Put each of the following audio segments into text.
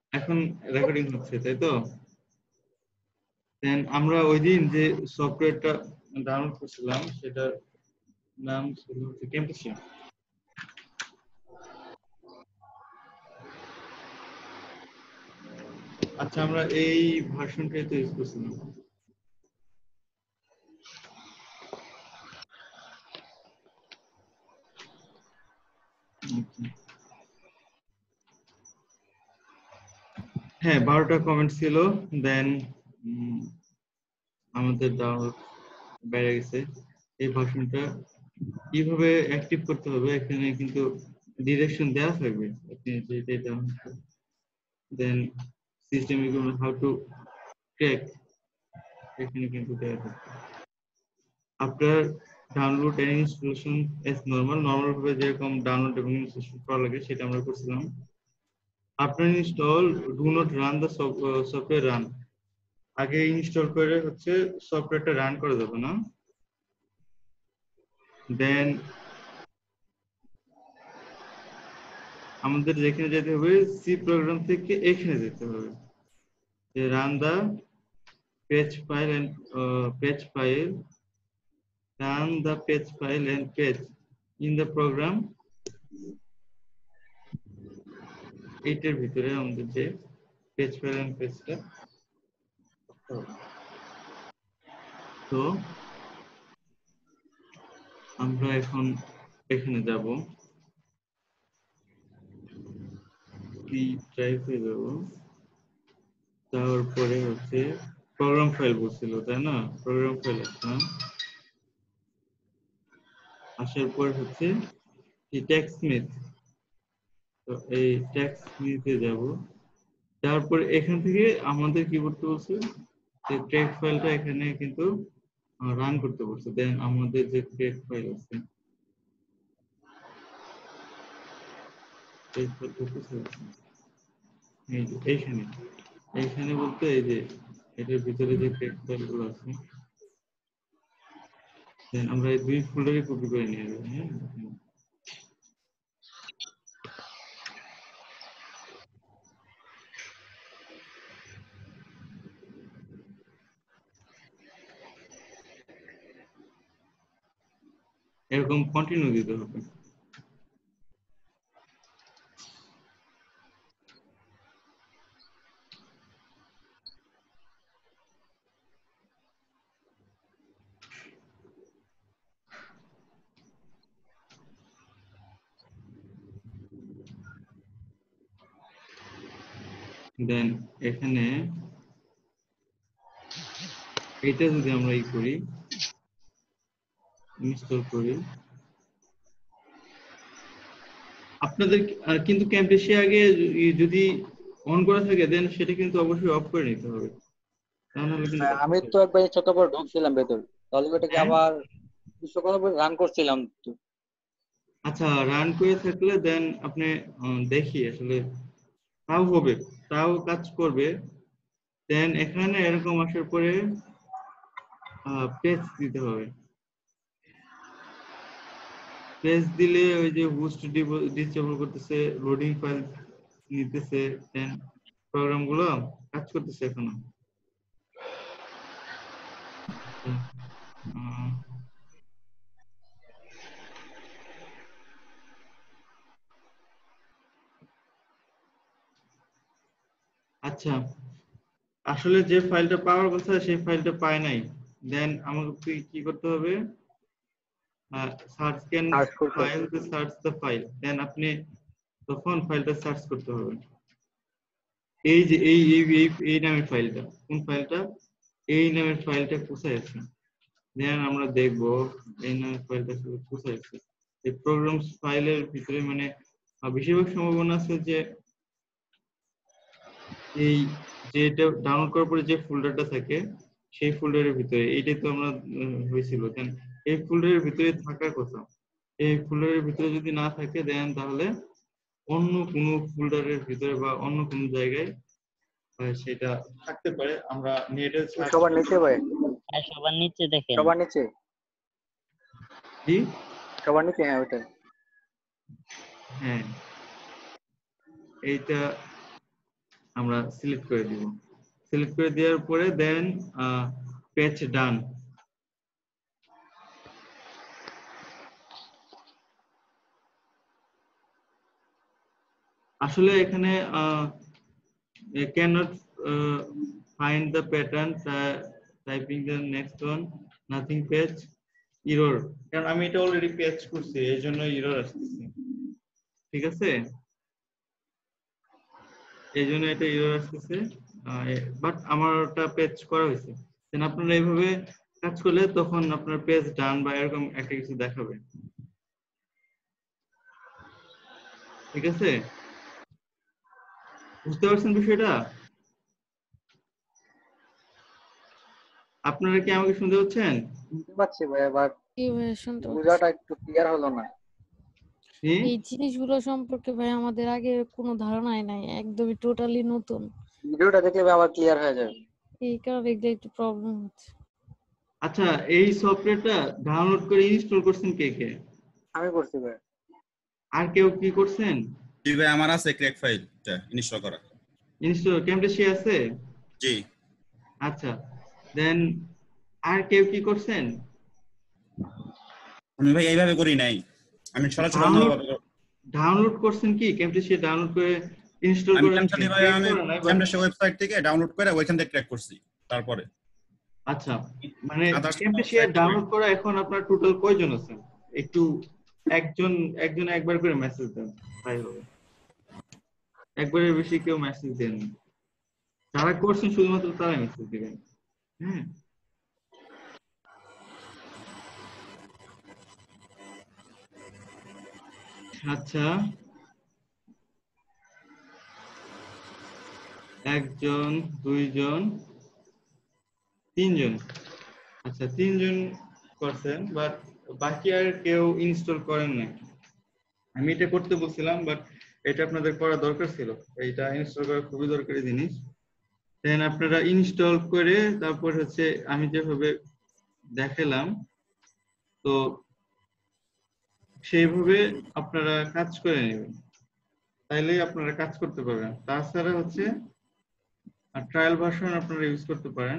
এখন রেকর্ডিং হচ্ছে, তাই তো? দেন আমরা ওই দিন যে সফটওয়্যারটা ডাউনলোড করছিলাম সেটার নাম ছিল ক্যাম্পাসিয়া। আচ্ছা, আমরা এই ভার্সনটাই তো ইউজ করছিলাম। হ্যাঁ, 12টা কমেন্ট ছিল। দেন আমাদের ডাউনলোড বেড়ে গেছে। এই ভার্সনটা কিভাবে অ্যাক্টিভ করতে হবে এখানে কিন্তু ডিরেকশন দেওয়া থাকবে। আপনি যেটা ডাউনলোড করেন, then system how to crack এখানে কিন্তু দেওয়া থাকবে। After download and installation as normal ভাবে যেরকম ডাউনলোড এবং ইনস্টলেশন করা লাগে সেটা আমরা করছিলাম। After install do not run the software run. আগে ইনস্টল করে হচ্ছে সফটওয়্যারটা রান করা যাবে না। দেন আমাদের যেখানে যেতে হবে সি প্রোগ্রাম থেকে এখানে যেতে হবে, যে run the page file and page file run the page file and page in the program. এইটার ভিতরে আমাদের যে পেজ ফাইল এন্ড পেজটা, তো আমরা এখন এখানে যাব, কি ড্রাইভে যাব, তারপরে হচ্ছে প্রোগ্রাম ফাইল বলছিল তাই না? প্রোগ্রাম ফাইল আসলাম, আসার পর হচ্ছে এই টেক্সট স্মিথ, তো এই টেক্সট স্মিথে যাব। তারপর এখান থেকে আমাদের কি করতে বলছে, যে টেক্সট ফাইলটা এখানে কিন্তু রান করতে বলছে। দেন আমাদের যে টেক্সট ফাইল আছে এইখানে এইখানে বলতে এই যে এটার ভিতরে যে টেক্সট ফাইল গুলো আছে, দেন আমরা এই দুই ফোল্ডারে কপি করে নিয়ে যাবো। হ্যাঁ, এরকম কন্টিনিউ দিতে হবে। দেন এখানে এটা যদি আমরা ই করি, ইনস্টল করি, আপনাদের কিন্তু ক্যাম্পেসিয়া আগে যদি অন করা থাকে দেন সেটা কিন্তু অবশ্যই অফ করে নিতে হবে, তা নাহলে কিন্তু কাজ আমি করতে তো হবে। একবার ইচ্ছা করে ঢুকছিলাম ভেতর, তাহলে ওটাকে হ্যাঁ, আবার কিছু করে রান করছিলাম তো। আচ্ছা, রান করে থাকলে দেন আপনি দেখি আসলে তাও হবে, তাও কাজ করবে। দেন এখানে এরকম আসার পরে পেজ দিতে হবে। পেজ দিলে ওই যে বুস্ট ডিসেবল করতেছে, লোডিং ফাইল নিতেছে, দেন প্রোগ্রাম গুলো কাজ করতেছে এখনো। আহ, আচ্ছা, আসলে যে ফাইলটা পাওয়ার কথা সেই ফাইলটা পায় নাই। দেন আমাকে কি করতে হবে, সার্চ ক্যান সার্চ করতে হবে। File to search the file. Then আপনি তখন ফাইলটা সার্চ করতে হবে। এই যে এই এই এই এই নামের ফাইলটা, কোন ফাইলটা, এই নামের ফাইলটা কোথায় আছে, দেন আমরা দেখব এই নামের ফাইলটা কোথায় আছে। এই প্রোগ্রামস ফাইলের ভিতরে মানে বেশিরভাগ সম্ভাবনা আছে যে এই যে এটা ডাউনলোড করার পরে যে ফোল্ডারটা থাকে সেই ফোল্ডারের ভিতরে, এইটাই তো আমরা হয়েছিল। দেন এই ফোল্ডারের ভিতরে থাকার কথা, এই ফোল্ডারের ভিতরে যদি না থাকে দেন তাহলে অন্য কোনো ফোল্ডারের ভিতরে বা অন্য কোনো জায়গায় সেটা থাকতে পারে। আমরা নেটে সার্চ সবার করব। নিচে ভাই, হ্যাঁ, সবার নিচে দেখেন। সবার নিচে, জি, সবার নিচে, হ্যাঁ ওইটাই। হ্যাঁ, এইটা আমরা সিলেক্ট করে দিব। সিলেক্ট করে দেওয়ার পরে দেন পেজ ডান। আসলে এখানে cannot find the pattern, typing the next one, nothing page, error, কারণ আমি এটা অলরেডি পেজ করছি এই জন্য এরর আসছে। ঠিক আছে, এই জন্য এটা এরর আসতেছে, বাট আমার ওটা পেজ করা হয়েছে। দেন আপনারা এইভাবে কাজ করলে তখন আপনার পেজ ডান বা এরকম একটা কিছু দেখাবে। ঠিক আছে, বুঝতে পারছেন বিষয়টা? আপনারা কি আমাকে শুনতে পাচ্ছেন? শুনতে পাচ্ছি ভাই, আবার কি ভাই শুনতে পাচ্ছি। বোঝাটা একটু ক্লিয়ার হলো না। এই জিনিসগুলো সম্পর্কে ভাই আমাদের আগে কোনো ধারণাই নাই, একদমই টোটালি নতুন। ভিডিওটা দেখলে ভাই আবার ক্লিয়ার হয়ে যাবে। এই কারণে এগুলো একটু প্রবলেম হচ্ছে। আচ্ছা, এই সফটওয়্যারটা ডাউনলোড করে ইনস্টল করছেন কে কে? আমি করছি ভাই। আর কেউ কি করছেন? জি ভাই, আমার আছে ক্র্যাক ফাইলটা ইনস্টল করা। ইনস্টল ক্যামটাসিয়া আছে? জি। আচ্ছা, দেন আর কেউ কি করছেন? আমি ভাই এইভাবে করি নাই, আমি সরাসরি ডাউনলোড করছেন কি ক্যামটাসিয়া ডাউনলোড করে ইনস্টল আমি করে? ক্যামটাসিয়া ওয়েবসাইট থেকে ডাউনলোড করে ওইখান থেকে ক্র্যাক করছি তারপরে। আচ্ছা, মানে ক্যামটাসিয়া ডাউনলোড করা এখন আপনার টোটাল কয়জন আছেন? একটু একজন একবার করে মেসেজ দেন, তাই হবে। একবারের বেশি কেউ মেসেজ দেন, যারা করছেন শুধুমাত্র তারাই মেসেজ দিবেন। হ্যাঁ, আচ্ছা, একজন, দুইজন, তিনজন। আচ্ছা, তিনজন করছেন, বাট বাকি আর কেউ ইনস্টল করেন না। আমি এটা করতে বলছিলাম, বাট এটা আপনাদের করা দরকার ছিল। এইটা ইনস্টল করা খুবই দরকারি জিনিস। দেন আপনারা ইনস্টল করে তারপর হচ্ছে আমি যেভাবে দেখালাম তো সেইভাবে আপনারা কাজ করে নেবেন, তাইলেই আপনারা কাজ করতে পারবেন। তাছাড়া হচ্ছে ট্রায়াল ভার্সন আপনারা ইউজ করতে পারেন।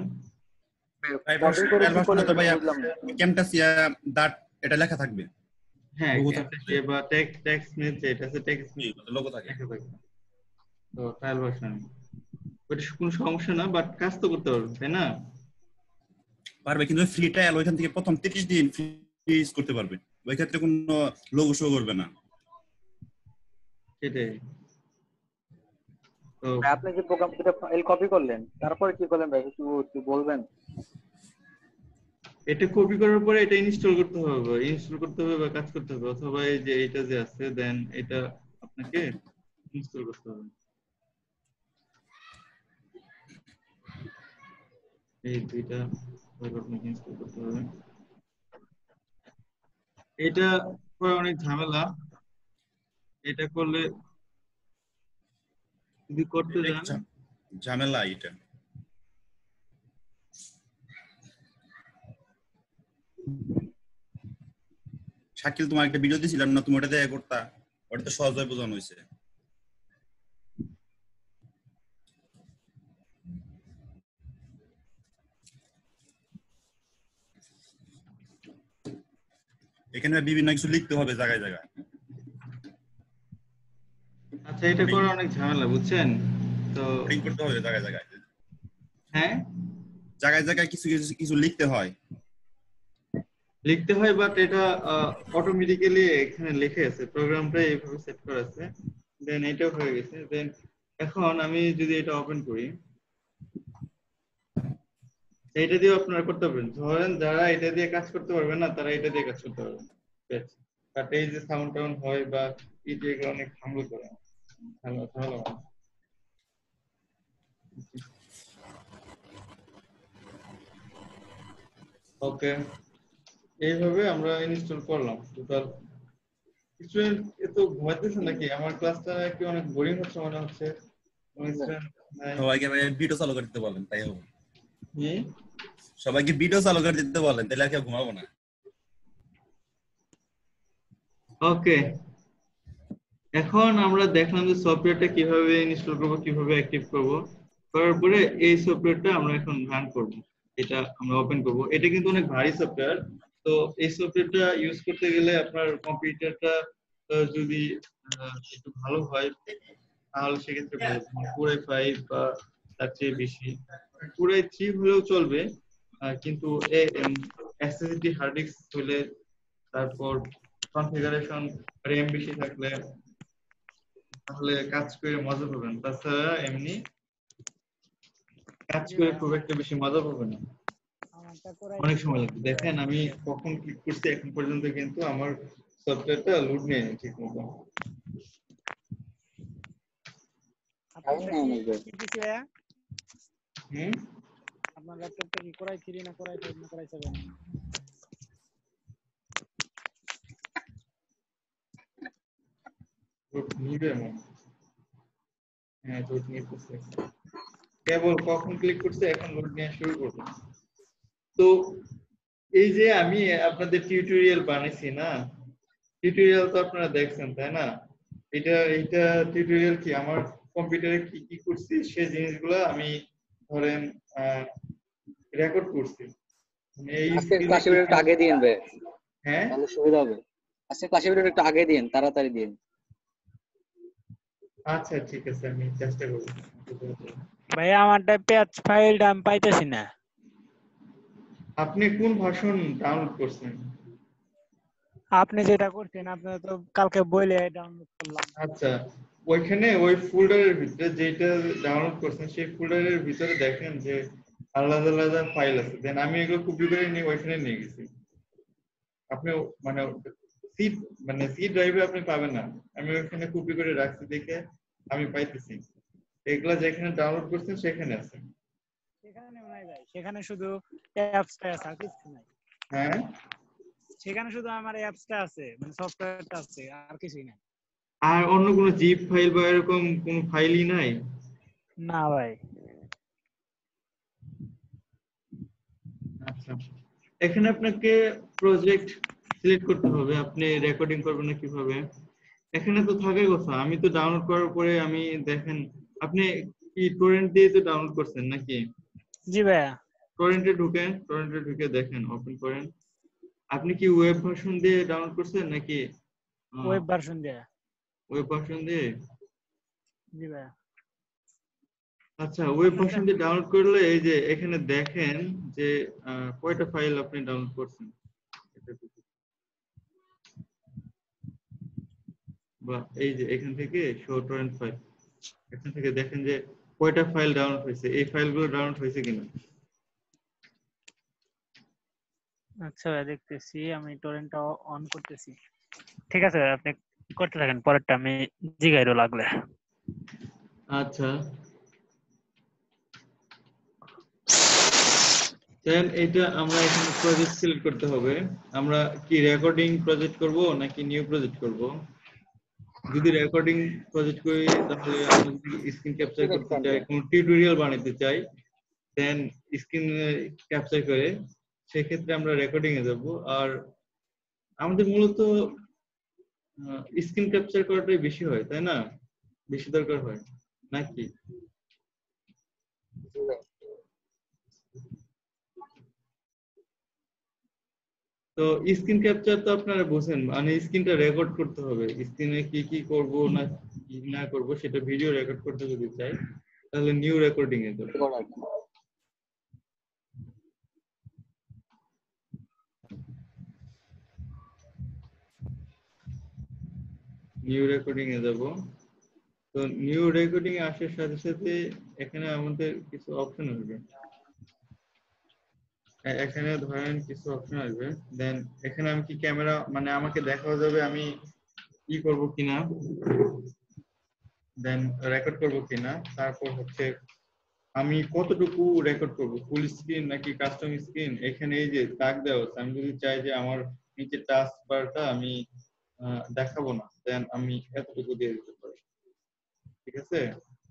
ক্যামটাসিয়া ডট এটা লেখা থাকবে। হ্যাঁ, ক্যামটাসিয়া বা টেক্সট নিয়ে যেটা আছে টেক্সট নিয়ে লোগো থাকে। তো ট্রায়াল ভার্সন ওটা কোনো সমস্যা না, বাট কাজ তো করতে পারবেন, তাই না? পারবে, কিন্তু ফ্রি ট্রায়াল ওইখান থেকে প্রথম 30 দিন ফ্রি ইউজ করতে পারবে, ওই ক্ষেত্রে কোনো লোগো শো করবে না। সেটাই তো। আপনি যে প্রোগ্রাম থেকে ফাইল কপি করলেন তারপরে কি করলেন ভাই, একটু বলবেন? এটা কপি করার পরে এটা ইনস্টল করতে হবে বা কাজ করতে হবে, অথবা এই যে এটা যে আছে দেন এটা আপনাকে ইনস্টল করতে হবে। এই দুইটা আপনাকে ইনস্টল করতে হবে। এটা করা অনেক ঝামেলা, এটা করলে যদি করতে যান ঝামেলা এটা। শাকিল, তোমার একটা ভিডিও দিছিলাম না, তুমি ওটা দেখে করতা, ওটা তো সহজভাবে বোঝানো হয়েছে। এখানে বিভিন্ন কিছু লিখতে হবে জায়গায় জায়গায়। আচ্ছা, এটা করা অনেক ঝামেলা, বুঝছেন তো? প্রিন্ট করতে হবে জায়গায় জায়গায়। হ্যাঁ, জায়গায় জায়গায় কিছু কিছু লিখতে হয়। বাট এটা অটোমেটিক্যালি এখানে লিখে আছে, প্রোগ্রামটা এইভাবে সেট করা আছে। দেন এটাও হয়ে গেছে। দেন এখন আমি যদি এটা ওপেন করি, এটা দিয়ে আপনারা করতে পারবেন। ধরেন যারা এটা দিয়ে কাজ করতে পারবেন না তারা এটা দিয়ে কাজ করতে পারবেন। বাট এই যে সাউন্ড টাউন হয় বা এই যে অনেক ঝামেলা করে, ওকে, এইভাবে আমরা ইনস্টল করলাম। টোটাল স্টুডেন্ট এত ঘুমাইতেছে নাকি? আমার ক্লাসটা কি অনেক বোরিং হচ্ছে মনে হচ্ছে। সবাইকে ভিডিও চালু করে দিতে বলেন, তাই হবে। হুম, সবাইকে ভিডিও চালু করে দিতে বলেন, তাহলে আর কেউ ঘুমাবো না। ওকে, এখন আমরা দেখলাম যে সফটওয়্যারটা কিভাবে ইনস্টল করব, কিভাবে অ্যাক্টিভ করব। করার পরে এই সফটওয়্যারটা আমরা এখন রান করব। এটা আমরা ওপেন করব। এটা কিন্তু অনেক ভারী সফটওয়্যার। তো এই সফটওয়্যারটা ইউজ করতে গেলে আপনার কম্পিউটারটা যদি একটু ভালো হয় তাহলে সেক্ষেত্রে ভালো। পুরাই 5 বা তার চেয়ে বেশি, পুরাই 3 হলেও চলবে। কিন্তু এসএসডি হার্ড ডিস্ক হলে, তারপর কনফিগারেশন র্যাম বেশি থাকলে তাহলে কাজ করে মজা পাবেন। তাছাড়া এমনি কাজ করে খুব একটা বেশি মজা পাবেন না, অনেক সময় লাগবে। দেখেন আমি কখন ক্লিক করছি এখন পর্যন্ত কিন্তু আমার সফটওয়্যারটা লোড নেয় ঠিক মতো। হুম, আপনার ল্যাপটপটা কি কোরাই 3 না কোরাই 5 না কোরাই 7? লোড নিবে না। হ্যাঁ, লোড নিতেছে। কেবল কখন ক্লিক করছে এখন লোড নেওয়া শুরু করবে। তো এই যে আমি আপনাদের টিউটোরিয়াল বানাইছি না, টিউটোরিয়াল তো আপনারা দেখছেন তাই না? এটা টিউটোরিয়াল কি আমার কম্পিউটারে কি কি করছি সেই জিনিসগুলো আমি ধরেন রেকর্ড করছি। মানে এই আজকে স্ক্রিনে ক্লাসে কি একটু আগে দিন ভাই, হ্যাঁ তাহলে সুবিধা হবে। আজকে ক্লাসে একটু আগে দিন, তাড়াতাড়ি দিন। আচ্ছা ঠিক আছে, আমি চেষ্টা করব। ভাই আমারটা পেজ ফাইলটা আমি পাইতেছি না। আপনি কোন ভার্সন ডাউনলোড করছেন? আপনি যেটা করছেন আপনি তো কালকে বইলে ডাউনলোড করলাম। আচ্ছা, ওইখানে ওই ফোল্ডারের ভিতরে যেটা ডাউনলোড করছেন সেই ফোল্ডারের ভিতরে দেখেন যে আলাদা আলাদা ফাইল আছে। দেন আমি এগুলো কপি করে নিয়ে ওইখানে নিয়ে গেছি। আপনি মানে সি মানে সি ড্রাইভে আপনি পাবেন না, আমি ওইখানে কপি করে রাখছি দেখে আমি পাইতেছি। এগুলা যেখানে ডাউনলোড করছেন সেখানে আছে। সেখানে নাই ভাই, সেখানে শুধু অ্যাপসটা আছে আর কিছু নাই। হ্যাঁ, সেখানে শুধু আমার অ্যাপসটা আছে, মানে সফটওয়্যারটা আছে, আর কিছুই নাই। আর অন্য কোনো জিপ ফাইল বা এরকম কোনো ফাইলই নাই? না ভাই। আচ্ছা, এখানে আপনাকে প্রজেক্ট সিলেক্ট করতে হবে, আপনি রেকর্ডিং করবেন না কিভাবে। এখানে তো থাকার কথা, আমি তো ডাউনলোড করার পরে আমি দেখেন আপনি কি টরেন্ট দিয়ে তো ডাউনলোড করছেন নাকি? জি ভাইয়া। টরেন্টে ঢুকে দেখেন, ওপেন করেন। আপনি কি ওয়েব ভার্সন দিয়ে ডাউনলোড করছেন নাকি ওয়েব ভার্সন দিয়ে। ওয়েব ভার্সন দিয়ে? জি ভাইয়া। আচ্ছা, ওয়েব ভার্সন দিয়ে ডাউনলোড করলে এই যে এখানে দেখেন যে কয়টা ফাইল আপনি ডাউনলোড করছেন, বা এই যে এখান থেকে শো টরেন্ট ফাইল, এখান থেকে দেখেন যে কয়টা ফাইল ডাউনলোড হয়েছে, এই ফাইলগুলো ডাউনলোড হয়েছে কিনা। আচ্ছা ভাই, দেখতেছি, আমি টরেন্টটা অন করতেছি। ঠিক আছে ভাই, আপনি করতে থাকেন, পরেরটা আমি জিগাইরো লাগলে। আচ্ছা, দেন এটা আমরা এখানে প্রজেক্ট সিলেক্ট করতে হবে। আমরা কি রেকর্ডিং প্রজেক্ট করব নাকি নিউ প্রজেক্ট করব? যদি রেকর্ডিং প্রজেক্ট করি তাহলে আমরা যদি স্ক্রিন ক্যাপচার করতে চাই, কোনো টিউটোরিয়াল বানাতে চাই, দেন স্ক্রিন ক্যাপচার করে সেক্ষেত্রে আমরা রেকর্ডিং এ যাব। আর আমাদের মূলত স্ক্রিন ক্যাপচার করাটাই বেশি হয় তাই না, বেশি দরকার হয় নাকি? তো স্ক্রিন ক্যাপচার তো আপনারা বোঝেন, মানে স্ক্রিনটা রেকর্ড করতে হবে, স্ক্রিনে কি কি করব না কি না করব সেটা ভিডিও রেকর্ড করতে যদি চাই তাহলে নিউ রেকর্ডিং এ যাব। নিউ রেকর্ডিং এ যাব। তো নিউ রেকর্ডিং এ আসার সাথে সাথে এখানে আমাদের কিছু অপশন আসবে। এখানে ধরেন কিছু অপশন আসবে, দেন এখানে আমি কি ক্যামেরা মানে আমাকে দেখাও যাবে আমি কি করব কিনা, দেন রেকর্ড করব কিনা, তারপর হচ্ছে আমি কতটুকু রেকর্ড করব, ফুল স্ক্রিন নাকি কাস্টম স্ক্রিন। এখানে এই যে দাগ দেওয়া আছে, আমি যদি চাই যে আমার নিচে টাচ বারটা আমি দেখাবো না, দেন আমি এতটুকু দিয়ে দিতে পারি। ঠিক আছে,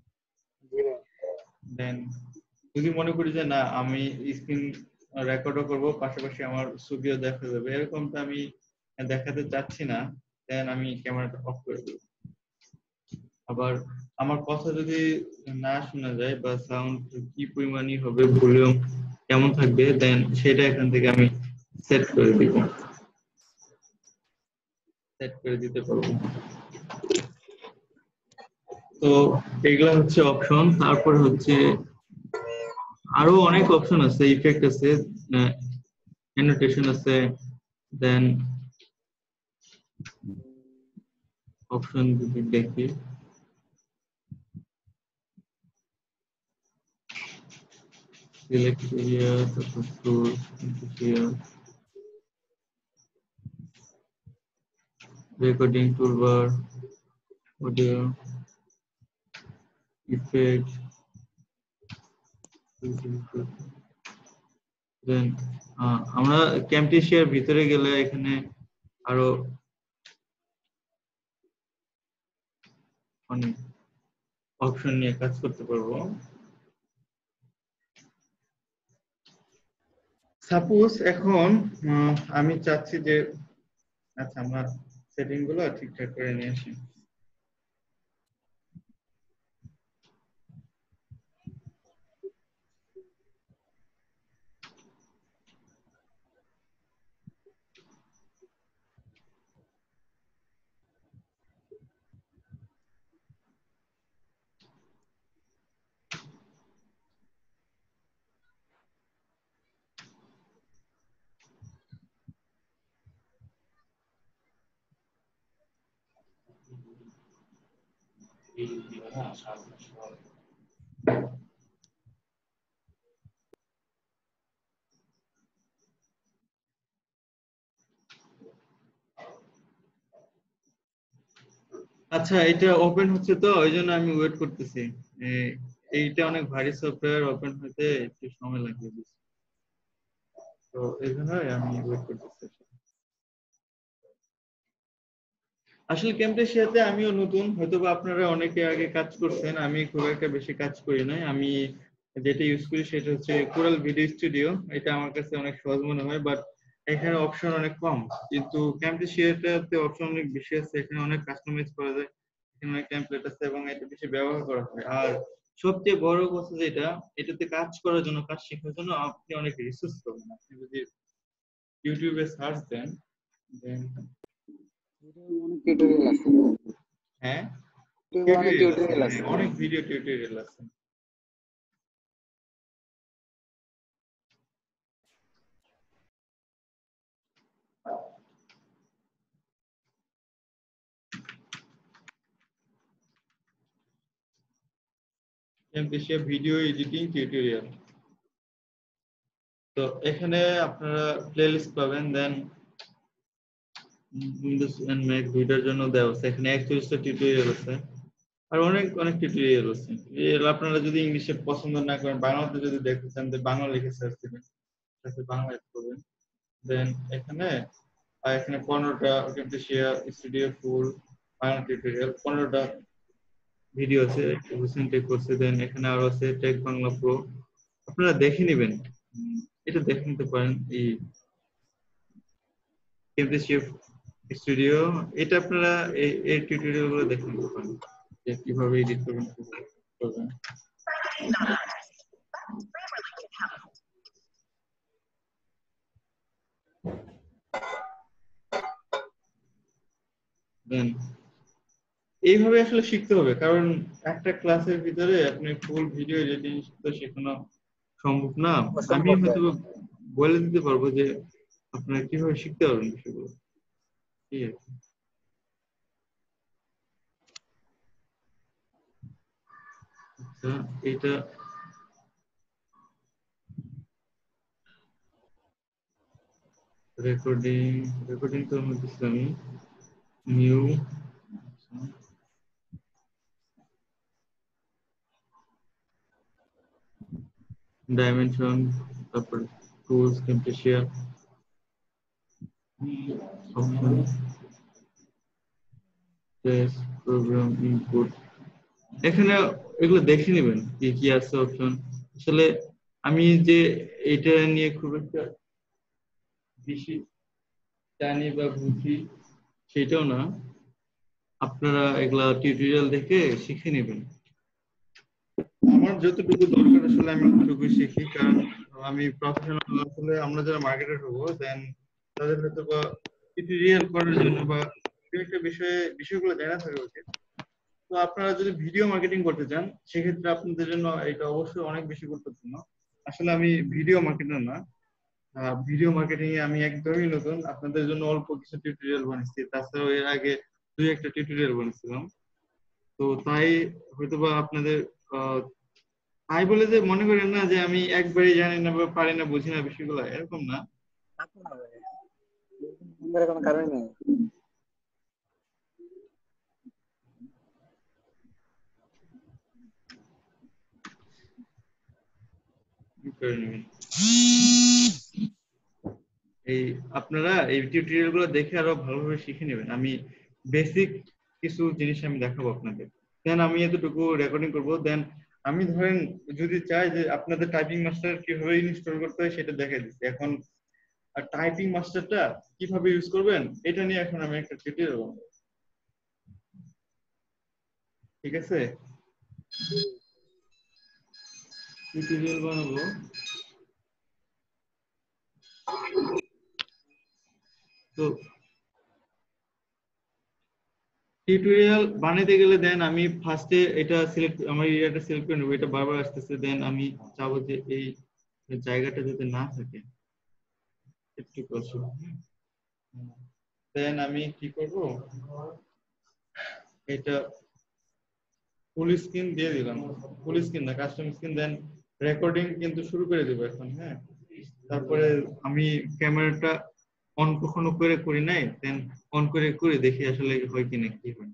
দেন যদি মনে করি যে না আমি স্ক্রিন রেকর্ডও করব পাশাপাশি আমার ছবিও দেখা যাবে, এরকমটা আমি দেখাতে চাচ্ছি না, দেন আমি ক্যামেরাটা অফ করে দেব। আবার আমার কথা যদি না শোনা যায় বা সাউন্ড কি পরিমাণই হবে, ভলিউম কেমন থাকবে, দেন সেটা এখান থেকে আমি সেট করে দিতে পারবো। তো এগুলা হচ্ছে অপশন। তারপর হচ্ছে আরো অনেক অপশন আছে, ইফেক্ট আছে, অ্যানোটেশন আছে, দেন অপশন যদি দেখি সিলেক্ট এরিয়া, তারপর source, recording toolbar, audio effect, then আমরা ক্যামটেশিয়ার ভিতরে গেলে এখানে আরো অনেক অপশন নিয়ে কাজ করতে পারবো। সাপোজ এখন আমি চাচ্ছি যে আচ্ছা আমরা সেটিং গুলো ঠিকঠাক করে নিয়ে আসি। আচ্ছা এটা ওপেন হচ্ছে, তো ওই জন্য আমি ওয়েট করতেছি। এইটা অনেক ভারী সফটওয়্যার, ওপেন হতে একটু সময় লাগবে, তো এই জন্য আমি ওয়েট করতেছি। আসলে ক্যামটেশিয়াতে আমিও নতুন, হয়তোবা আপনারা অনেকে আগে কাজ করছেন, আমি খুব একটা বেশি কাজ করি নাই। আমি যেটা ইউজ করি সেটা হচ্ছে কোরাল ভিডিও স্টুডিও। এটা আমার কাছে অনেক সহজ মনে হয়, বাট এখানে অপশন অনেক কম। কিন্তু ক্যামটেশিয়াতে অপশন অনেক বেশি আছে, এখানে অনেক কাস্টমাইজ করা যায়, এখানে অনেক টেমপ্লেট আছে এবং এটা বেশি ব্যবহার করা হয়। আর সবচেয়ে বড় কথা যেটা, এটাতে কাজ করার জন্য, কাজ শেখার জন্য আপনি অনেক রিসোর্স পাবেন। আপনি যদি ইউটিউবে সার্চ দেন, অনেক টিউটোরিয়াল আছে, হ্যাঁ অনেক টিউটোরিয়াল আছে, টিউটোরিয়াল আছে। অনেক ভিডিও টিউটোরিয়াল আছে। Camtasia video editing tutorial. তো এখানে আপনারা প্লেলিস্ট পাবেন, দেন উইন্ডোজ এন্ড ম্যাক দুইটার জন্য দেওয়া আছে। এখানে 41টা টিউটোরিয়াল আছে, আর অনেক অনেক টিউটোরিয়াল আছে। এর আপনারা যদি ইংলিশে পছন্দ না করেন, বাংলাতে যদি দেখতে চান, বাংলা লিখে সার্চ দিবেন, তাতে বাংলা করবেন। দেন এখানে 15টা Camtasia studio full Bangla tutorial, 15টা ভিডিও আছে হুসেন টেক করছে। দেন এখানে আরো আছে টেক বাংলা প্রো, আপনারা দেখে নেবেন, এটা দেখে নিতে পারেন। এই ক্যামটেশিয়া স্টুডিও, এটা আপনারা এই টিউটোরিয়াল গুলো দেখে নিতে পারেন যে কিভাবে এডিট করবেন, করবেন। দেন এইভাবে আসলে শিখতে হবে, কারণ একটা ক্লাসের ভিতরে আপনি ফুল ভিডিও এডিটিং তো শেখানো সম্ভব না। আমি অসম্ভব হয়তো ব্যাপার। বলে দিতে পারবো যে আপনারা কিভাবে শিখতে পারবেন বিষয়গুলো, ঠিক আছে। আচ্ছা এটা রেকর্ডিং তো আমি দিচ্ছি, আমি নিউ ডাইমেনশন, তারপর tools, Camtasia option, test program input, এখানে এগুলো দেখে নেবেন কি কি আছে অপশন। আসলে আমি যে এটা নিয়ে খুব একটা বেশি জানি বা বুঝি সেটাও না, আপনারা এগুলা টিউটোরিয়াল দেখে শিখে নেবেন। আমার যতটুকু দরকার আসলে আমি ততটুকু শিখি, কারণ আমি প্রফেশনাল আসলে আমরা যারা মার্কেটার হবো দেন তাদের হয়তো বা টিউটোরিয়াল করার জন্য বা একটা বিষয়গুলো জানা থাকা উচিত। তো আপনারা যদি ভিডিও মার্কেটিং করতে চান সেক্ষেত্রে আপনাদের জন্য এটা অবশ্যই অনেক বেশি গুরুত্বপূর্ণ। আসলে আমি ভিডিও মার্কেটার না, ভিডিও মার্কেটিং এ আমি একদমই নতুন। আপনাদের জন্য অল্প কিছু টিউটোরিয়াল বানিয়েছি, তাছাড়াও এর আগে 2-1টা টিউটোরিয়াল বানিয়েছিলাম। তো তাই হয়তোবা আপনাদের তাই বলে যে মনে করেন না যে আমি একবারই জানি না বা পারি না, বুঝি না বিষয়গুলো, এরকম না। কোনো কারণ নেই। এই আপনারা এই টিউটোরিয়াল গুলো দেখে আরো ভালোভাবে শিখে নেবেন। আমি বেসিক কিছু জিনিস আমি দেখাবো আপনাদের, দেন আমি এতটুকু রেকর্ডিং করব, দেন আমি ধরেন যদি চাই যে আপনাদের টাইপিং মাস্টার কিভাবে ইনস্টল করতে হয় সেটা দেখাই দিচ্ছি এখন। আর টাইপিং মাস্টারটা কিভাবে ইউজ করবেন এটা নিয়ে এখন আমি একটা টিউটোরিয়াল বানাবো, ঠিক আছে? টিউটোরিয়াল বানাবো। তো টিউটোরিয়াল বানাইতে গেলে দেন আমি ফার্স্টে এটা সিলেক্ট, আমার এরিয়াটা সিলেক্ট করে নেবো, এটা বারবার আসতেছে, দেন আমি চাবো যে এই জায়গাটা যাতে না থাকে, একটু কষ্ট। দেন আমি কি করব, এটা ফুল স্ক্রিন দিয়ে দিলাম, ফুল স্ক্রিন না কাস্টম স্ক্রিন, দেন রেকর্ডিং কিন্তু শুরু করে দেবো এখন। হ্যাঁ, তারপরে আমি ক্যামেরাটা অন কখনো করে করি নাই, দেন অন করে করে দেখি আসলে হয় কিনা, কি হয়।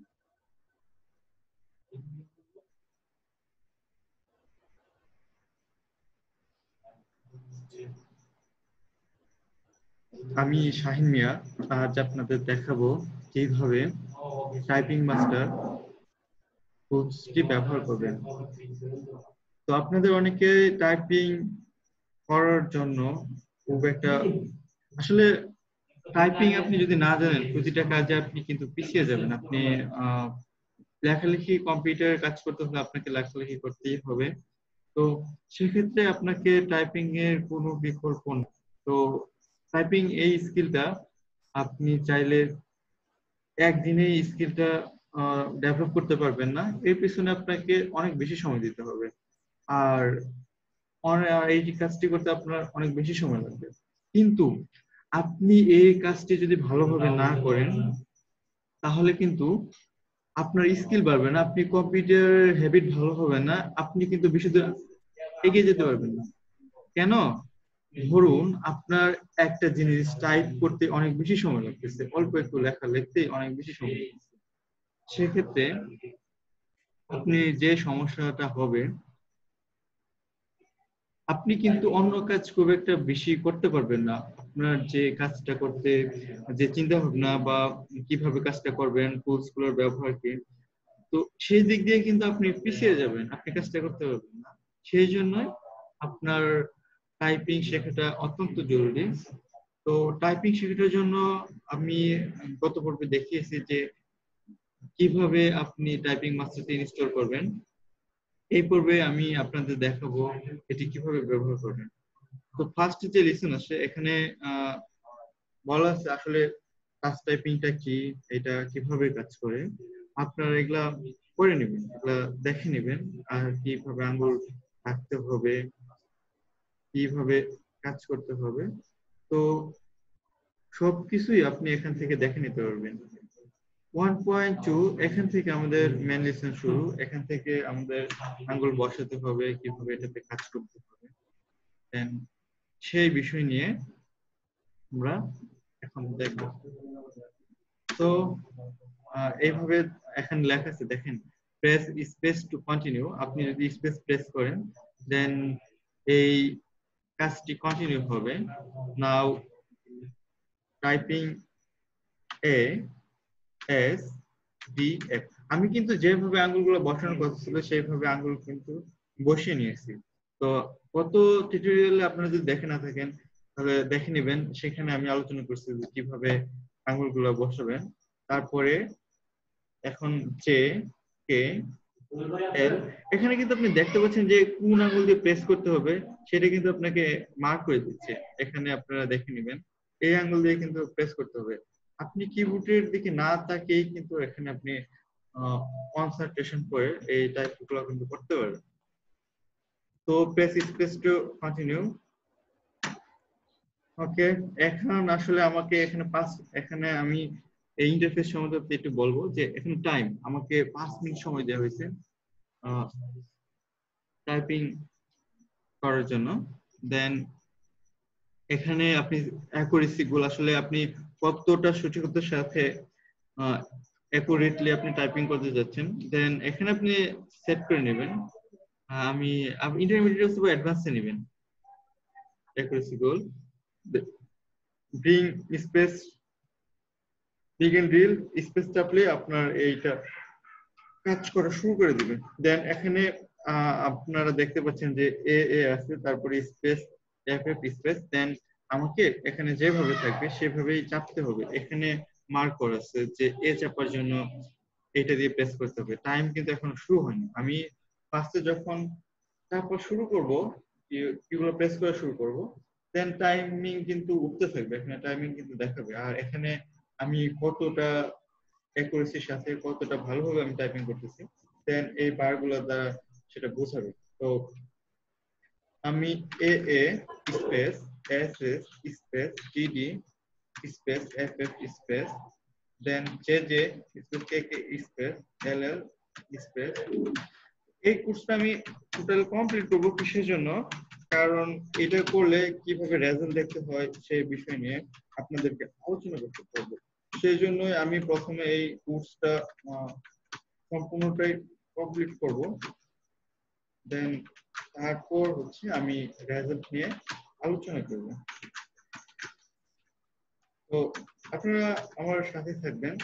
আমি শাহিন মিয়া, আজ আপনাদের দেখাবো কিভাবে টাইপিং মাস্টার টুলসটি ব্যবহার করবেন। তো আপনাদের অনেকে টাইপিং করার জন্য খুব একটা আসলে টাইপিং আপনি যদি না জানেন প্রতিটা কাজে আপনি কিন্তু পিছিয়ে যাবেন। আপনি লেখালেখি কম্পিউটারে কাজ করতে হলে আপনাকে লেখালেখি করতেই হবে। তো সেক্ষেত্রে আপনাকে টাইপিং এর কোনো বিকল্প নেই। তো টাইপিং এই স্কিলটা আপনি চাইলে একদিনে এই স্কিলটা ডেভেলপ করতে পারবেন না, এর পিছনে আপনাকে অনেক বেশি সময় দিতে হবে। আর এই কাজটি করতে আপনার অনেক বেশি সময় লাগবে। কিন্তু আপনি এই কাজটি যদি ভালোভাবে না করেন তাহলে কিন্তু আপনার স্কিল বাড়বে না, আপনি কম্পিউটার হ্যাবিট ভালো হবে না, আপনি কিন্তু বেশি দূর এগিয়ে যেতে পারবেন না। কেন? ধরুন আপনার একটা জিনিস টাইপ করতে অনেক বেশি সময় লাগতেছে, অল্প একটু লেখা লিখতে অনেক বেশি সময় লাগতেছে। সেক্ষেত্রে আপনি যে সমস্যাটা হবে, আপনি কিন্তু অন্য কাজ খুব একটা বেশি করতে পারবেন না। আপনার যে কাজটা করতে যে চিন্তা ভাবনা বা কিভাবে কাজটা করবেন, টুলস গুলোর ব্যবহার কি, তো সেই দিক দিয়ে কিন্তু আপনি পিছিয়ে যাবেন, আপনি কাজটা করতে পারবেন না। সেই জন্যই আপনার টাইপিং শেখাটা অত্যন্ত জরুরি। তো টাইপিং শেখার জন্য আমি গত পর্বে দেখিয়েছি যে কিভাবে আপনি টাইপিং মাস্টারটি ইনস্টল করবেন। এই পর্বে আমি আপনাদের দেখাবো এটি কিভাবে ব্যবহার করবেন। তো ফার্স্ট যে লেসন আছে এখানে বলা আছে আসলে টাচ টাইপিংটা কি, এটা কিভাবে কাজ করে। আপনারা এগুলা করে নেবেন, এগুলা দেখে নেবেন, আর কিভাবে আঙ্গুল রাখতে হবে, কিভাবে কাজ করতে হবে। তো সবকিছুই আপনি এখান থেকে দেখে নিতে পারবেন। 1.2 এখান থেকে আমাদের মেন লেসন শুরু, এখান থেকে আমাদের আঙ্গুল বসাতে হবে, কিভাবে এটাতে কাজ করতে হবে, দেন সেই বিষয় নিয়ে আমরা এখন দেখব। তো এইভাবে এখানে লেখা আছে দেখেন, প্রেস স্পেস টু কন্টিনিউ। আপনি যদি স্পেস প্রেস করেন দেন এই কাজটি কন্টিনিউ হবে। Now typing A S D F. আমি কিন্তু যেভাবে আঙ্গুলগুলো বসানোর কথা ছিল সেইভাবে আঙ্গুল কিন্তু বসিয়ে নিয়েছি। তো কত টিউটোরিয়ালে আপনারা যদি দেখে না থাকেন তাহলে দেখে নেবেন, সেখানে আমি আলোচনা করছি যে কিভাবে আঙ্গুলগুলো বসাবেন। তারপরে এখন জে কে এল, এখানে কিন্তু আপনি দেখতে পাচ্ছেন যে কোন আঙুল দিয়ে প্রেস করতে হবে সেটা কিন্তু আপনাকে মার্ক করে দিচ্ছে। এখানে আপনারা দেখে নেবেন এই আঙুল দিয়ে কিন্তু প্রেস করতে হবে। আপনি কিবোর্ডের দিকে না তাকিয়ে কিন্তু এখানে আপনি কনসেন্ট্রেশন করে এই টাইপগুলো কিন্তু করতে পারবেন। তো press space to continue. Okay, এখন আসলে আমাকে এখানে আমি এই ইন্টারফেস সম্বন্ধে একটু বলবো যে এখানে টাইম আমাকে 5 মিনিট সময় দেওয়া হয়েছে টাইপিং করার জন্য। দেন এখানে আপনি অ্যাকুরেসি গুলো আসলে আপনি কতটা সঠিকতার সাথে অ্যাকুরেটলি আপনি টাইপিং করতে যাচ্ছেন, দেন এখানে আপনি সেট করে নেবেন। আপনি ইন্টারমিডিয়েট অথবা অ্যাডভান্সে নেবেন accuracy goal. Bring space begin real space চাপলে আপনার এইটা কাজ করা শুরু করে দিবে। দেন এখানে আপনারা দেখতে পাচ্ছেন যে এ এ আছে, তারপরে space F F space, then আমাকে এখানে যেভাবে থাকবে সেভাবেই চাপতে হবে। এখানে মার্ক করা আছে যে এ চাপার জন্য এটা দিয়ে প্রেস করতে হবে। টাইম কিন্তু এখন শুরু হয়নি। আমি ফার্স্টে যখন তারপর শুরু করব, কিগুলো প্রেস করা শুরু করব, দেন টাইমিং কিন্তু উঠতে থাকবে। এখানে টাইমিং কিন্তু দেখাবে, আর এখানে আমি কতটা অ্যাকুরেসির সাথে কতটা ভালোভাবে আমি টাইপিং করতেছি দেন এই বারগুলো দ্বারা সেটা বোঝাবে। তো আমি A A space S S space D D space F F space then J J space K K space L L space, এই কোর্সটা আমি টোটাল কমপ্লিট করবো। কিসের জন্য? কারণ এটা করলে কিভাবে রেজাল্ট দেখতে হয় সেই বিষয় নিয়ে আপনাদেরকে আলোচনা করতে পারবো। সেই জন্যই আমি প্রথমে এই কোর্সটা সম্পূর্ণটাই কমপ্লিট করব, দেন তারপর হচ্ছে আমি রেজাল্ট নিয়ে আলোচনা করব। তো আপনারা আমার সাথে থাকবেন।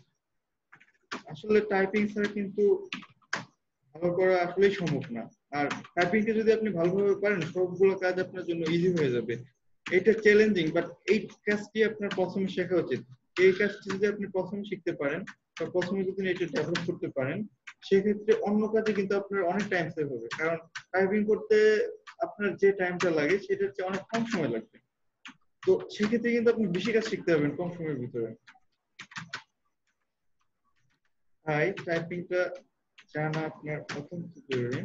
আসলে টাইপিং ছাড়া কিন্তু ভালো করা আসলেই সম্ভব না। আর টাইপিং কে যদি আপনি ভালোভাবে পারেন সবগুলো কাজ আপনার জন্য ইজি হয়ে যাবে। এটা চ্যালেঞ্জিং, বাট এই কাজটি আপনার প্রথমে শেখা উচিত। এই কাজটি যদি আপনি প্রথমে শিখতে পারেন বা প্রথমে যদি এটা ডেভেলপ করতে পারেন সেক্ষেত্রে অন্য কাজে কিন্তু আপনার অনেক টাইম সেভ হবে। কারণ টাইপিং করতে আপনার যে টাইমটা লাগে সেটার চেয়ে অনেক কম সময় লাগবে। তো সেক্ষেত্রে কিন্তু আপনি বেশি কাজ শিখতে পারবেন কম সময়ের ভিতরে। তাই টাইপিংটা জানা আপনার অত্যন্ত জরুরি।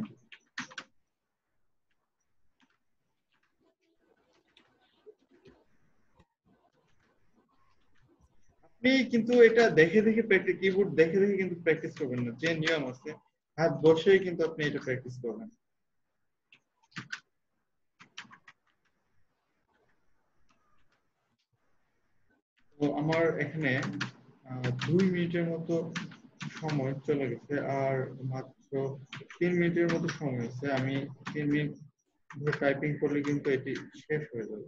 আপনি কিন্তু এটা দেখে দেখে প্র্যাকটিস, কিবোর্ড দেখে দেখে কিন্তু প্র্যাকটিস করবেন না। যে নিয়ম আছে হাত বসেই কিন্তু আপনি এটা প্র্যাকটিস করবেন। তো আমার এখানে 2 মিনিটের মতো সময় চলে গেছে, আর মাত্র 3 মিনিটের মতো সময় আছে। আমি 3 মিনিট ধরে টাইপিং করলে কিন্তু এটি শেষ হয়ে যাবে।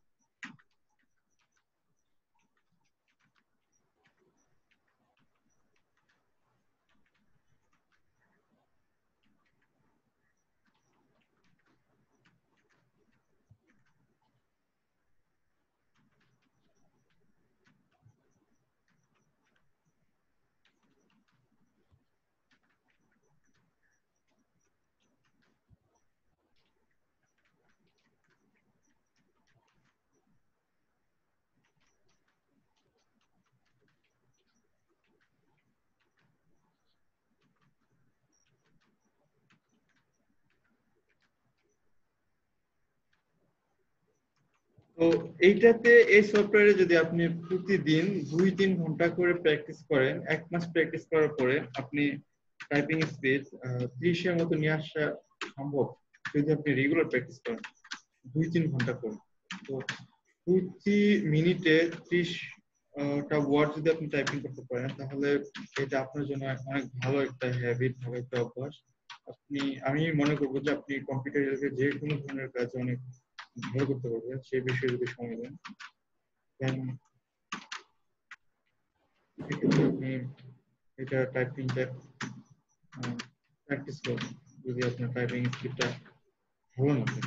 তো এই সফটওয়্যারে যদি আপনি প্রতিদিন 2-3 ঘন্টা করে প্র্যাকটিস করেন, 1 মাস প্র্যাকটিস করার পরে আপনি টাইপিং স্পিড 30-এর মতো নিয়ে আসা সম্ভব যদি আপনি রেগুলার প্র্যাকটিস করেন 2-3 ঘন্টা করে। তো প্রতি মিনিটে 30টা ওয়ার্ড যদি আপনি টাইপিং করতে পারেন তাহলে এটা আপনার জন্য অনেক ভালো একটা হ্যাবিট, ভালো একটা অভ্যাস। আমি মনে করবো যে আপনি কম্পিউটার রিলেটেড যে কোনো ধরনের কাজ অনেক ভালো করতে পারবেন সেই বিষয়ে যদি সময় দেন। দেন আপনি এটা টাইপিংটা প্র্যাকটিস করবেন যদি আপনার টাইপিং স্পিডটা ভালো না থাকে।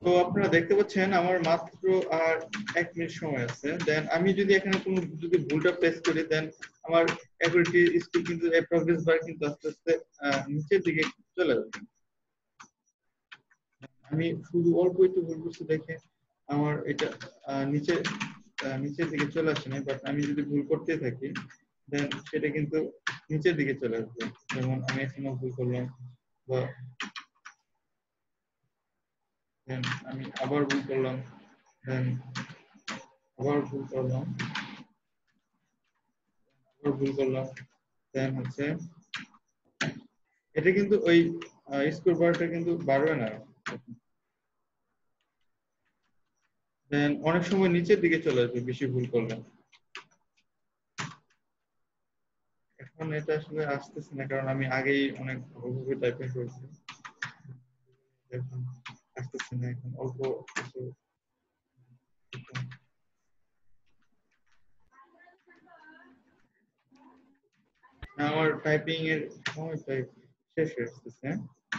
তো আপনারা দেখতে পাচ্ছেন আমার মাত্র আর 1 মিনিট সময় আছে। দেন আমি যদি এখানে কোনো যদি ভুলটা প্রেস করি দেন আমার অ্যাকুরেসি স্পিড কিন্তু প্রগ্রেস বার কিন্তু আস্তে আস্তে নিচের দিকে চলে যাবে। আমি শুধু অল্প একটু ভুল করছি দেখে আমার এটা নিচের দিকে চলে আসে না, বাট আমি যদি ভুল করতে থাকি দেন সেটা কিন্তু নিচের দিকে চলে আসবে। যেমন আমি এখানে ভুল করলাম বা দেন আমি আবার ভুল করলাম, দেন আবার ভুল করলাম, আবার ভুল করলাম, দেন হচ্ছে এটা কিন্তু ওই স্কোর বারটা কিন্তু বাড়বে না। দেন অনেক সময় নিচের দিকে চলে আসবে বেশি ভুল করলে। এখন এটা আসলে আসতেছে না কারণ আমি আগেই অনেক ভালোভাবে টাইপিং করেছি। এখন আসতেছে না, এখন অল্প কিছু আমার টাইপিং এর সময় প্রায় শেষ হয়ে আসতেছে।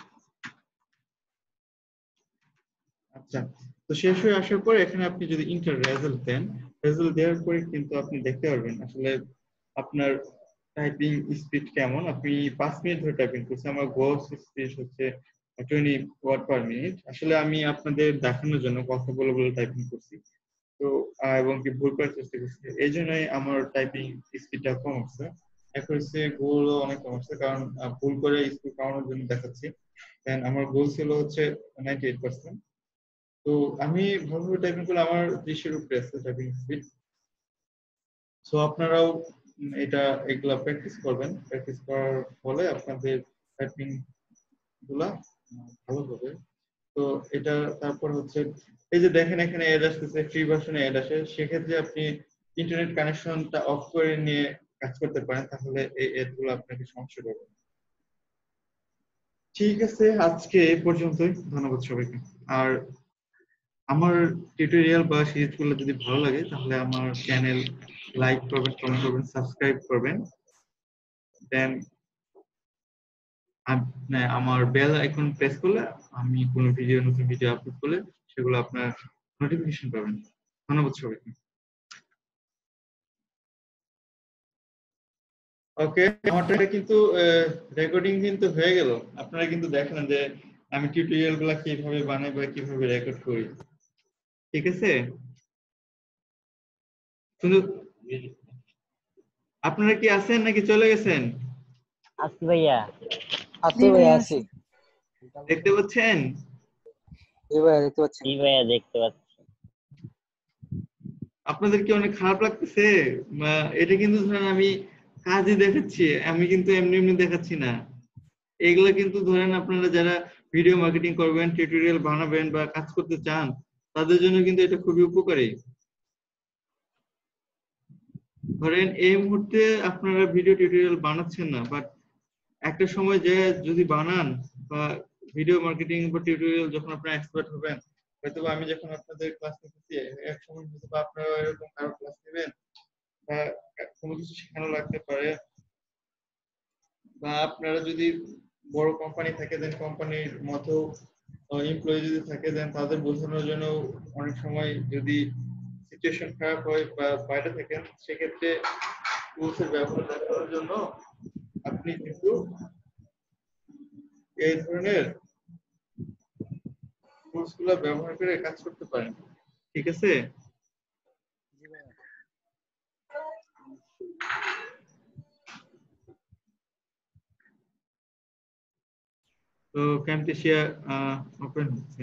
আচ্ছা, তো শেষ হয়ে আসার পরে এখানে আপনি যদি ইন্টার রেজাল্ট দেন, রেজাল্ট দেওয়ার পরে কিন্তু আপনি দেখতে পারবেন আসলে আপনার টাইপিং স্পিড কেমন। আপনি 5 মিনিট ধরে টাইপিং করছেন, আমার গোস স্পিড হচ্ছে 20 ওয়ার্ড পার মিনিট। আসলে আমি আপনাদের দেখানোর জন্য কথা বলে বলে টাইপিং করছি, তো এবং কি ভুল করার চেষ্টা করছি, এই জন্যই আমার টাইপিং স্পিডটা কম হচ্ছে। অ্যাকুরেসি গোলও অনেক কম হচ্ছে কারণ ভুল করে স্পিড কমানোর জন্য দেখাচ্ছি। দেন আমার গোল ছিল হচ্ছে 98%। তো আমি ভালোভাবে টাইপিং করলে আমার 30-এর উপরে আছে টাইপিং স্পিড। সো আপনারাও এটা এগুলা প্র্যাকটিস করবেন, প্র্যাকটিস করার ফলে আপনাদের টাইপিং গুলা ভালো হবে। তো এটা তারপর হচ্ছে এই যে দেখেন এখানে অ্যাড আসতেছে, ফ্রি ভার্সনে অ্যাড আসে, সেক্ষেত্রে আপনি ইন্টারনেট কানেকশনটা অফ করে নিয়ে কাজ করতে পারেন, তাহলে এই অ্যাড গুলো আপনাকে সমস্যা করবে না। ঠিক আছে, আজকে এই পর্যন্তই। ধন্যবাদ সবাইকে। আর আমার টিউটোরিয়াল বা সিরিজগুলো যদি ভালো লাগে তাহলে আমার চ্যানেল লাইক করবেন, কমেন্ট করবেন, সাবস্ক্রাইব করবেন। দেন আমার বেল আইকন প্রেস করলে আমি কোনো নতুন ভিডিও আপলোড করলে সেগুলো আপনার নোটিফিকেশন পাবেন। ধন্যবাদ সবাইকে। ওকে, আমারটা কিন্তু রেকর্ডিং কিন্তু হয়ে গেল। আপনারা কিন্তু দেখলেন যে আমি টিউটোরিয়াল গুলা কিভাবে বানাই বা কিভাবে রেকর্ড করি। ঠিক আছে, শুধু আপনারা কি আছেন নাকি চলে গেছেন? আসি ভাইয়া। আছি ভাইয়া আছি। দেখতে পাচ্ছেন? জি ভাইয়া দেখতে পাচ্ছি। জি ভাইয়া দেখতে পাচ্ছি। আপনাদের কি অনেক খারাপ লাগতেছে? এটা কিন্তু ধরেন আমি কাজই দেখাচ্ছি, আমি কিন্তু এমনি এমনি দেখাচ্ছি না। এগুলো কিন্তু ধরেন আপনারা যারা ভিডিও মার্কেটিং করবেন, টিউটোরিয়াল বানাবেন বা কাজ করতে চান তাদের জন্য কিন্তু এটা খুবই উপকারী। ধরেন এই মুহূর্তে আপনারা ভিডিও টিউটোরিয়াল বানাচ্ছেন না, বাট একটা সময় যে যদি বানান বা ভিডিও মার্কেটিং বা টিউটোরিয়াল যখন আপনারা এক্সপার্ট হবেন, হয়তো আমি যখন আপনাদের ক্লাস নিতেছি এক সময় হয়তো আপনারা এরকম কারো ক্লাস নেবেন বা কোনো কিছু শেখানো লাগতে পারে, বা আপনারা যদি বড় কোম্পানি থাকে দেন কোম্পানির মতো এমপ্লয়ি যদি থাকে দেন তাদের বোঝানোর জন্য অনেক সময় যদি সিচুয়েশন খারাপ হয় বা বাইরে থাকেন, সেক্ষেত্রে টুলসের ব্যবহার দেখানোর জন্য আপনি কিন্তু এই ধরনের টুলস গুলো ব্যবহার করে কাজ করতে পারেন। ঠিক আছে, তো ক্যাম্পেশিয়া ওপেন হচ্ছে।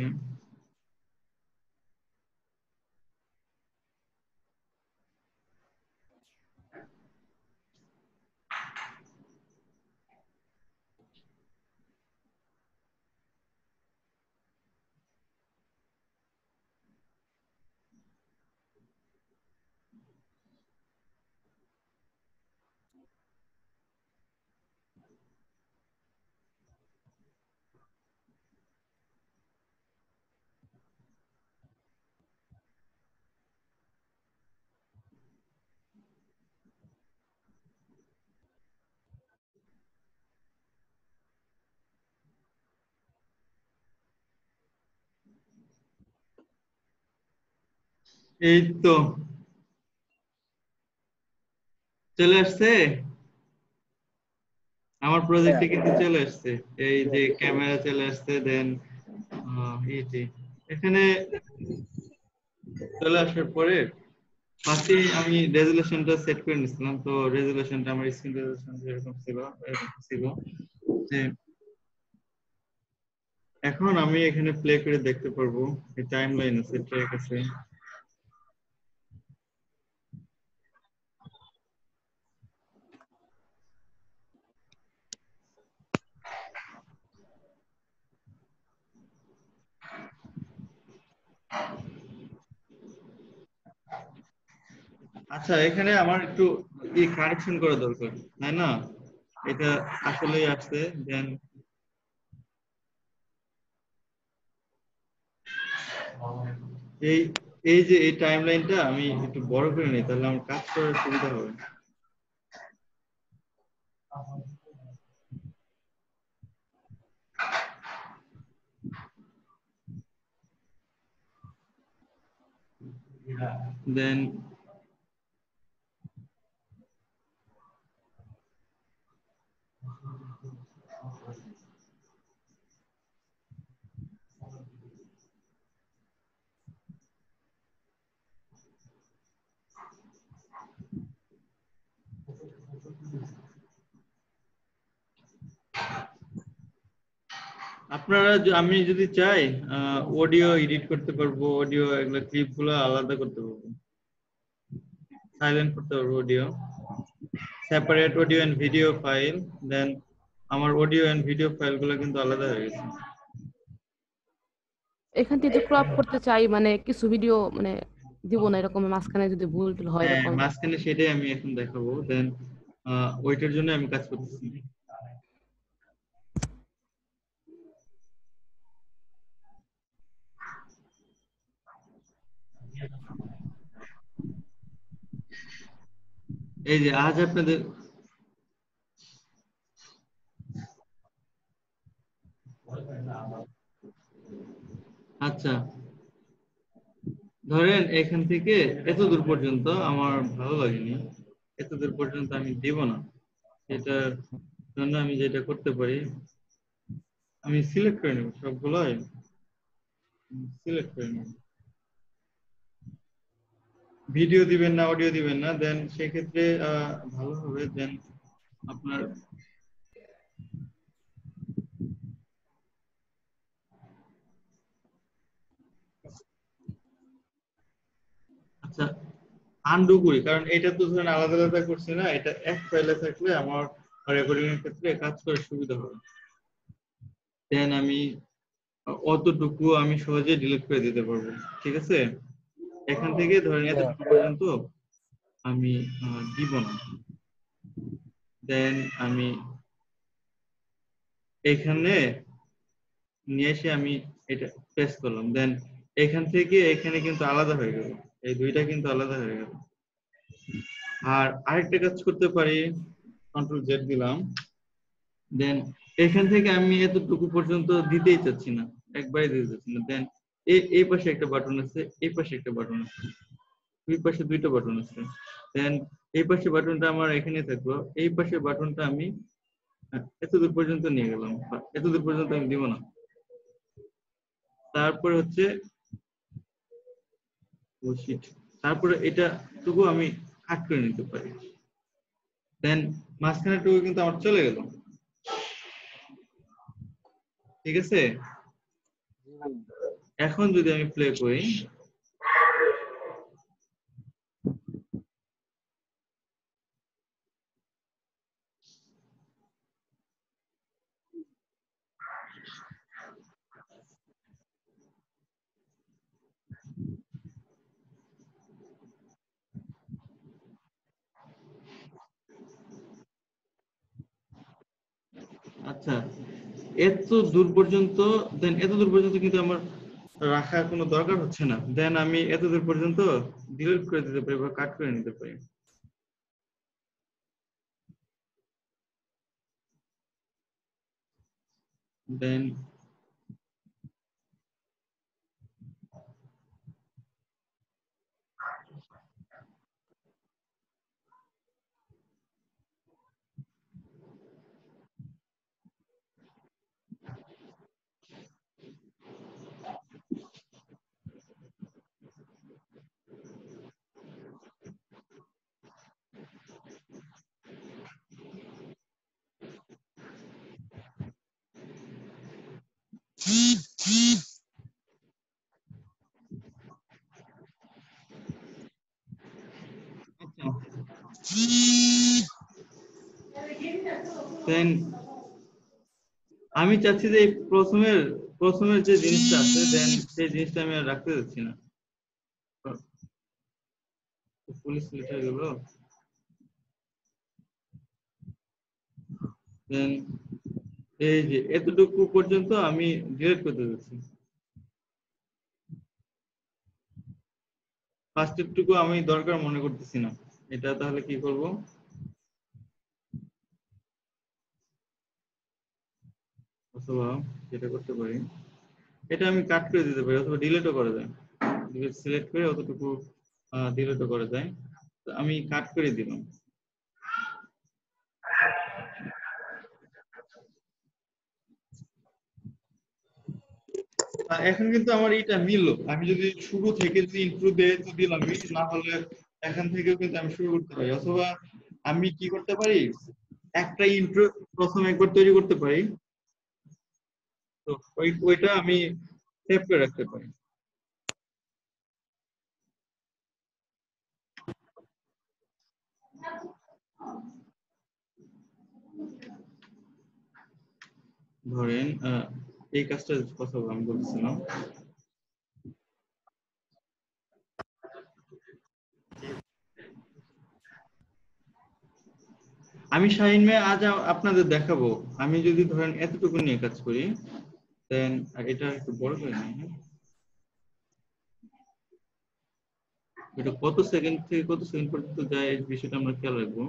এই তো চলে আসছে, আমার প্রজেক্টে কিন্তু চলে আসছে। এই যে ক্যামেরা চলে আসছে, দেন এখানে চলে আসার পরে ফার্স্টে আমি রেজুলেশনটা সেট করে নিছিলাম। তো রেজুলেশনটা আমার স্ক্রিন রেজুলেশন এরকম ছিল যে এখন আমি এখানে প্লে করে দেখতে পারবো। এই টাইম লাইন আছে, ট্র্যাক আছে। আচ্ছা, এখানে আমার একটু কারেকশন করা দরকার, তাই না? এটা আসলেই আসছে। দেন এই এই যে এই টাইম লাইনটা আমি একটু বড় করে নিই, তাহলে আমার কাজ করার সুবিধা হবে। দেন আপনারা আমি যদি চাই অডিও এডিট করতে পারবো, অডিও এগুলো ক্লিপ গুলো আলাদা করতে পারবো, সাইলেন্ট করতে পারবো audio, separate audio and video file. Then আমার অডিও এন্ড ভিডিও ফাইল গুলো কিন্তু আলাদা হয়ে গেছে। এখান থেকে ক্রপ করতে চাই, মানে কিছু ভিডিও মানে দিব না, এরকম মাঝখানে যদি ভুল টুল হয় হ্যাঁ, এরকম। মাঝখানে সেটাই আমি এখন দেখাবো। দেন ওইটার জন্য আমি কাজ করতেছি। এই যে আজ আপনাদের আচ্ছা, ধরেন এখান থেকে এত দূর পর্যন্ত আমার ভালো লাগেনি, এত দূর পর্যন্ত আমি দিব না। এটার জন্য আমি যেটা করতে পারি, আমি সিলেক্ট করে নেব সবগুলোই, সিলেক্ট করে নেব। ভিডিও দিবেন না অডিও দিবেন না, দেন সেক্ষেত্রে ভালো হবে। দেন আপনার আচ্ছা আনডু করি, কারণ এটা তো ধরেন আলাদা আলাদা করছি না, এটা এক ফাইলে থাকলে আমার রেকর্ডিং এর ক্ষেত্রে কাজ করার সুবিধা হবে। দেন আমি অতটুকু আমি সহজে ডিলিট করে দিতে পারবো। ঠিক আছে, এখান থেকে ধরেন এতটুকু পর্যন্ত আমি দিব না। দেন আমি এখানে নিয়ে এসে আমি এটা পেস্ট করলাম। দেন এখান থেকে এখানে কিন্তু আলাদা হয়ে গেল, এই দুইটা কিন্তু আলাদা হয়ে গেল। আর আরেকটা কাজ করতে পারি, কন্ট্রোল জেড দিলাম। দেন এখান থেকে আমি এতটুকু পর্যন্ত দিতেই চাচ্ছি না, একবারে দিতে চাচ্ছি না। দেন এই পাশে একটা বাটন আছে, এই পাশে একটা বাটন আছে, দুই পাশে দুইটা বাটন আছে। দেন এই পাশে বাটনটা আমার এখানে থাকলো, এই পাশে বাটনটা আমি এতদূর পর্যন্ত নিয়ে গেলাম, এতদূর পর্যন্ত আমি দিব না। তারপরে হচ্ছে তারপরে এটা টুকু আমি কাট করে নিতে পারি। দেন মাঝখানে টুকু কিন্তু আমার চলে গেল। ঠিক আছে, এখন যদি আমি প্লে করি, আচ্ছা এত দূর পর্যন্ত, দেন এত দূর পর্যন্ত কিন্তু আমার রাখার কোনো দরকার হচ্ছে না। দেন আমি এত দূর পর্যন্ত ডিলিট করে দিতে পারি বা কাট করে নিতে পারি। দেন দেন আমি চাচ্ছি যে এই প্রথমের যে জিনিসটা আছে দেন সেই জিনিসটা আমি আর রাখতে যাচ্ছি না। পুলিশ লেটার গুলো দেন এই যে এতটুকু পর্যন্ত আমি ডিলিট করতে যাচ্ছি। ফার্স্ট টুকু আমি দরকার মনে করতেছি না। এটা তাহলে কি করব? অথবা যেটা করতে পারি এটা আমি কাট করে দিতে পারি অথবা ডিলিটও করা যায়। ডিলিট সিলেক্ট করে অতটুকু ডিলিটও করা যায়। তো আমি কাট করে দিলাম। এখন কিন্তু আমার এটা মিললো। আমি যদি শুরু থেকে যদি ইন্ট্রো দেই তো দিলাম, না হলে এখান থেকেও কিন্তু আমি শুরু করতে পারি। অথবা আমি কি করতে পারি, একটা ইন্ট্রো প্রথমে একবার তৈরি করতে পারি, তো ওইটা আমি সেভ করে রাখতে পারি। ধরেন এই কাজটার কথা আমি বলছিলাম। আমি শাহিন ভাই আজ আপনাদের দেখাবো আমি যদি ধরেন এতটুকু নিয়ে কাজ করি, দেন এটা একটু বড় করে নিই। এটা কত সেকেন্ড থেকে কত সেকেন্ড পর্যন্ত যায় এই বিষয়টা আমরা খেয়াল রাখবো।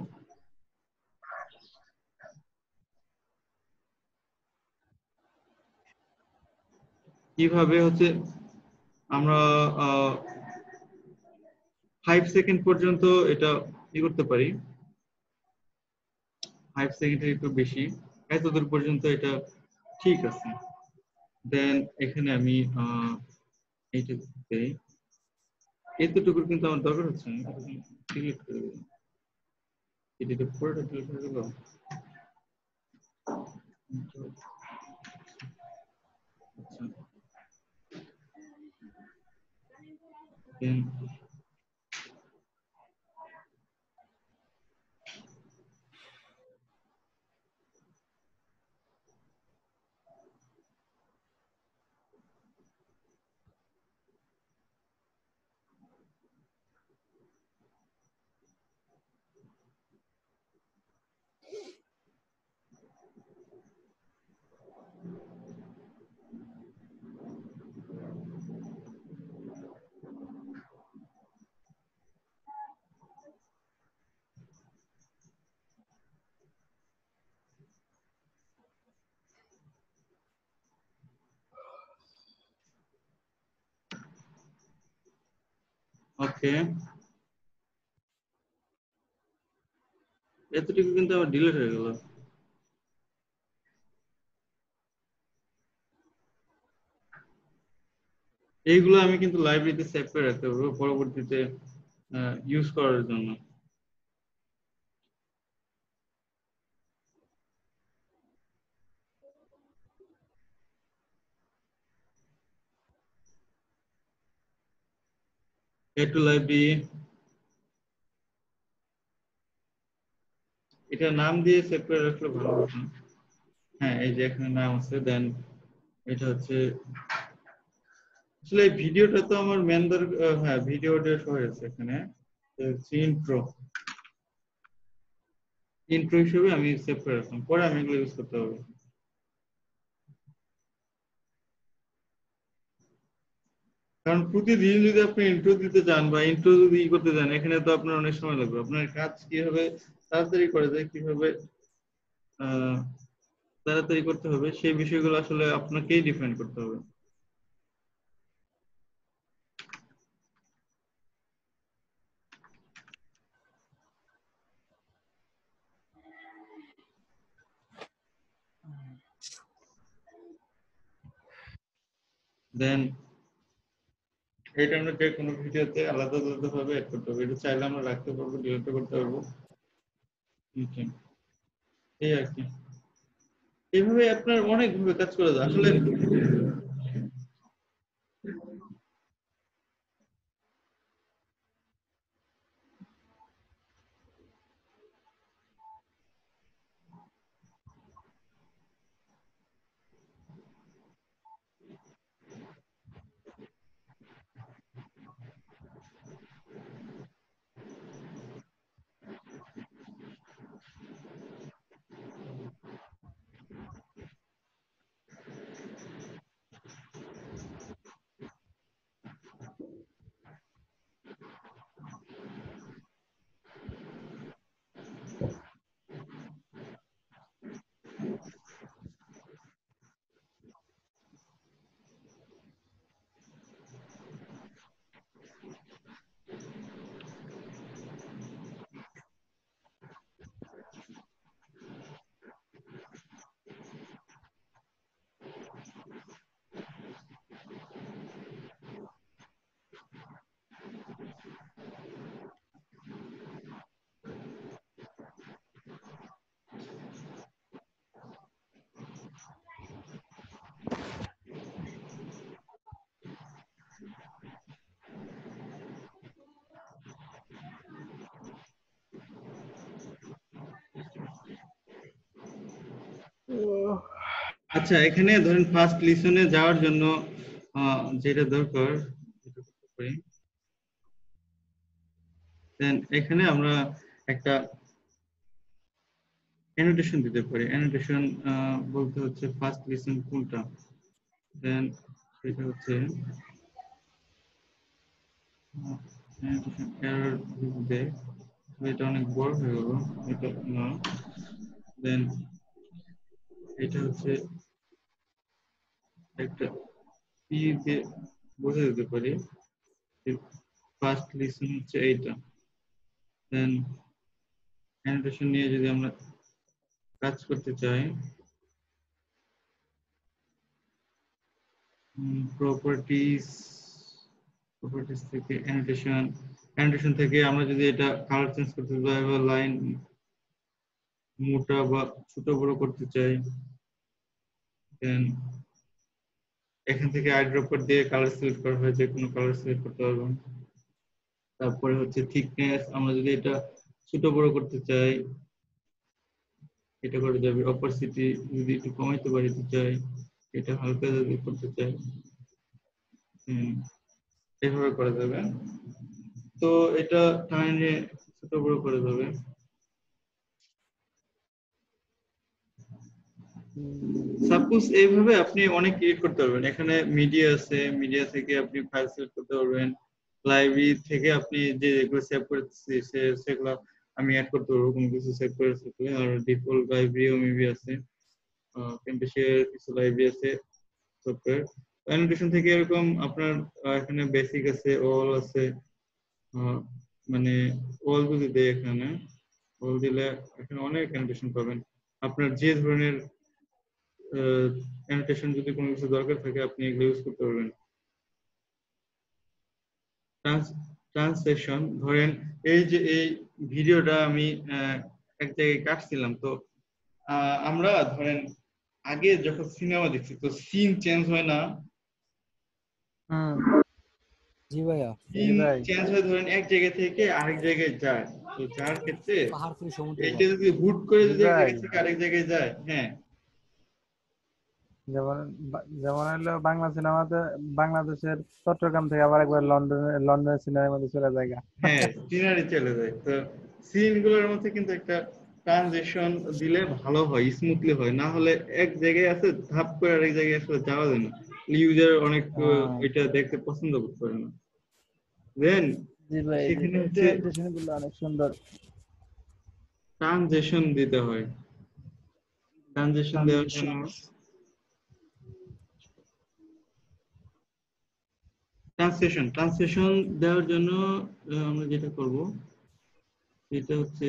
কিভাবে হচ্ছে আমরা 5 সেকেন্ড পর্যন্ত এটা ই করতে পারি, 5 সেকেন্ডের একটু বেশি, এতদূর পর্যন্ত এটা ঠিক আছে। দেন এখানে আমি এইটা দেই, এতটুকুর কিন্তু আমার দরকার হচ্ছে না, ডিলিট করে দেব। এটা পুরোটা ডিলিট হয়ে গেল। আচ্ছা দেন ওকে, এতটুকু কিন্তু আমার ডিলিট হয়ে গেল। এইগুলো আমি কিন্তু লাইব্রেরিতে সেভ করে রাখতে পারবো পরবর্তীতে ইউজ করার জন্য। টু লাইব্রেরি, এটা নাম দিয়ে সেভ করে রাখলে ভালো হতো। হ্যাঁ এই যে এখানে নাম আছে। দেন এটা হচ্ছে আসলে ভিডিওটা তো আমার মেন হ্যাঁ ভিডিওটা শো হয়েছে এখানে। ইন্ট্রো হিসেবে আমি সেভ করে রাখলাম, পরে আমি এগুলো ইউজ করতে হবে। কারণ প্রতিদিন যদি আপনি ইন্ট্রো দিতে চান বা ইন্ট্রো যদি করতে চান, এখানে তো আপনার অনেক সময় লাগবে। আপনার কাজ কিভাবে তাড়াতাড়ি করা যায়, কিভাবে তাড়াতাড়ি করতে হবে, সেই বিষয়গুলো আসলে আপনাকেই ডিফাইন করতে হবে। দেন এটা আমরা যে কোনো ভিডিওতে আলাদা আলাদা ভাবে অ্যাড করতে হবে। এটা চাইলে আমরা রাখতে পারবো, ডিলিট করতে পারবো। এই আর কি, এইভাবে আপনার অনেক ভাবে কাজ করা যায় আসলে। আচ্ছা, এখানে ধরেন ফার্স্ট লিসনে যাওয়ার জন্য যেটা দরকার যেটা করতে পারি, দেন এখানে আমরা একটা অ্যানোটেশন দিতে পারি। অ্যানোটেশন বলতে হচ্ছে ফার্স্ট লিসন কোনটা, দেন সেটা হচ্ছে অ্যানোটেশন এরর দিতে, এটা অনেক বড় হয়ে গেল, এটা না, দেন এটা হচ্ছে একটা পি দিয়ে বুঝে দিতে পারি। ফার্স্ট লিসন হচ্ছে এইটা, দেন অ্যানোটেশন নিয়ে যদি আমরা কাজ করতে চাই, প্রপার্টিজ প্রপার্টিজ থেকে অ্যানোটেশন থেকে আমরা যদি এটা কালার চেঞ্জ করতে চাই বা লাইন মোটা বা ছোট বড় করতে চাই, দেন এখান থেকে আইড্রপার দিয়ে কালার সিলেক্ট করা হয়, যে কোনো কালার সিলেক্ট করতে পারবেন। তারপরে হচ্ছে থিকনেস, আমরা যদি এটা ছোট বড় করতে চাই এটা করে যাবে। অপারসিটি যদি একটু কমাইতে বাড়িতে চাই, এটা হালকা যদি করতে চাই, এভাবে করা যাবে। তো এটা টাইমে ছোট বড় করে যাবে। সাপোজ এইভাবে আপনি অনেক ক্রিয়েট করতে পারবেন। এখানে মিডিয়া আছে, মিডিয়া থেকে আপনি ফাইল সিলেক্ট করতে পারবেন। লাইব্রেরি থেকে আপনি যেগুলো সেভ করেছি সেগুলো আমি অ্যাড করতে পারবো, কোনো কিছু সেভ করে থাকলে। আর ডিফল্ট লাইব্রেরিও মেবি আছে, ক্যাম্পাসের কিছু লাইব্রেরি আছে সফটওয়্যার। অ্যানোটেশন থেকে এরকম আপনার এখানে বেসিক আছে, অল আছে, মানে অল যদি দেয়, এখানে অল দিলে এখানে অনেক অ্যানোটেশন পাবেন। আপনার যে ধরনের অ্যানোটেশন যদি কোনো কিছু দরকার থাকে আপনি এগুলো ইউজ করতে পারবেন। ট্রান্সলেশন, ধরেন এই যে এই ভিডিওটা আমি এক জায়গায় কাটছিলাম, তো আমরা ধরেন আগে যখন সিনেমা দেখছি তো সিন চেঞ্জ হয় না, জি ভাইয়া। সিন চেঞ্জ হয়, ধরেন এক জায়গা থেকে আরেক জায়গায় যায়। তো যার ক্ষেত্রে পাহাড়পুর সমুদ্র এইটা যদি হুট করে যদি এক ভাই। জায়গা থেকে আরেক জায়গায় যায়, হ্যাঁ যেমন যেমন হলো বাংলা সিনেমাতে বাংলাদেশের চট্টগ্রাম থেকে আবার একবার লন্ডনের সিনেমার মধ্যে চলে যায়। হ্যাঁ সিনারি চলে যায়। তো সিন গুলোর মধ্যে কিন্তু একটা ট্রানজিশন দিলে ভালো হয়, স্মুথলি হয়। না হলে এক জায়গায় আছে ধাপ করে আরেক জায়গায় আসলে যাওয়া যায় না, ইউজার অনেক এটা দেখতে পছন্দ করতে পারে না। দেন জি ভাই, সেখানে হচ্ছে ট্রানজিশন গুলো অনেক সুন্দর। ট্রানজিশন দিতে হয়। ট্রানজিশন দেওয়ার জন্য ট্রান্সলেশন দেওয়ার জন্য আমরা যেটা করব সেটা হচ্ছে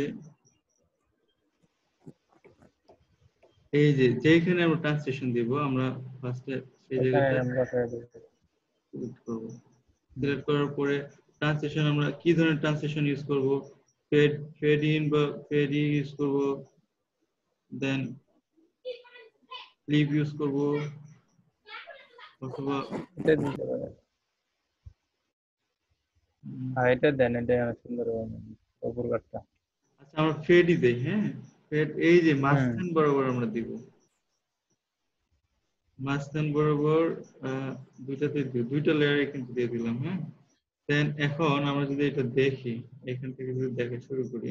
এই যে যেখানে আমরা ট্রান্সলেশন দিব, আমরা ফার্স্টে সেই এখানে জায়গাটা আমরা করে দেব। সিলেক্ট করব। সিলেক্ট করার পরে ট্রান্সলেশন আমরা কি ধরনের ট্রান্সলেশন ইউজ করব, ফেড ইন বা ফেড ইউজ করব, দেন লিভ ইউজ করব, অথবা এটা দিতে পারে। হ্যাঁ, এটা দেন, এটা অনেক সুন্দর উপর কাটটা। আচ্ছা আমরা ফেডই দেই। হ্যাঁ ফেড এই যে মাঝখান বরাবর আমরা দিব, মাঝখান বরাবর দুইটাতে দুইটা লেয়ারে কিন্তু দিয়ে দিলাম। হ্যাঁ দেন এখন আমরা যদি এটা দেখি, এখান থেকে যদি দেখা শুরু করি,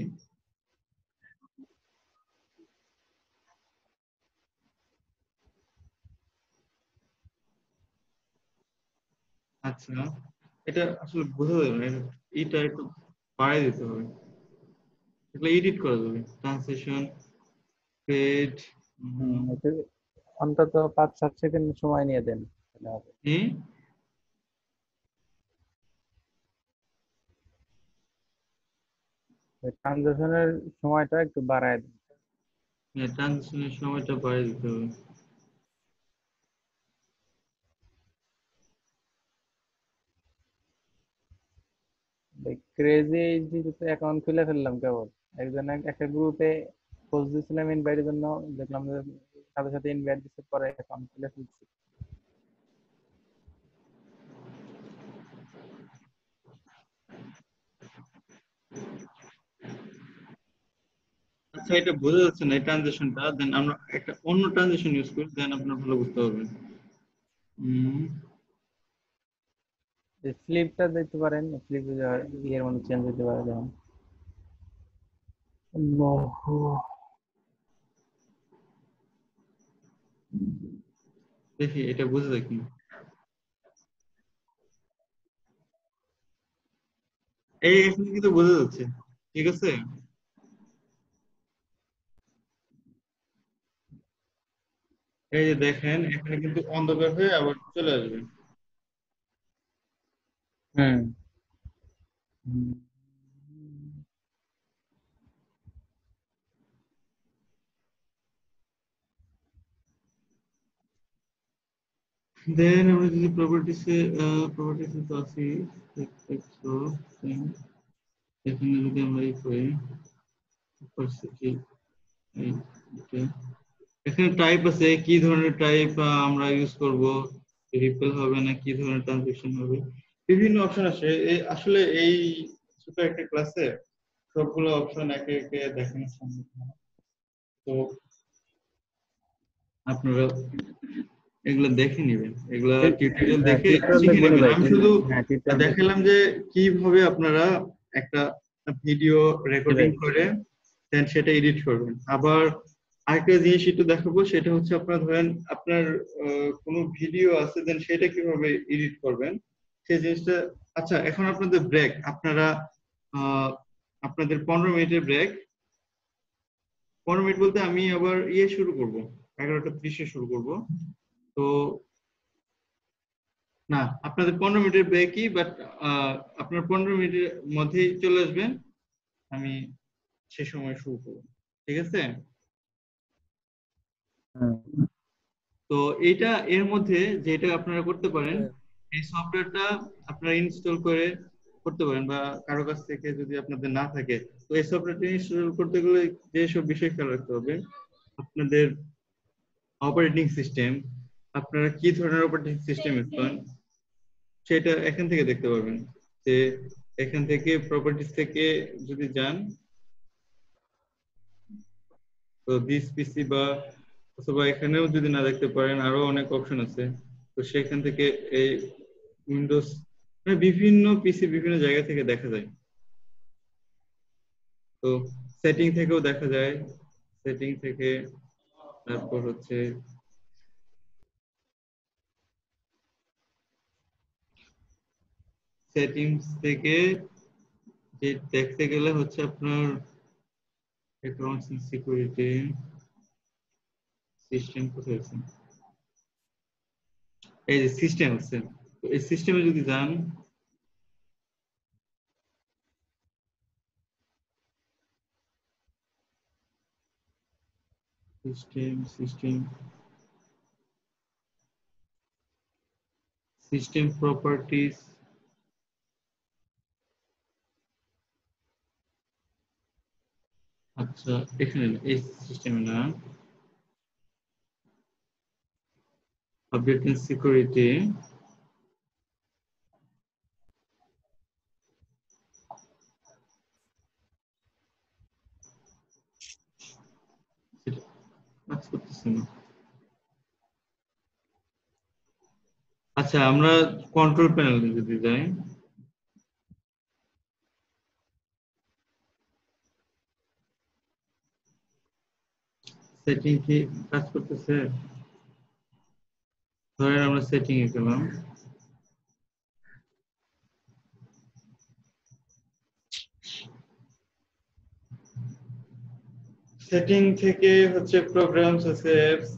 আচ্ছা এটা আসলে বোঝা যাবে না, এটা একটু বাড়াই দিতে হবে। এগুলো এডিট করা যাবে, ট্রান্সলেশন পেজ এটা অন্তত 5-7 সেকেন্ড সময় নিয়ে দেন, তাহলে হবে। ট্রানজাকশনের সময়টা একটু বাড়ায় দেন। হ্যাঁ ট্রান্সলেশনের সময়টা বাড়াই দিতে হবে। ক্রেজি এইচডি অ্যাকাউন্ট খুলে ফেললাম কেবল। একটা গ্রুপে পোস্ট দিয়েছিলাম ইনভাইটের জন্য, দেখলাম যে সাথে সাথে ইনভাইট দিতে পরে অ্যাকাউন্ট খুলে ফেলছি। আচ্ছা এটা বোঝা যাচ্ছে না এই ট্রানজিশনটা, দেন আমরা একটা অন্য ট্রানজিশন ইউজ করি, দেন আপনার ভালো বুঝতে হবে। ফ্লিপটা দেখতে পারেন, ফ্লিপ ইয়ের মধ্যে চেঞ্জ হতে পারে যেমন দেখি এটা বোঝা যায় কি। এই এখানে কিন্তু বোঝা যাচ্ছে, ঠিক আছে। এই যে দেখেন এখানে কিন্তু অন্ধকার হয়ে আবার চলে আসবে। হুম। দেন আমরা যদি প্রপার্টিসে তো আছি, এখানে যদি আমরা এই করি opacity, এখানে টাইপ আছে, কি ধরনের টাইপ আমরা ইউজ করব, রিপেল হবে না কি ধরনের ট্রানজিশন হবে, বিভিন্ন অপশন আছে। এই আসলে এই ছোট একটা ক্লাসে সবগুলো অপশন একে একে দেখানো সম্ভব না, তো আপনারা এগুলো দেখে নেবেন, এগুলা টিউটোরিয়াল দেখে শিখে নেবেন। আমি শুধু দেখালাম যে কিভাবে আপনারা একটা ভিডিও রেকর্ডিং করে দেন সেটা এডিট করবেন। আবার আরেকটা জিনিস একটু দেখাবো, সেটা হচ্ছে আপনার ধরেন আপনার কোনো ভিডিও আছে, দেন সেটা কিভাবে এডিট করবেন সেই জিনিসটা। আচ্ছা এখন আপনাদের ব্রেক, আপনারা আপনাদের 15 মিনিটের ব্রেক। 15 মিনিট বলতে আমি আবার শুরু করব 11:30 শুরু করব, তো না আপনাদের 15 মিনিটের ব্রেকই, বাট আপনার 15 মিনিটের মধ্যেই চলে আসবেন, আমি সে সময় শুরু করব, ঠিক আছে। তো এটা এর মধ্যে যেটা আপনারা করতে পারেন, এই সফটওয়্যারটা আপনারা ইনস্টল করে করতে পারেন, বা কারো কাছ থেকে যদি আপনাদের না থাকে, তো এই সফটওয়্যারটা ইনস্টল করতে গেলে যেসব বিষয় খেয়াল রাখতে হবে, আপনাদের অপারেটিং সিস্টেম, আপনারা কি ধরনের অপারেটিং সিস্টেম ইউজ করেন সেটা এখান থেকে দেখতে পারবেন। যে এখান থেকে প্রপার্টিজ থেকে যদি যান, তো দিস পিসি বা অথবা এখানেও যদি না দেখতে পারেন আরো অনেক অপশন আছে, তো সেখান থেকে এই উইন্ডোজ বিভিন্ন পিসি বিভিন্ন জায়গা থেকে দেখা যায়, তো সেটিং থেকেও দেখা যায়, সেটিং থেকে তারপর হচ্ছে সেটিংস থেকে যে দেখতে গেলে হচ্ছে আপনার অ্যাকাউন্টস এন্ড সিকিউরিটি সিস্টেম কোথায় আছে, এই যে সিস্টেম আছে, তো এই সিস্টেমে যদি যান, সিস্টেম প্রপার্টিজ, আচ্ছা এখানে এই সিস্টেমে না, আপডেট এন্ড সিকিউরিটি, কাজ করতেছে না। আচ্ছা আমরা কন্ট্রোল প্যানেলে যদি যাই, সেটিং কি কাজ করতেছে, ধরেন আমরা সেটিং এ গেলাম, সেটিং থেকে হচ্ছে প্রোগ্রামস আছে, অ্যাপস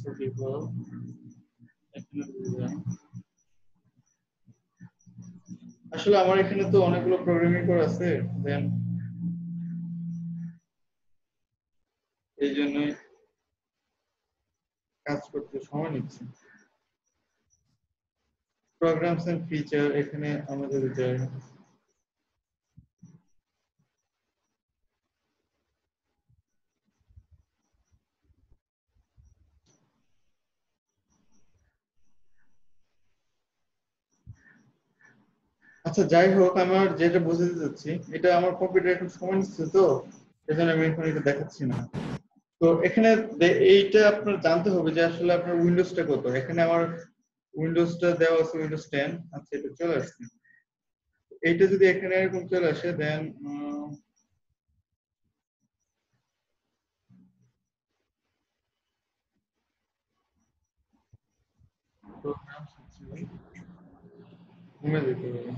এখানে যদি যান, আসলে আমার এখানে তো অনেকগুলো প্রোগ্রামিং করা আছে, দেন এই জন্যই কাজ করতে সময় নিচ্ছে। প্রোগ্রামস এন্ড ফিচার, এখানে আমরা যদি যাই, আচ্ছা যাই হোক, আমার যেটা বুঝতে চাচ্ছি, এটা আমার কম্পিউটার এখন সময় নিচ্ছে, তো সেজন্য আমি এখন এটা দেখাচ্ছি না। তো এখানে এইটা আপনার জানতে হবে যে আসলে আপনার উইন্ডোজটা কত। এখানে আমার উইন্ডোজটা দেওয়া আছে উইন্ডোজ 10। আচ্ছা, এটা চলে আসছে। এইটা যদি এখানে এরকম চলে আসে দেন কমে যেতে হবে।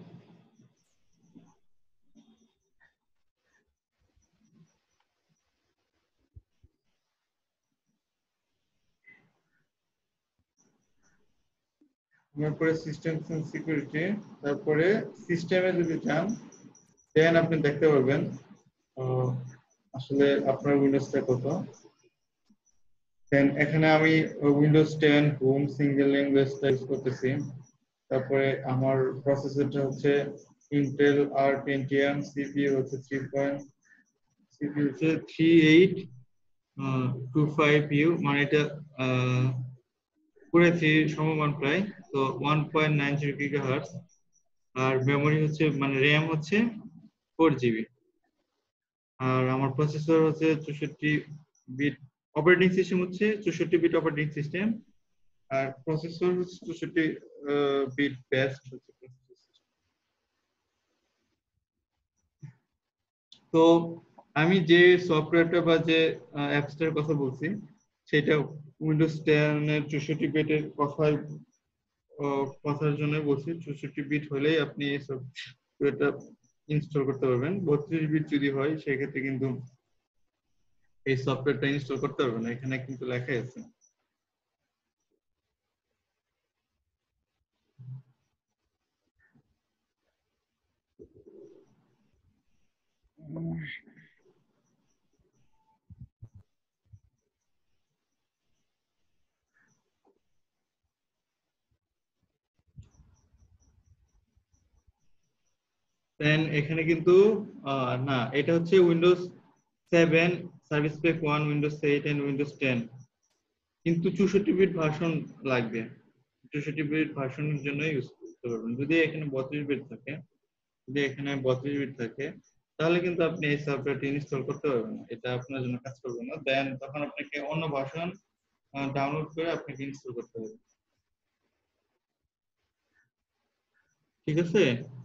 তারপরে সিস্টেম সিকিউরিটি, তারপরে সিস্টেমে যদি যান দেন আপনি দেখতে পারবেন আসলে আপনার উইন্ডোজটা কত। দেন এখানে আমি উইন্ডোজ 10 হোম সিঙ্গেল ল্যাঙ্গুয়েজটা ইউজ করতেছি। তারপরে আমার প্রসেসরটা হচ্ছে ইন্টেল R20M, সিপিইউ হচ্ছে 3825U, মানে এটা পুরো 3 সমমান প্রায়। তো 1.90 GHz। আর মেমোরি হচ্ছে মানে র্যাম হচ্ছে 4 GB। আর আমার প্রসেসর হচ্ছে 64 বিট, অপারেটিং সিস্টেম হচ্ছে 64 বিট অপারেটিং সিস্টেম। আর প্রসেসর হচ্ছে 64 বিট বেস্ট হচ্ছে processor system। তো আমি যে সফটওয়্যারটা বা যে অ্যাপসটার কথা বলছি সেটা উইন্ডোজ 10 এর 64 বিটের কথার জন্য বলছি। 64 বিট হলেই আপনি এই সফটওয়্যারটা ইনস্টল করতে পারবেন। 32 বিট যদি হয় সেক্ষেত্রে কিন্তু এই সফটওয়্যারটা ইনস্টল করতে পারবেন না, এখানে কিন্তু লেখা আছে। দেন এখানে কিন্তু না, এটা হচ্ছে Windows 7 service pack 1, Windows 8 and Windows 10। কিন্তু 64 বিট ভার্সন লাগবে। 64 বিট ভার্সনের জন্য ইউজ করতে পারবেন। যদি এখানে 32 বিট থাকে, তাহলে কিন্তু আপনি এই সফটওয়্যারটি ইনস্টল করতে পারবেন না, এটা আপনার জন্য কাজ করবে না। দেন তখন আপনাকে অন্য ভার্সন ডাউনলোড করে আপনাকে ইনস্টল করতে হবে। ঠিক আছে?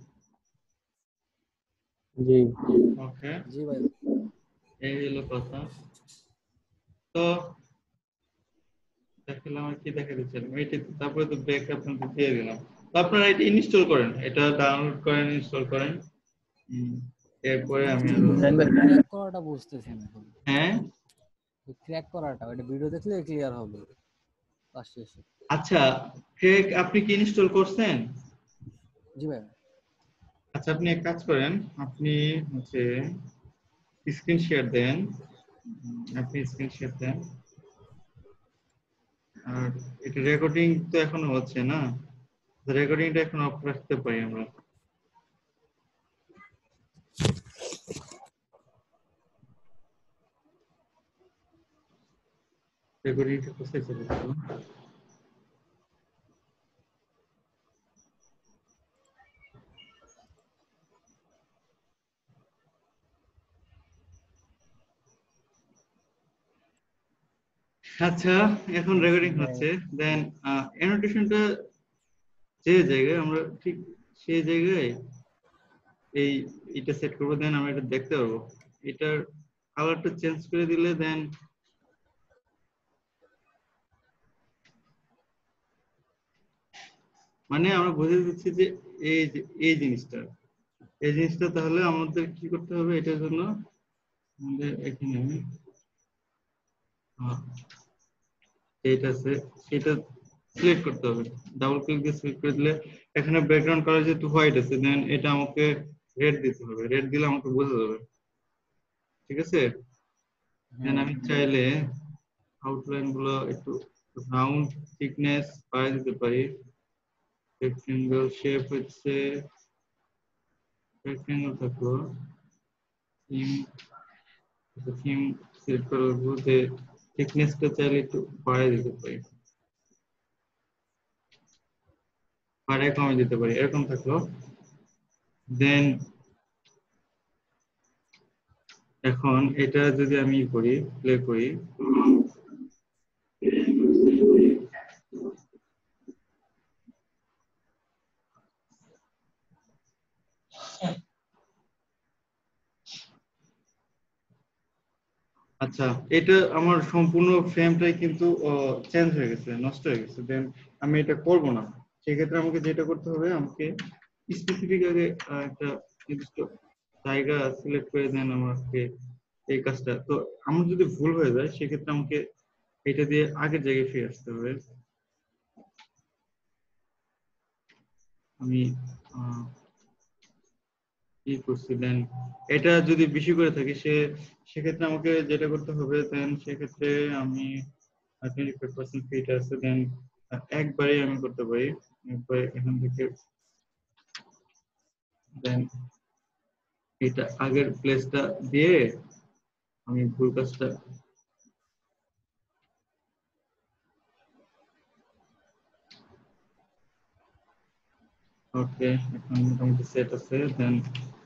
জি ওকে, জি ভাই। এই হলো কথা। তো দেখালাম আর কি দেখা দিচ্ছিলাম এইটা, তারপরে তো ব্যাক আপনাদের দিয়ে দিলাম। তো আপনারা এটা ইনস্টল করেন, এটা ডাউনলোড করেন, ইনস্টল করেন। এরপরে আমি আরো ক্র্যাক করাটা বুঝতেছি না এখন। হ্যাঁ, ক্র্যাক করাটা ওটা ভিডিও দেখলে ক্লিয়ার হবে কাজ শেষে। আচ্ছা, ক্র্যাক আপনি কি ইনস্টল করছেন? জি ভাই। আচ্ছা, আপনি এক কাজ করেন, আপনি হচ্ছে স্ক্রিন শেয়ার দেন। আর এটা রেকর্ডিং তো এখনো হচ্ছে না, রেকর্ডিংটা এখন অফ রাখতে পারি আমরা। রেকর্ডিংটা কোথায় চলে গেল? আচ্ছা, এখন রেকর্ডিং হচ্ছে। দেন অ্যানোটেশনটা যে জায়গায় আমরা ঠিক সেই জায়গায় এটা সেট করবো। দেন আমরা এটা দেখতে পারবো। এটার কালারটা চেঞ্জ করে দিলে দেন মানে আমরা বুঝে দিচ্ছি যে এই জিনিসটা তাহলে আমাদের কি করতে হবে এটার জন্য। আমাদের এখানে এইটা আছে, সেটা সিলেক্ট করতে হবে। ডাবল ক্লিক দিয়ে সিলেক্ট করে দিলে এখানে ব্যাকগ্রাউন্ড কালার যেহেতু হোয়াইট আছে, দেন এটা আমাকে রেড দিতে হবে। রেড দিলে আমাকে বোঝা যাবে। ঠিক আছে? দেন আমি চাইলে আউটলাইন গুলো একটু রাউন্ড থিকনেস বাড়িয়ে দিতে পারি। রেক্টেঙ্গল শেপ হচ্ছে রেক্টেঙ্গল থাকলো। থিম সিলেক্ট করে রাখবো যে থিকনেসটা চাইলে একটু বাড়িয়ে দিতে পারি, বাড়িয়ে কমিয়ে দিতে পারি, এরকম থাকলো। দেন এখন এটা যদি আমি করি, প্লে করি, আচ্ছা এটা আমার সম্পূর্ণ ফ্রেমটাই কিন্তু চেঞ্জ হয়ে গেছে, নষ্ট হয়ে গেছে। দেন আমি এটা করব না, সেক্ষেত্রে আমাকে যেটা করতে হবে, আমাকে স্পেসিফিক আগে একটা নির্দিষ্ট জায়গা সিলেক্ট করে দেন আমাকে এই কাজটা। তো আমার যদি ভুল হয়ে যায় সেক্ষেত্রে আমাকে এটা দিয়ে আগের জায়গায় ফিরে আসতে হবে। আমি কি করছি, দেন এটা যদি বেশি করে থাকি সেক্ষেত্রে আমাকে যেটা করতে হবে, দেন সেক্ষেত্রে আমি 25% ফিট আছে, দেন একবারে আমি করতে পারি, একবারে এখান থেকে, দেন এটা আগের প্লেসটা দিয়ে আমি ভুল কাজটা, ওকে এখন মোটামুটি সেট আছে। দেন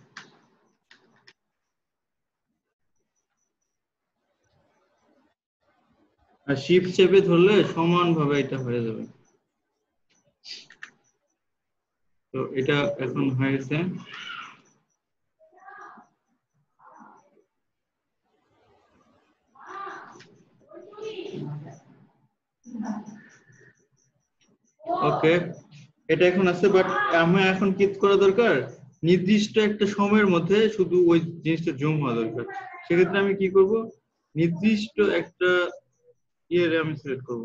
শিফট চেপে ধরলে সমানভাবে এটা হয়ে যাবে। তো এটা এখন হয়ে গেছে। ওকে এটা এখন আছে, বাট আমার এখন কি করা দরকার, নির্দিষ্ট একটা সময়ের মধ্যে শুধু ওই জিনিসটা জুম হওয়া দরকার। সেক্ষেত্রে আমি কি করব, নির্দিষ্ট একটা ইয়ে আমি সিলেক্ট করব,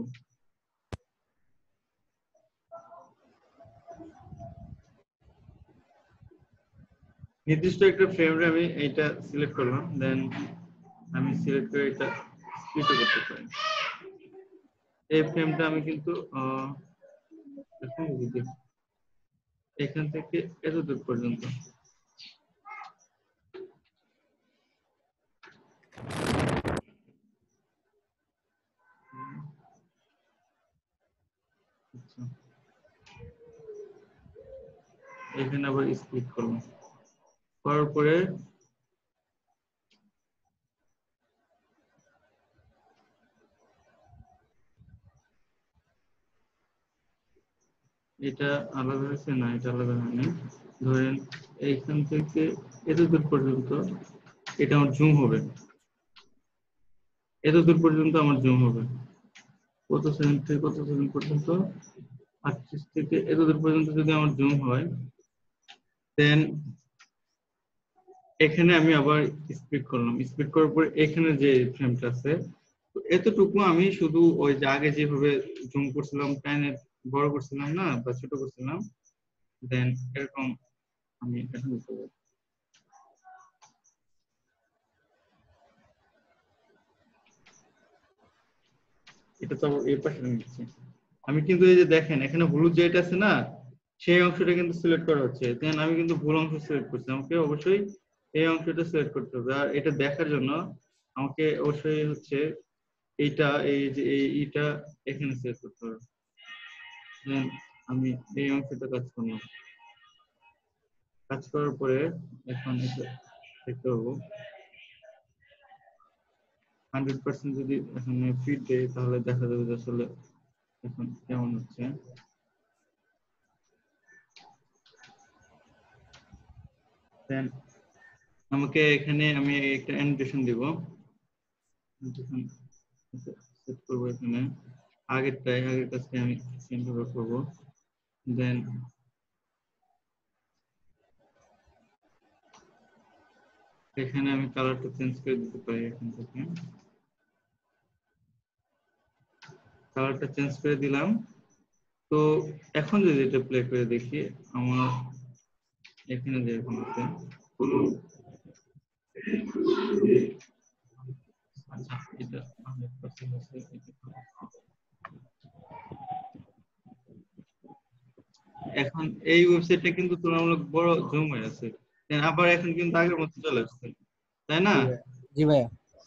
নির্দিষ্ট একটা ফ্রেমে আমি এটা সিলেক্ট করলাম, দেন আমি সিলেক্ট করে এটা স্প্লিট করতে পারি। এই ফ্রেমটা আমি কিন্তু এখান থেকে এতদূর পর্যন্ত, আচ্ছা এখানে আবার স্প্লিট করলাম, করার পরে এটা আলাদা হয়েছে না, এটা আলাদা হয়নি। ধরেন এইখান থেকে এতদূর পর্যন্ত এটা আমার জুম হবে, এতদূর পর্যন্ত আমার জুম হবে। কত সেকেন্ড থেকে কত সেকেন্ড পর্যন্ত, 38 থেকে এতদূর পর্যন্ত যদি আমার জুম হয়, দেন এখানে আমি আবার স্পিড করলাম, স্পিড করার পর এখানে যে ফ্রেমটা আছে এতটুকু আমি শুধু ওই যে আগে যেভাবে জুম করছিলাম, টাইনে বড় করছিলাম না বা ছোট করছিলাম, দেন এরকম আমি এখন করব। এটা তো এই পাশে নিচ্ছি আমি, কিন্তু এই যে দেখেন এখানে হলুদ যেটা আছে না, সেই অংশটা কিন্তু সিলেক্ট করা হচ্ছে, দেন আমি কিন্তু ভুল অংশ সিলেক্ট করছি। আমাকে অবশ্যই এই অংশটা সিলেক্ট করতে হবে, আর এটা দেখার জন্য আমাকে অবশ্যই হচ্ছে এইটা, এই যে এইটা এখানে সিলেক্ট করতে হবে। দেন আমি এই অংশটা কাজ করলাম, কাজ করার পরে এখন এটা দেখতে পাবো 100% যদি এখানে ফিট দেই তাহলে দেখা যাবে যে আসলে এখন কেমন হচ্ছে। দেন আমাকে এখানে আমি একটা অ্যানোটেশন দিব, সেট করব এখানে আগের কাজটা আমি সেমভাবে করব। দেন এখানে আমি কালারটা চেঞ্জ করে দিতে পারি, এখান থেকে কালারটা চেঞ্জ করে দিলাম। তো এখন যদি এটা প্লে করে দেখি, আমার এখানে যে এখন আছে, আচ্ছা এটা 100% আছে, এখন এই ওয়েবসাইটটা কিন্তু তুলনামূলক বড় জুম হয়ে আছে, আবার এখন কিন্তু আগের মতো চলে আসছে, তাই না? জি ভাইয়া।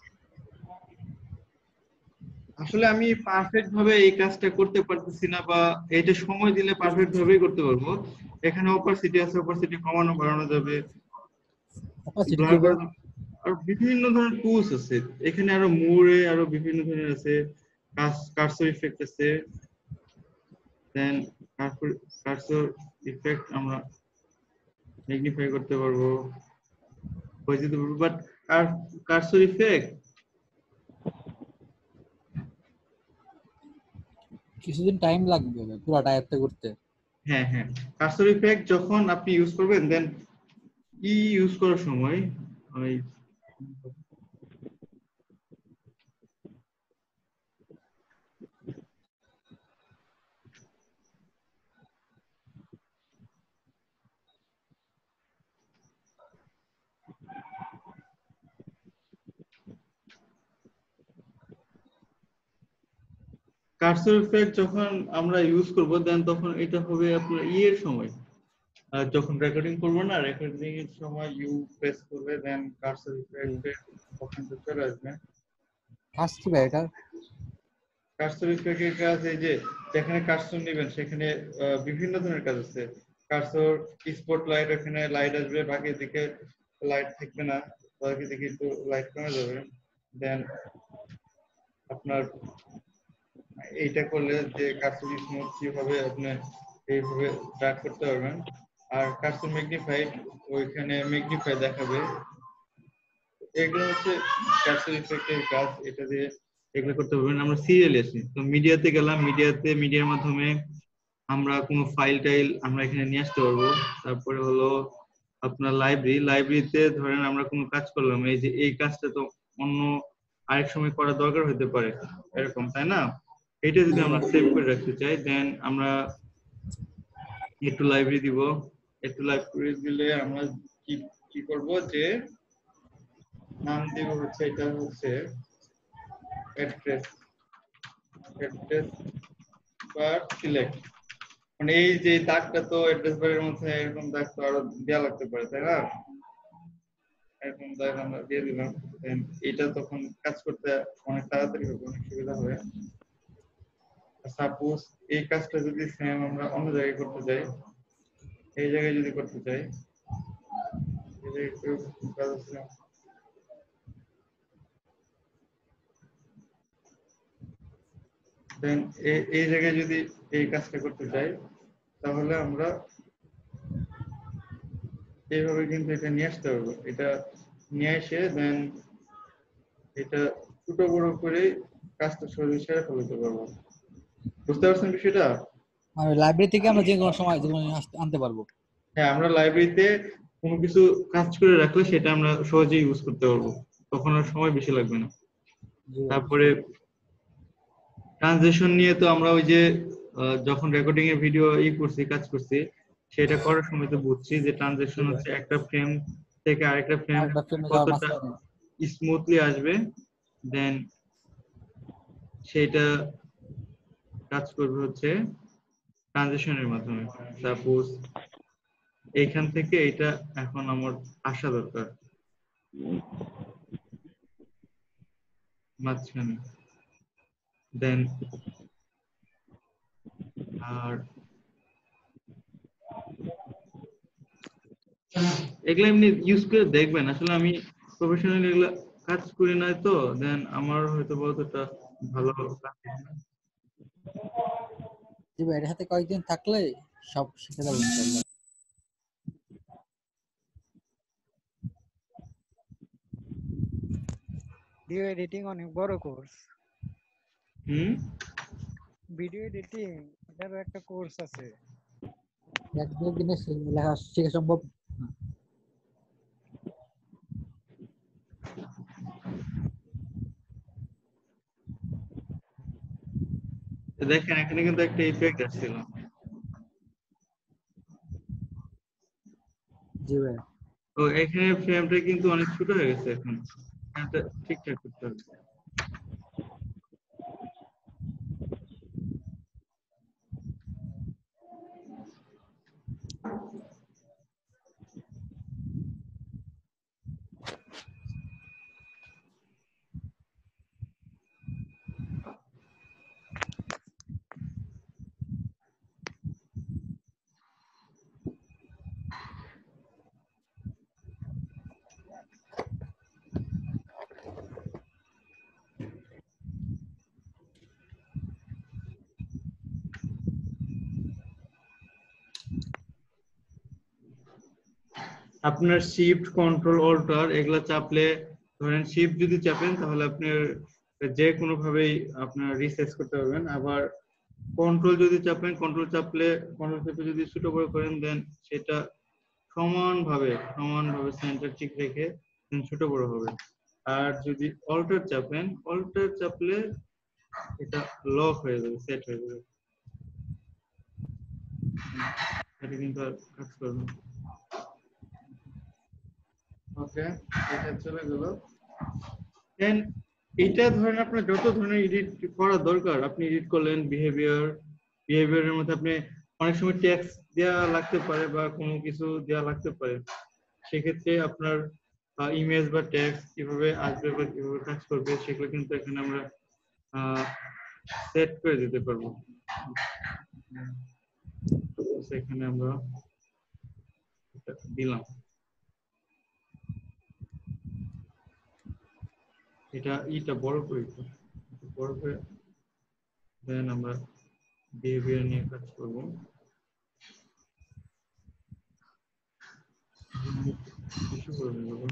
আসলে আমি পারফেক্ট ভাবে এই কাজটা করতে পারতেছি না, বা এটা সময় দিলে পারফেক্ট ভাবেই করতে পারবো। এখানে অপারসিটি আছে, অপারসিটি কমানো বাড়ানো যাবে, ব্লার আর বিভিন্ন ধরনের টুলস আছে এখানে, আরো মুরে আরো বিভিন্ন ধরনের আছে, কার্সর ইফেক্ট আছে, দেন কার্সর ইফেক্ট আমরা ম্যাগনিফাই করতে পারবো, হয়ে যেতে পারবো, বাট কার্সর ইফেক্ট কিছুদিন টাইম লাগবে পুরোটা আয়ত্ত করতে। হ্যাঁ হ্যাঁ, কার্সর ইফেক্ট যখন আপনি ইউজ করবেন দেন ইউজ করার সময় ওই কার্সর ইফেক্ট যখন আমরা ইউজ করব দেন তখন এটা হবে আপনার ইয়ের সময়, যখন রেকর্ডিং করবো না, রেকর্ডিং এর সময় ইউ প্রেস করবে দেন কার্সর ইফেক্ট অপশনটা চলে আসবে। কাজ কি ভাই এটা? কার্সর ইফেক্টের কাজ এই যে যেখানে কার্সর নেবেন সেখানে বিভিন্ন ধরনের কাজ আছে। কার্সর স্পটলাইট, এখানে লাইট আসবে, বাকি দিকে লাইট থাকবে না, বাকি দিকে একটু লাইট কমে যাবে। দেন আপনার এইটা করলে যে কার্সর স্মুথ কিভাবে আপনি এইভাবে ড্র্যাগ করতে পারবেন। আর কার্সর ম্যাগনিফাইড, ওইখানে ম্যাগনিফাই দেখাবে। এগুলো হচ্ছে কার্সর ইফেক্টের কাজ, এটা দিয়ে এগুলো করতে পারবেন। আমরা সিরিয়ালে আসি, তো মিডিয়াতে গেলাম, মিডিয়ার মাধ্যমে আমরা কোনো ফাইল টাইল আমরা এখানে নিয়ে আসতে পারবো। তারপরে হলো আপনার লাইব্রেরিতে ধরেন আমরা কোনো কাজ করলাম, এই যে এই কাজটা তো অন্য আরেক সময় করা দরকার হতে পারে এরকম, তাই না? এটা যদি আমরা সেভ করে রাখতে চাই দেন আমরা একটু লাইব্রেরি দিব। একটু লাইব্রেরি দিলে আমরা কি করব, যে নাম দিব হচ্ছে, এটা হচ্ছে অ্যাড্রেস বার সিলেক্ট। মানে এই যে দাগটা তো অ্যাড্রেস বারের মধ্যে এরকম দাগ তো আরো দেওয়া লাগতে পারে, তাই না? এরকম দাগ আমরা দিয়ে দিলাম, দেন এটা তখন কাজ করতে অনেক তাড়াতাড়ি হবে, অনেক সুবিধা হবে। সাপোজ এই কাজটা যদি সেম আমরা অন্য জায়গায় করতে চাই, এই জায়গায় যদি করতে চাই, এই জায়গায় একটু কাজ আছে, দেন এই জায়গায় যদি এই কাজটা করতে চাই তাহলে আমরা এইভাবে কিন্তু এটা নিয়ে আসতে পারবো। এটা নিয়ে এসে দেন এটা ছোট বড় করে কাজটা সহজে সেরে ফেলতে পারবো। বুঝতে পারছেন বিষয়টা? মানে লাইব্রেরি থেকে আমরা যে কোনো সময় যে কোনো আনতে পারবো। হ্যাঁ, আমরা লাইব্রেরিতে কোনো কিছু কাজ করে রাখলে সেটা আমরা সহজেই ইউজ করতে পারবো, তখন আর সময় বেশি লাগবে না। তারপরে ট্রানজিশন নিয়ে তো আমরা ওই যে যখন রেকর্ডিং এর ভিডিও কাজ করছি, সেটা করার সময় তো বুঝছি যে ট্রানজিশন হচ্ছে একটা ফ্রেম থেকে আরেকটা ফ্রেম কতটা স্মুথলি আসবে, দেন সেটা কাজ করবে হচ্ছে ট্রানজিশনের মাধ্যমে। সাপোজ এইখান থেকে এটা এখন আমার আসা দরকার মাঝখানে, দেন আর এগুলো এমনি ইউজ করে দেখবেন। আসলে আমি প্রফেশনালি এগুলো কাজ করি না, তো দেন আমার হয়তো অতটা ভালো কাজ হয় না। জি ভাই, এর সাথে কয়েকদিন থাকলে সব শিখে যাবো ইনশাআল্লাহ। ভিডিও এডিটিং অনেক বড় কোর্স। ভিডিও এডিটিং এটারও একটা কোর্স আছে। এক দুই দিনে লেখা শেখা সম্ভব না। দেখেন এখানে কিন্তু একটা ইফেক্ট আসছিল। জি ভাই, তো এখানে ফ্রেমটা কিন্তু অনেক ছোট হয়ে গেছে, এখন এটা ঠিকঠাক করতে হবে। আপনার শিফট কন্ট্রোল অল্টার এগুলা চাপলে, ধরেন শিফট যদি চাপেন তাহলে আপনার যে কোনো ভাবেই আপনার রিসার্চ করতে পারবেন। আবার কন্ট্রোল যদি চাপেন, কন্ট্রোল চাপলে কন্ট্রোল চেপে যদি ছোট বড় করেন দেন সেটা সমানভাবে সেন্টার ঠিক রেখে ছোট বড় হবে। আর যদি অল্টার চাপেন, অল্টার চাপলে এটা লক হয়ে যাবে, সেট হয়ে যাবে। এটা কিন্তু আর কাজ করবে না। ওকে, এটা চলে গেল। দেন এটা ধরেন আপনার যত ধরনের এডিট করা দরকার আপনি এডিট করলেন। বিহেভিয়ারের মধ্যে আপনি অনেক সময় টেক্সট দেওয়া লাগতে পারে বা কোনো কিছু দেওয়া লাগতে পারে, সেক্ষেত্রে আপনার ইমেজ বা টেক্সট কিভাবে আসবে বা কিভাবে কাজ করবে সেগুলো কিন্তু এখানে আমরা সেট করে দিতে পারবো। সেখানে আমরা দিলাম, এটা বড় করে দেন আমরা বিহেভিয়ার নিয়ে কাজ করবো। কিছু করে দেবো।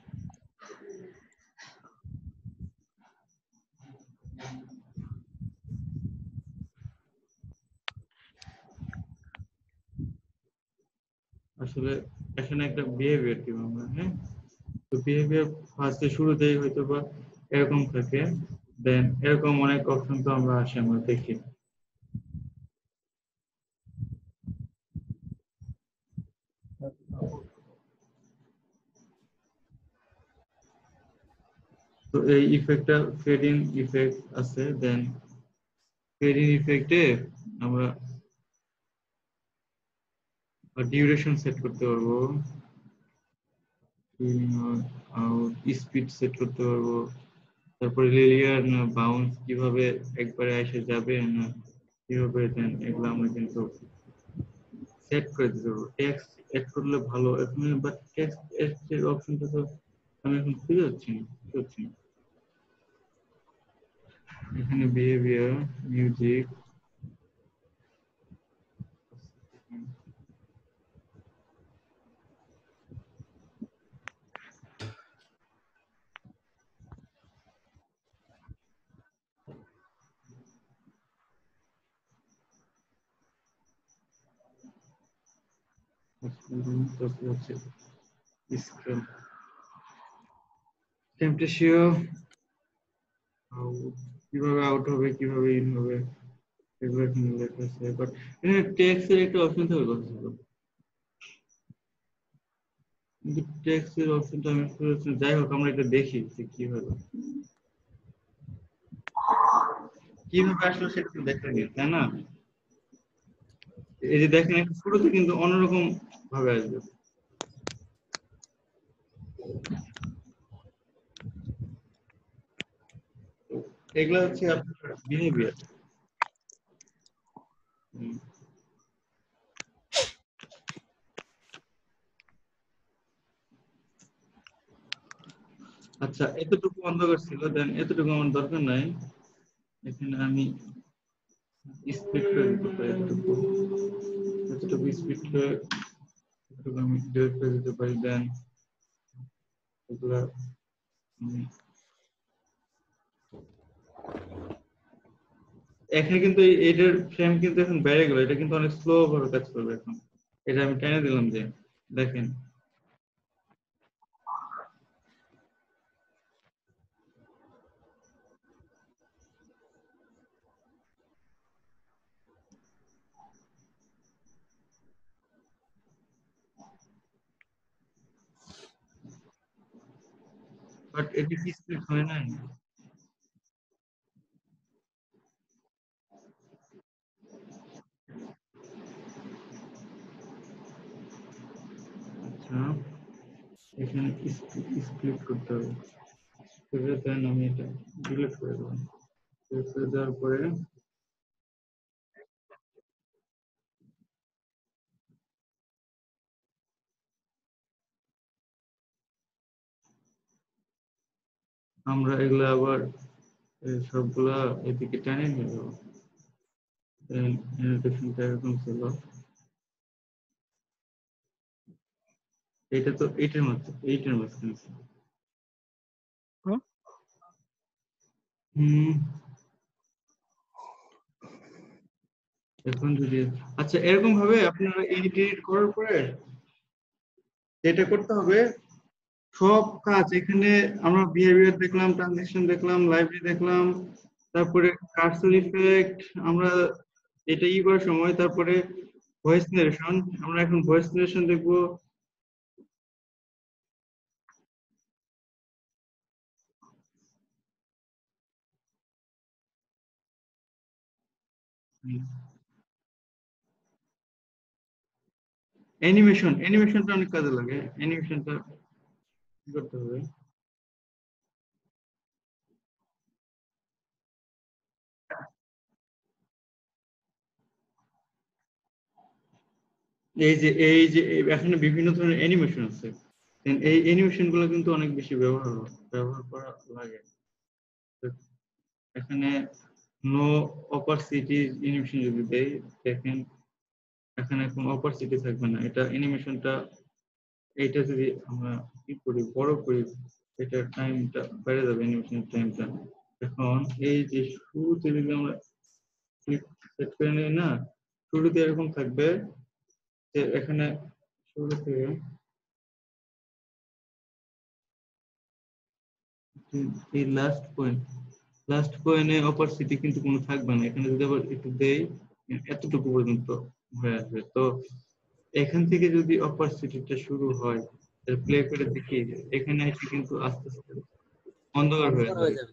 আসলে এখানে একটা বিহেভিয়ার দিব আমরা, হ্যাঁ। তো বিহেভিয়ার ফার্স্টে শুরুতেই হয়তো বা এরকম থাকে, দেন এরকম অনেক অপশন তো আমরা দেখি। তো এই ইফেক্টটা ফেডিং ইফেক্ট আছে, দেন ফেডিং ইফেক্টে আমরা ডিউরেশন সেট করতে পারবো, স্পিড সেট করতে পারবো, তারপরে লিনিয়ার না বাউন্স কিভাবে একবারে এসে যাবে না কিভাবে, দেন এগুলো আমরা কিন্তু সেট করে দিতে পারবো। টেক্সট এড করলে ভালো, এখন বাট টেক্সট এর অপশনটা তো আমি এখন খুঁজে যাচ্ছি না। এখানে বিহেভিয়ার, মিউজিক, টেম্পটেশিও কিভাবে আউট হবে কিভাবে ইন হবে এগুলো এখানে লেখা আছে। বাট এখানে টেক্সট এর একটা অপশন থাকার কথা ছিল, কিন্তু টেক্সট এর অপশনটা আমি খুঁজেছি। যাই হোক, আমরা এটা দেখি যে কি হলো, কিভাবে আসলো সেটা তো দেখা গেছে, তাই না? এই যে দেখেন একটা শুরুতে কিন্তু অন্যরকম ভাবে আসবে। এগুলা হচ্ছে আপনার বিহেভিয়ার। আচ্ছা, এতটুকু অন্ধকার ছিল, দেন এতটুকু আমার দরকার নাই। এখানে আমি স্পিড করে দিতে পারি, এতটুকু স্পিড করে এতটুকু আমি ডিলিট করে দিতে পারি। দেন এগুলা এখানে কিন্তু এটার ফ্রেম কিন্তু এখন বেড়ে গেল, এটা কিন্তু অনেক স্লো ভাবে কাজ করবে এখন। এটা আমি টেনে দিলাম যে দেখেন, বাট এটা কি স্পিড হয় না? আচ্ছা, এখানে স্প্লিট করতে হবে। দেন আমি এটা ডিলিট করে দেবো। ডিলিট করে দেওয়ার পরে আমরা এগুলা আবার সবগুলা এদিকে টেনে নিয়ে যাবো। অ্যানোটেশনটা এরকম ছিল। এটা তো এইটার মতো, এইটার মাঝখানে আছে। হুম? হুম, এখন যদি আচ্ছা এরকম ভাবে আপনারা এডিট করার পরে যেটা করতে হবে, সব কাজ এখানে আমরা বিহেভিয়ার দেখলাম, ট্রানজেকশন দেখলাম, লাইব্রেরি দেখলাম, তারপরে কার্সর ইফেক্ট আমরা এটা করার সময়, তারপরে ভয়েস নারেশন, আমরা এখন ভয়েস নারেশন দেখবো। অ্যানিমেশনটা অনেক কাজে লাগে, অ্যানিমেশনটা কি করতে হবে, এই যে এখানে বিভিন্ন ধরনের অ্যানিমেশন আছে। এই অ্যানিমেশন গুলো কিন্তু অনেক বেশি ব্যবহার করা লাগে। তো এখানে নো অপারসিটি অ্যানিমেশন যদি দেই, দেখেন এখানে কোনো অপারসিটি থাকবে না। এটা অ্যানিমেশনটা, এইটা যদি আমরা কি করি, বড় করি, এটার টাইমটা বেড়ে যাবে, অ্যানিমেশন টাইমটা। এখন এই যে শুরুতে যদি আমরা সেট করে নিই না, শুরুতে এরকম থাকবে যে এখানে শুরু থেকে এই লাস্ট পয়েন্টে অপারসিটি কিন্তু কোনো থাকবে না। এখানে যদি আবার একটু দেই, এতটুকু পর্যন্ত হয়ে আসবে। তো এখান থেকে যদি অপারসিটিটা শুরু হয়, প্লে করে দেখি, এখানে এসে কিন্তু আস্তে আস্তে অন্ধকার হয়ে অন্ধকার হয়ে যাবে। যাবে।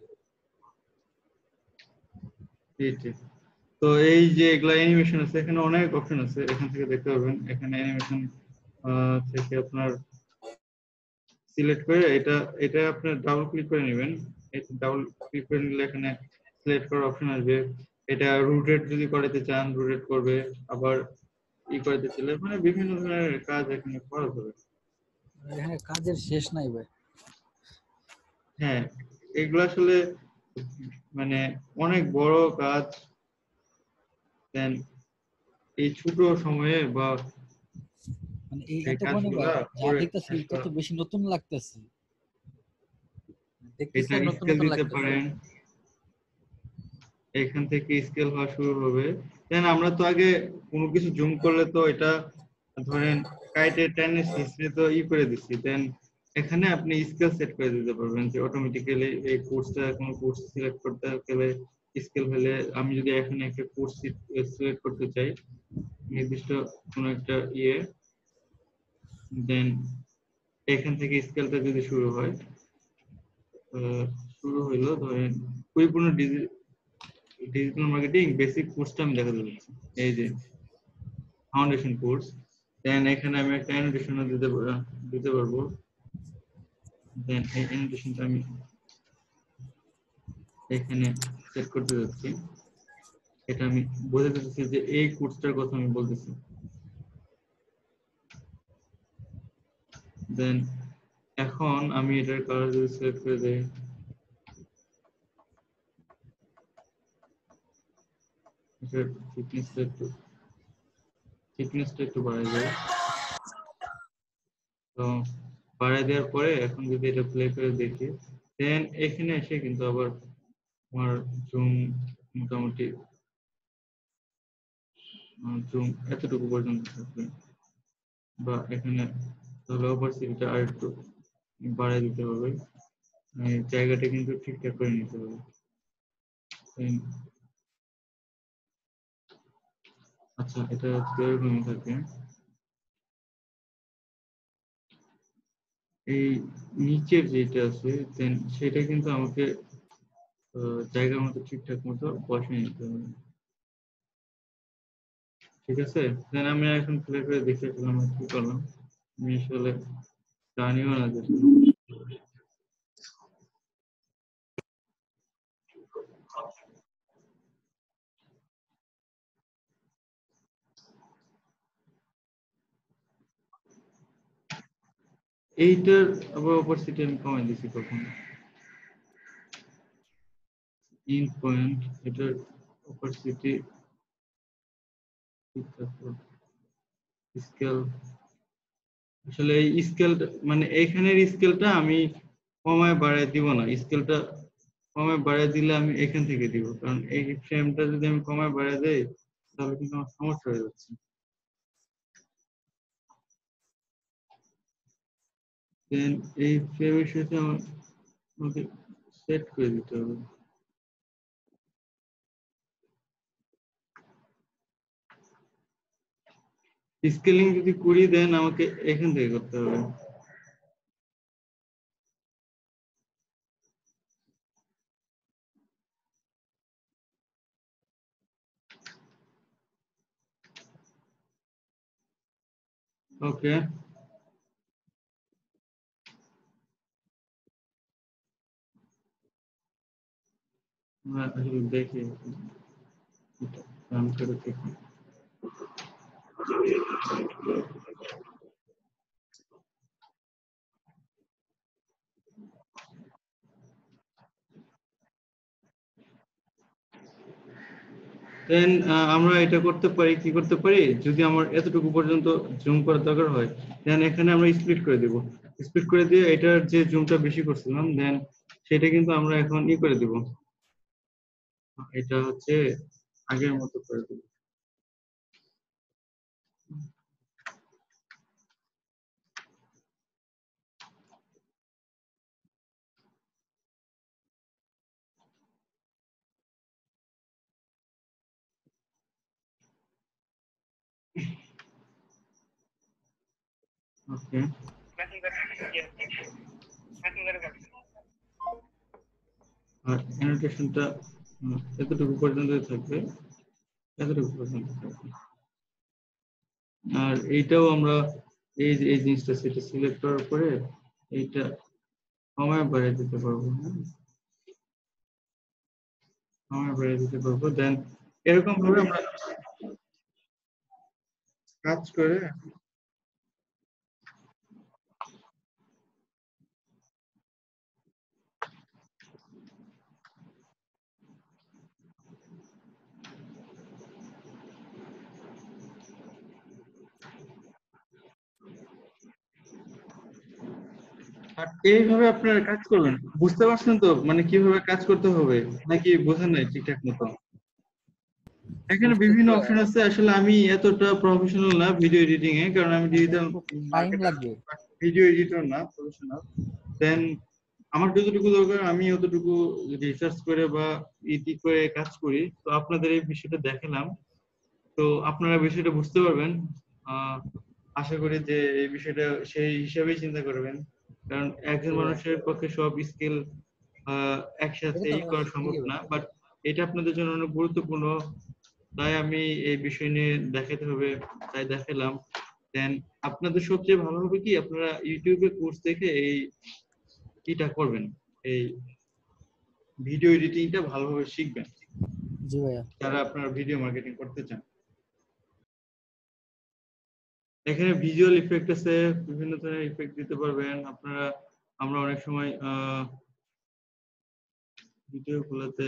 এইটা। তো এই যে এগুলা অ্যানিমেশন আছে, এখানে অনেক অপশন আছে, এখান থেকে দেখতে পাবেন। এখানে অ্যানিমেশন থেকে আপনার সিলেক্ট করে এটা এটা আপনার ডাবল ক্লিক করে নেবেন। এটা ডাবল ক্লিক করে নিলে এখানে সিলেক্ট করার অপশন আসবে। এটা রুটেট যদি করাতে চান রুটেট করবে, আবার করতে চাইলে মানে বিভিন্ন ধরনের কাজ এখানে করা যাবে। এখানে কাজের শেষ নাই ভাই। হ্যাঁ, এগুলো আসলে মানে অনেক বড় কাজ। দেন এই ছোট সময়ে বা মানে এই এই এতক্ষণে ভাই কাজগুলা যা করে দেখতেছি শেষ তত করা। বেশি নতুন লাগতেছে, দেখতেছি এটা আর নতুন স্কেল নতুন দিতে লাগতেছে। পারেন, এখান থেকে স্কেল হওয়া শুরু হবে। দেন আমরা তো আগে কোনো কিছু জুম করলে তো এটা ধরেন কাইটে টেনে হিস্ট্রি তো করে দিচ্ছি। দেন এখানে আপনি স্কেল সেট করে দিতে পারবেন যে অটোমেটিক্যালি এই কোর্সটা কোনো কোর্স সিলেক্ট করতে গেলে স্কেল হলে, আমি যদি এখানে একটা কোর্স সিলেক্ট করতে চাই নির্দিষ্ট কোনো একটা দেন এখান থেকে স্কেলটা যদি শুরু হয়, শুরু হইলো ধরেন পরিপূর্ণ ডিজিটাল মার্কেটিং বেসিক কোর্সটা আমি দেখাতে যাচ্ছি, এই যে ফাউন্ডেশন কোর্স। দেন এখানে আমি একটা অ্যানোটেশনও দিতে পারবো। দেন এই অ্যানোটেশনটা আমি এখানে সেট করতে যাচ্ছি। এটা আমি বোঝাতে চাচ্ছি যে এই কোর্সটার কথা আমি বলতেছি। দেন এখন আমি এটার কালার যদি সিলেক্ট করে দেই, এটার থিকনেসটা একটু বাড়াই যায়। তো বাড়াই দেওয়ার পরে এখন যদি এটা প্লে করে দেখি, দেন এখানে এসে কিন্তু আবার আমার জুম মোটামুটি জুম এতটুকু পর্যন্ত থাকবে, বা এখানে তাহলে অপারসিটিটা আর একটু বাড়াই দিতে হবে। এই জায়গাটা কিন্তু ঠিকঠাক করে নিতে হবে। আচ্ছা, এটা এরকমই থাকে। এই নিচের যেটা আছে দেন সেটা কিন্তু আমাকে জায়গার মতো ঠিকঠাক মতো বসিয়ে নিতে হবে। ঠিক আছে, দেন আমি এখন প্লে করে দেখে ফেললাম কি করলাম। আমি আসলে জানিও না যে এইটার আবার অপারসিটি আমি কমাই দিছি কখন, ইন পয়েন্ট এটার অপারসিটি ঠিক থাকলো, স্কেল আসলে এই স্কেলটা মানে এইখানের স্কেলটা আমি কমায় বাড়ায় দিব না, স্কেলটা কমায় বাড়ায় দিলে আমি এখান থেকে দিব, কারণ এই ফ্রেমটা যদি আমি কমায় বাড়ায় দেই তাহলে কিন্তু আমার সমস্যা হয়ে যাচ্ছে। দেন এই ফ্রেমের সাথে আমাকে সেট করে দিতে হবে। স্কেলিং যদি করি দেন আমাকে এখান থেকে করতে হবে। ওকে, দেখি রান করে দেখি। দেন আমরা এটা করতে পারি, কি করতে পারি, যদি আমার এতটুকু পর্যন্ত জুম করার দরকার হয় দেন এখানে আমরা স্প্লিট করে দিব। স্প্লিট করে দিয়ে এটার যে জুমটা বেশি করছিলাম দেন সেটা কিন্তু আমরা এখন ই করে দিব, এটা হচ্ছে আগের মতো করে দিব। ওকে, আর অ্যানোটেশনটা এতটুকু পর্যন্ত থাকবে, এতটুকু পর্যন্ত থাকবে। আর এইটাও আমরা এই জিনিসটা সেটা সিলেক্ট করার পরে এইটা কমায় বাড়িয়ে দিতে পারবো। কমায় বাড়িয়ে দিতে পারবো। দেন এরকম ভাবে আমরা কাজ করে আর এইভাবে আপনারা কাজ করবেন। বুঝতে পারছেন তো মানে কিভাবে কাজ করতে হবে, নাকি বোঝেন নাই ঠিকঠাক মতো? এখানে বিভিন্ন অপশন আছে, আসলে আমি এতটা প্রফেশনাল না ভিডিও এডিটিং এ, কারণ আমি ডিজিটাল টাইম লাগবে। ভিডিও এডিটর না প্রফেশনাল। দেন আমার যতটুকু দরকার আমি অতটুকু রিসার্চ করে বা ইডি করে কাজ করি। তো আপনাদের এই বিষয়টা দেখালাম, তো আপনারা বিষয়টা বুঝতে পারবেন। আশা করি যে এই বিষয়টা সেই হিসাবেই চিন্তা করবেন, কারণ একজন মানুষের পক্ষে সব স্কিল একসাথে এটা ই তো করা সম্ভব শিখে না, বাট এটা আপনাদের জন্য অনেক গুরুত্বপূর্ণ, তাই আমি এই বিষয় নিয়ে দেখাতে হবে, তাই দেখালাম। দেন আপনাদের সবচেয়ে ভালো হবে কি আপনারা ইউটিউবে কোর্স দেখে এটা করবেন, এই ভিডিও এডিটিংটা ভালোভাবে শিখবেন জি ভাইয়া। যারা আপনারা ভিডিও মার্কেটিং করতে চান। এখানে ভিজুয়াল ইফেক্ট আছে, বিভিন্ন ধরনের ইফেক্ট দিতে পারবেন আপনারা। আমরা অনেক সময় ভিডিও গুলোতে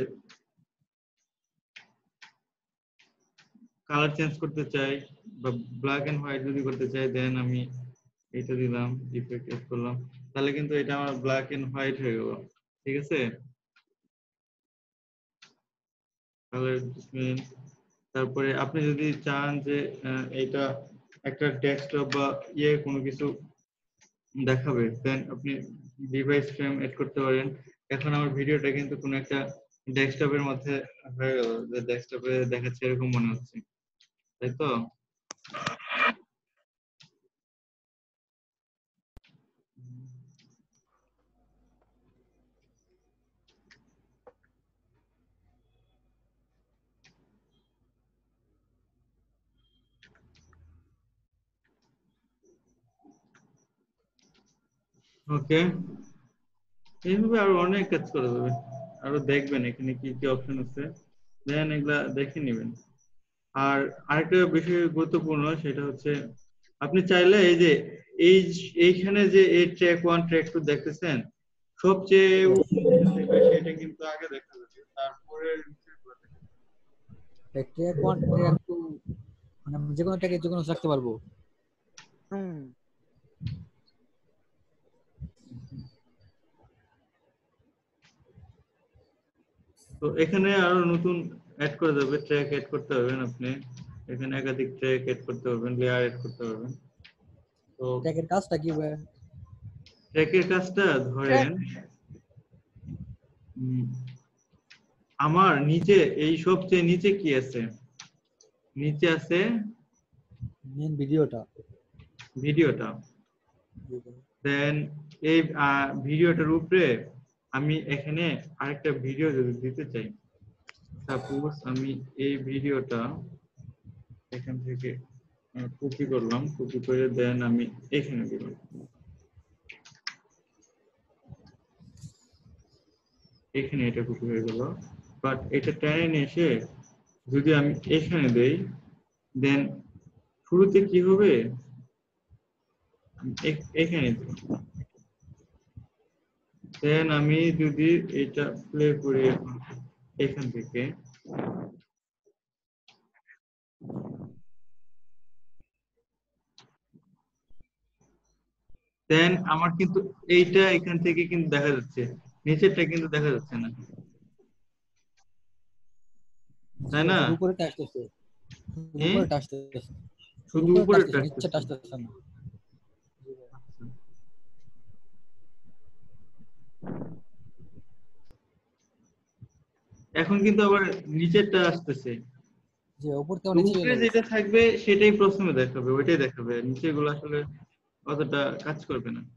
কালার চেঞ্জ করতে চাই বা ব্ল্যাক এন্ড হোয়াইট যদি করতে চাই দেন আমি এটা দিলাম, ইফেক্ট এড করলাম, তাহলে কিন্তু এটা আমার ব্ল্যাক এন্ড হোয়াইট হয়ে গেল। ঠিক আছে, কালার অ্যাডজাস্টমেন্ট। তারপরে আপনি যদি চান যে এটা একটা ডেস্কটপ বা কোনো কিছু দেখাবে দেন আপনি ডিভাইস ফ্রেম এড করতে পারেন। এখন আমার ভিডিওটা কিন্তু কোনো একটা ডেস্কটপের মধ্যে হয়ে গেল, যে ডেস্কটপে দেখাচ্ছে এরকম মনে হচ্ছে, তাই তো? ওকে, এইভাবে আরো অনেক কাজ করা যাবে। আরো দেখবেন এখানে কি কি অপশন আছে, দেন এগুলা দেখে নেবেন। আর আরেকটা বিষয় গুরুত্বপূর্ণ সেটা হচ্ছে আপনি চাইলে এই যে এইখানে যে এই ট্র্যাক 1 ট্র্যাক 2 দেখতেছেন, সবচেয়ে সেটা কিন্তু আগে দেখা যাবে, তারপরে ট্র্যাক 1 ট্র্যাক 2 মানে আমি যে কোনো ট্র্যাকে যে কোনো রাখতে পারবো। তো এখানে আরো নতুন অ্যাড করে যাবে, ট্র্যাক অ্যাড করতে পারবেন আপনি। এখানে একাধিক ট্র্যাক অ্যাড করতে পারবেন, লেয়ার অ্যাড করতে পারবেন। তো ট্র্যাকের কাজটা কি ভাই? ট্র্যাকের কাজটা ধরেন আমার নিচে এই সবচেয়ে নিচে কি আছে, নিচে আছে মেন ভিডিওটা। দেন এই ভিডিওটার উপরে আমি এখানে আরেকটা ভিডিও যদি দিতে চাই, সাপোজ আমি এই ভিডিওটা এখান থেকে কপি করলাম, কপি করে দেন আমি এখানে দিলাম, এখানে এটা কপি হয়ে গেল। বাট এটা টেনে নিয়ে এসে যদি আমি এখানে দেই, দেন শুরুতে কি হবে, এখানে দিই। দেন আমি যদি এটা প্লে করি এখান থেকে, দেন আমার কিন্তু এইটা এখান থেকে কিন্তু দেখা যাচ্ছে, নিচেরটা কিন্তু দেখা যাচ্ছে না, তাই না? উপরেটা আসতেছে, উপরেটা আসতেছে, শুধু উপরেরটা নিচেটা আসতেছে না। এখন কিন্তু আবার নিচেরটা আসতেছে, যে উপর থেকে নিচে উপরে চলে যেটা থাকবে সেটাই প্রথমে দেখাবে, ওইটাই দেখাবে, নিচেগুলো আসলে অতটা কাজ করবে না।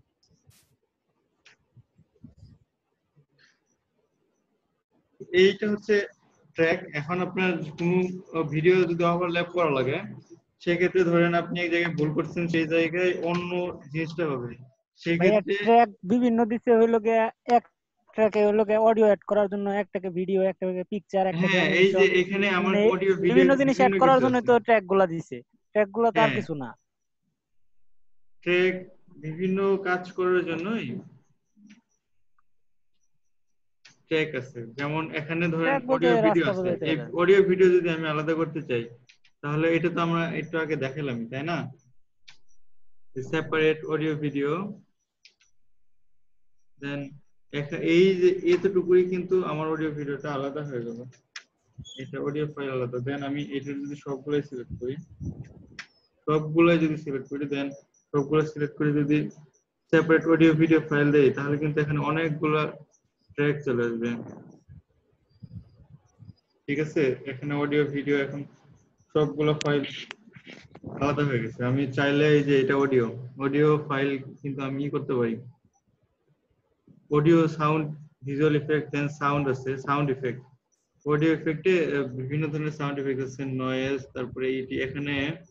এইটা হচ্ছে ট্র্যাক। এখন আপনার কোনো ভিডিও যদি ওভারল্যাপ করা লাগে, সেক্ষেত্রে ধরেন আপনি এক জায়গায় ভুল করছেন, সেই জায়গায় অন্য জিনিসটা হবে, সেক্ষেত্রে ট্র্যাক বিভিন্ন দিতে হইলো গিয়ে এক ট্র্যাকে হইলো গিয়ে অডিও অ্যাড করার জন্য, একটাকে ভিডিও, একটাকে পিকচার, একটাকে হ্যাঁ, এই যে অ্যানিমেশন, এখানে আমার মানে অডিও ভিডিও বিভিন্ন জিনিস অ্যাড করার কিছু জন্য আছে। তো ট্র্যাক গুলা দিছে, ট্র্যাক গুলা তো আর হ্যাঁ, কিছু না। ট্র্যাক বিভিন্ন কাজ করার জন্যই ট্র্যাক আছে। যেমন এখানে ধরেন ট্র্যাক বলতে অডিও ভিডিও রাস্তা আছে, বোঝাইতে এই গেলে। অডিও ভিডিও যদি আমি আলাদা করতে চাই, তাহলে এটা তো আমরা একটু আগে দেখালামই, তাই না? সেপারেট অডিও ভিডিও, দেন এই যে এতটুকুই কিন্তু আমার অডিও ভিডিওটা আলাদা হয়ে গেল, এটা অডিও ফাইল আলাদা। দেন আমি এটা যদি সবগুলাই সিলেক্ট করি, দেন সবগুলো সিলেক্ট করে যদি সেপারেট অডিও ভিডিও ফাইল দেই, তাহলে কিন্তু এখানে অনেকগুলো ট্র্যাক চলে আসবে। ঠিক আছে, এখানে অডিও ভিডিও এখন সবগুলো ফাইল আলাদা হয়ে গেছে। আমি চাইলে এই যে এটা অডিও ফাইল কিন্তু আমি করতে পারি, audio, sound, visual effect, then sound আছে, সাউন্ড ইফেক্ট। অডিও ইফেক্টে বিভিন্ন ধরনের সাউন্ড ইফেক্ট আছে, নয়েজ, তারপরে এটি এখানে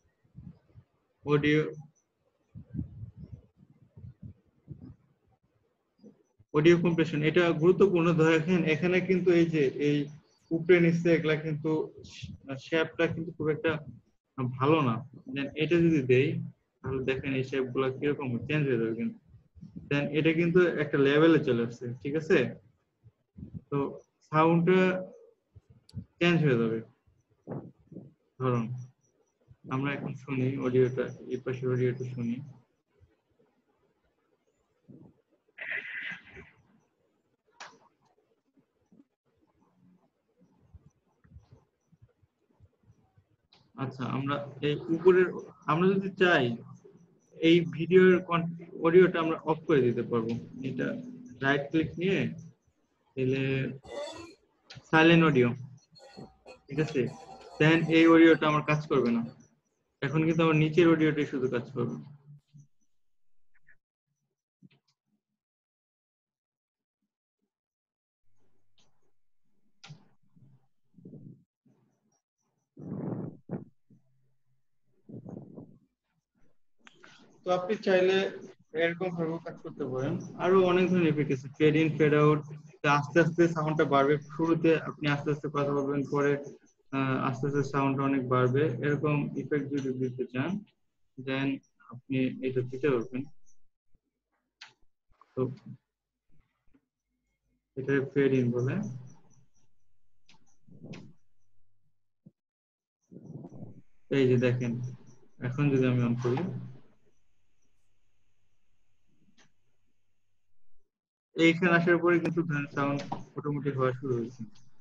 অডিও কম্প্রেশন, এটা গুরুত্বপূর্ণ। দেখেন এখানে কিন্তু এই যে এই উপরে নিচে এগুলা কিন্তু শেপটা কিন্তু খুব একটা ভালো না। দেন এটা যদি দেই, তাহলে দেখেন এই শেপ গুলা কিরকম চেঞ্জ হয়ে যাবে কিন্তু। দেন এটা কিন্তু একটা লেভেলে চলে আসছে, ঠিক আছে? তো সাউন্ডটা চেঞ্জ হয়ে যাবে। ধরুন আমরা এখন শুনি অডিওটা, এই পাশে অডিওটা শুনি। আচ্ছা, আমরা এই উপরের, আমরা যদি চাই এই ভিডিওর অডিওটা আমরা অফ করে দিতে পারবো। এটা রাইট ক্লিক নিয়ে তাহলে সাইলেন্ট অডিও, ঠিক আছে? দেন এই অডিওটা আমার কাজ করবে না, এখন কিন্তু আমার নিচের অডিওটাই শুধু কাজ করবে। তো আপনি চাইলে এরকম ভাবে কাজ করতে পারেন। আরো অনেক ধরনের ইফেক্ট আছে, ফেড ইন, ফেড আউট। আস্তে আস্তে সাউন্ডটা বাড়বে, শুরুতে আপনি আস্তে আস্তে কথা বলবেন, পরে আস্তে আস্তে সাউন্ডটা অনেক বাড়বে। এরকম ইফেক্ট যদি দিতে চান, দেন আপনি এটা দিতে পারবেন। তো এটা ফেড ইন বলে। এই যে দেখেন, এখন যদি আমি অন করি, এইখানে আসার পরে কিন্তু সাউন্ড অটোমেটিক হওয়া শুরু হয়েছে।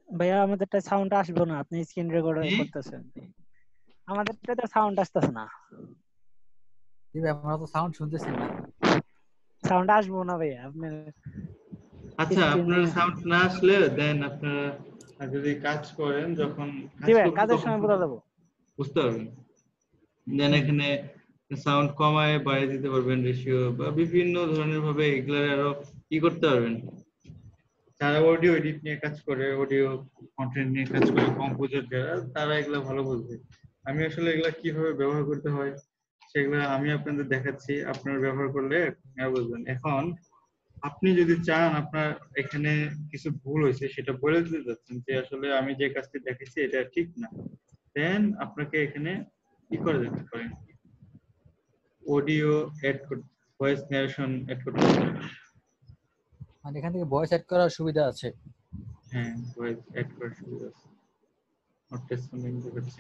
ভাইয়া আমাদেরটা সাউন্ড আসবে না, আপনি স্ক্রিন রেকর্ড কি? করতেছেন। আমাদেরটাতে সাউন্ড আসতেছে না, জি ভাই, আমরা তো সাউন্ড শুনতেছি না। সাউন্ড আসবো না ভাইয়া আপনার আচ্ছা, আপনার স্ক্রিনে। সাউন্ড না আসলে দেন আপনারা যদি কাজ করেন, যখন জি কাজ ভাই, করবেন কাজের তখন সময় কিন্তু বোঝা যাবো। বুঝতে পারবেন। দেন এখানে সাউন্ড কমায় বাড়িয়ে দিতে পারবেন রেশিও, বা বিভিন্ন ধরনের ভাবে এগুলো আরো কি করতে পারবেন। যারা অডিও এডিট নিয়ে কাজ করে, অডিও কন্টেন্ট নিয়ে কাজ করে, কম্পোজার যারা, তারা এগুলা ভালো বুঝবে। আমি আসলে এগুলা কিভাবে ব্যবহার করতে হয় সেগুলো আমি আপনাদের দেখাচ্ছি, আপনারা ব্যবহার করলে আপনারা বুঝবেন। এখন আপনি যদি চান আপনার এখানে কিছু ভুল হয়েছে সেটা বলে দিতে চাচ্ছেন যে আসলে আমি যে কাজটি দেখেছি এটা ঠিক না, দেন আপনাকে এখানে কি করে দিতে পারেন, অডিও এড করতে, ভয়েস ন্যারেশন এড করতে পারেন। মানে এখান থেকে ভয়েস অ্যাড করার সুবিধা আছে। হ্যাঁ, ভয়েস এড করার সুবিধা আছে। নোটস লিংক দেখাচ্ছি।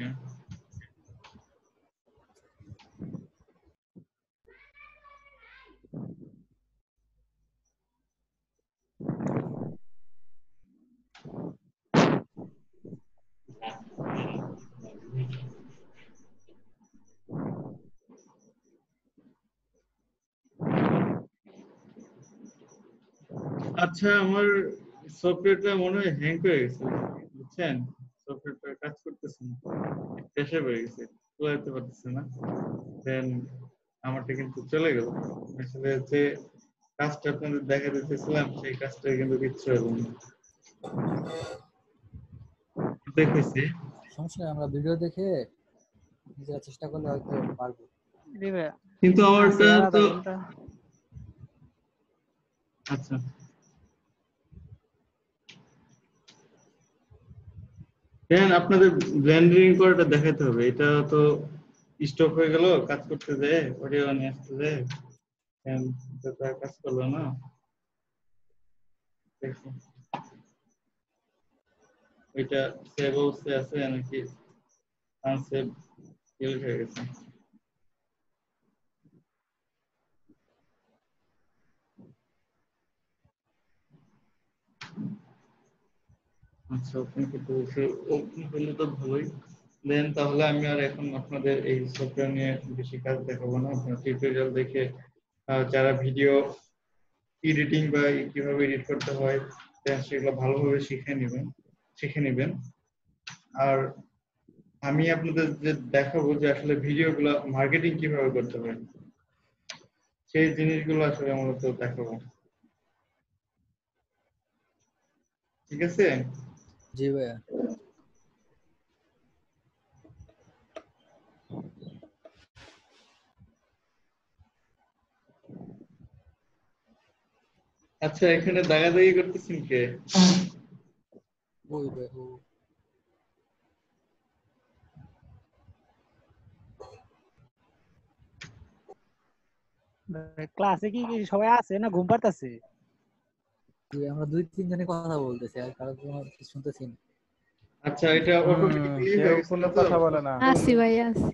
আচ্ছা, আমার সফটওয়্যারটা মনে হয় হ্যাং হয়ে গেছে, বুঝছেন? সফটওয়্যারটা কাজ করতেছে না, ক্র্যাশে হয়ে গেছে, চালাতে পারতেছে না। দেন আমারটা কিন্তু চলে গেল। আসলে যে কাজটা আপনাদের দেখা দিতেছিলাম সেই কাজটা কিন্তু কিচ্ছু হলো না। দেখেছি, সমস্যা নেই, আমরা ভিডিও দেখে নিজেরা চেষ্টা করলে হয়তো পারবো। জি ভাইয়া, কিন্তু আছে আমারটা আর আধা তো ঘন্টা। আচ্ছা, দেন আপনাদের ব্লেন্ডিং করাটা দেখাতে হবে। এটা তো স্টপ হয়ে গেল কাজ করতে যায়, অডিও নিয়ে আসতে যায়, দেন এটা তো আর কাজ করলো না। দেখুন এটা সেভ অবস্থায় আছে নাকি আনসেভ ডিলিট হয়ে গেছে। আচ্ছা, ওপেন করতে বলছে, ওপেন করলে তো ভালোই। দেন তাহলে আমি আর এখন আপনাদের এই সফটওয়্যার নিয়ে বেশি কাজ দেখাবো না। আপনার টিউটোরিয়াল দেখে যারা ভিডিও এডিটিং বা কিভাবে এডিট করতে হয় দেন সেগুলো ভালোভাবে শিখে নেবেন। আর আমি আপনাদের যে দেখাবো যে আসলে ভিডিওগুলো মার্কেটিং কিভাবে করতে হয় সেই জিনিসগুলো আসলে মূলত দেখাবো। ঠিক আছে? জি ভাইয়া। আচ্ছা, এখানে দাগাদাগি করতেছেন কে? ওই ভাই, ও ক্লাসে কি সবাই আছে না ঘুম পাড়তাছে? জি, আমরা 2-3 জনে কথা বলতেছি, আর কারো কোনো কিছু শুনতেছি না। আচ্ছা, এটা অটোমেটিক্যালি কেউ হয়ে গেছে কোনো না তো? কথা বলে না। আসি ভাই আসি।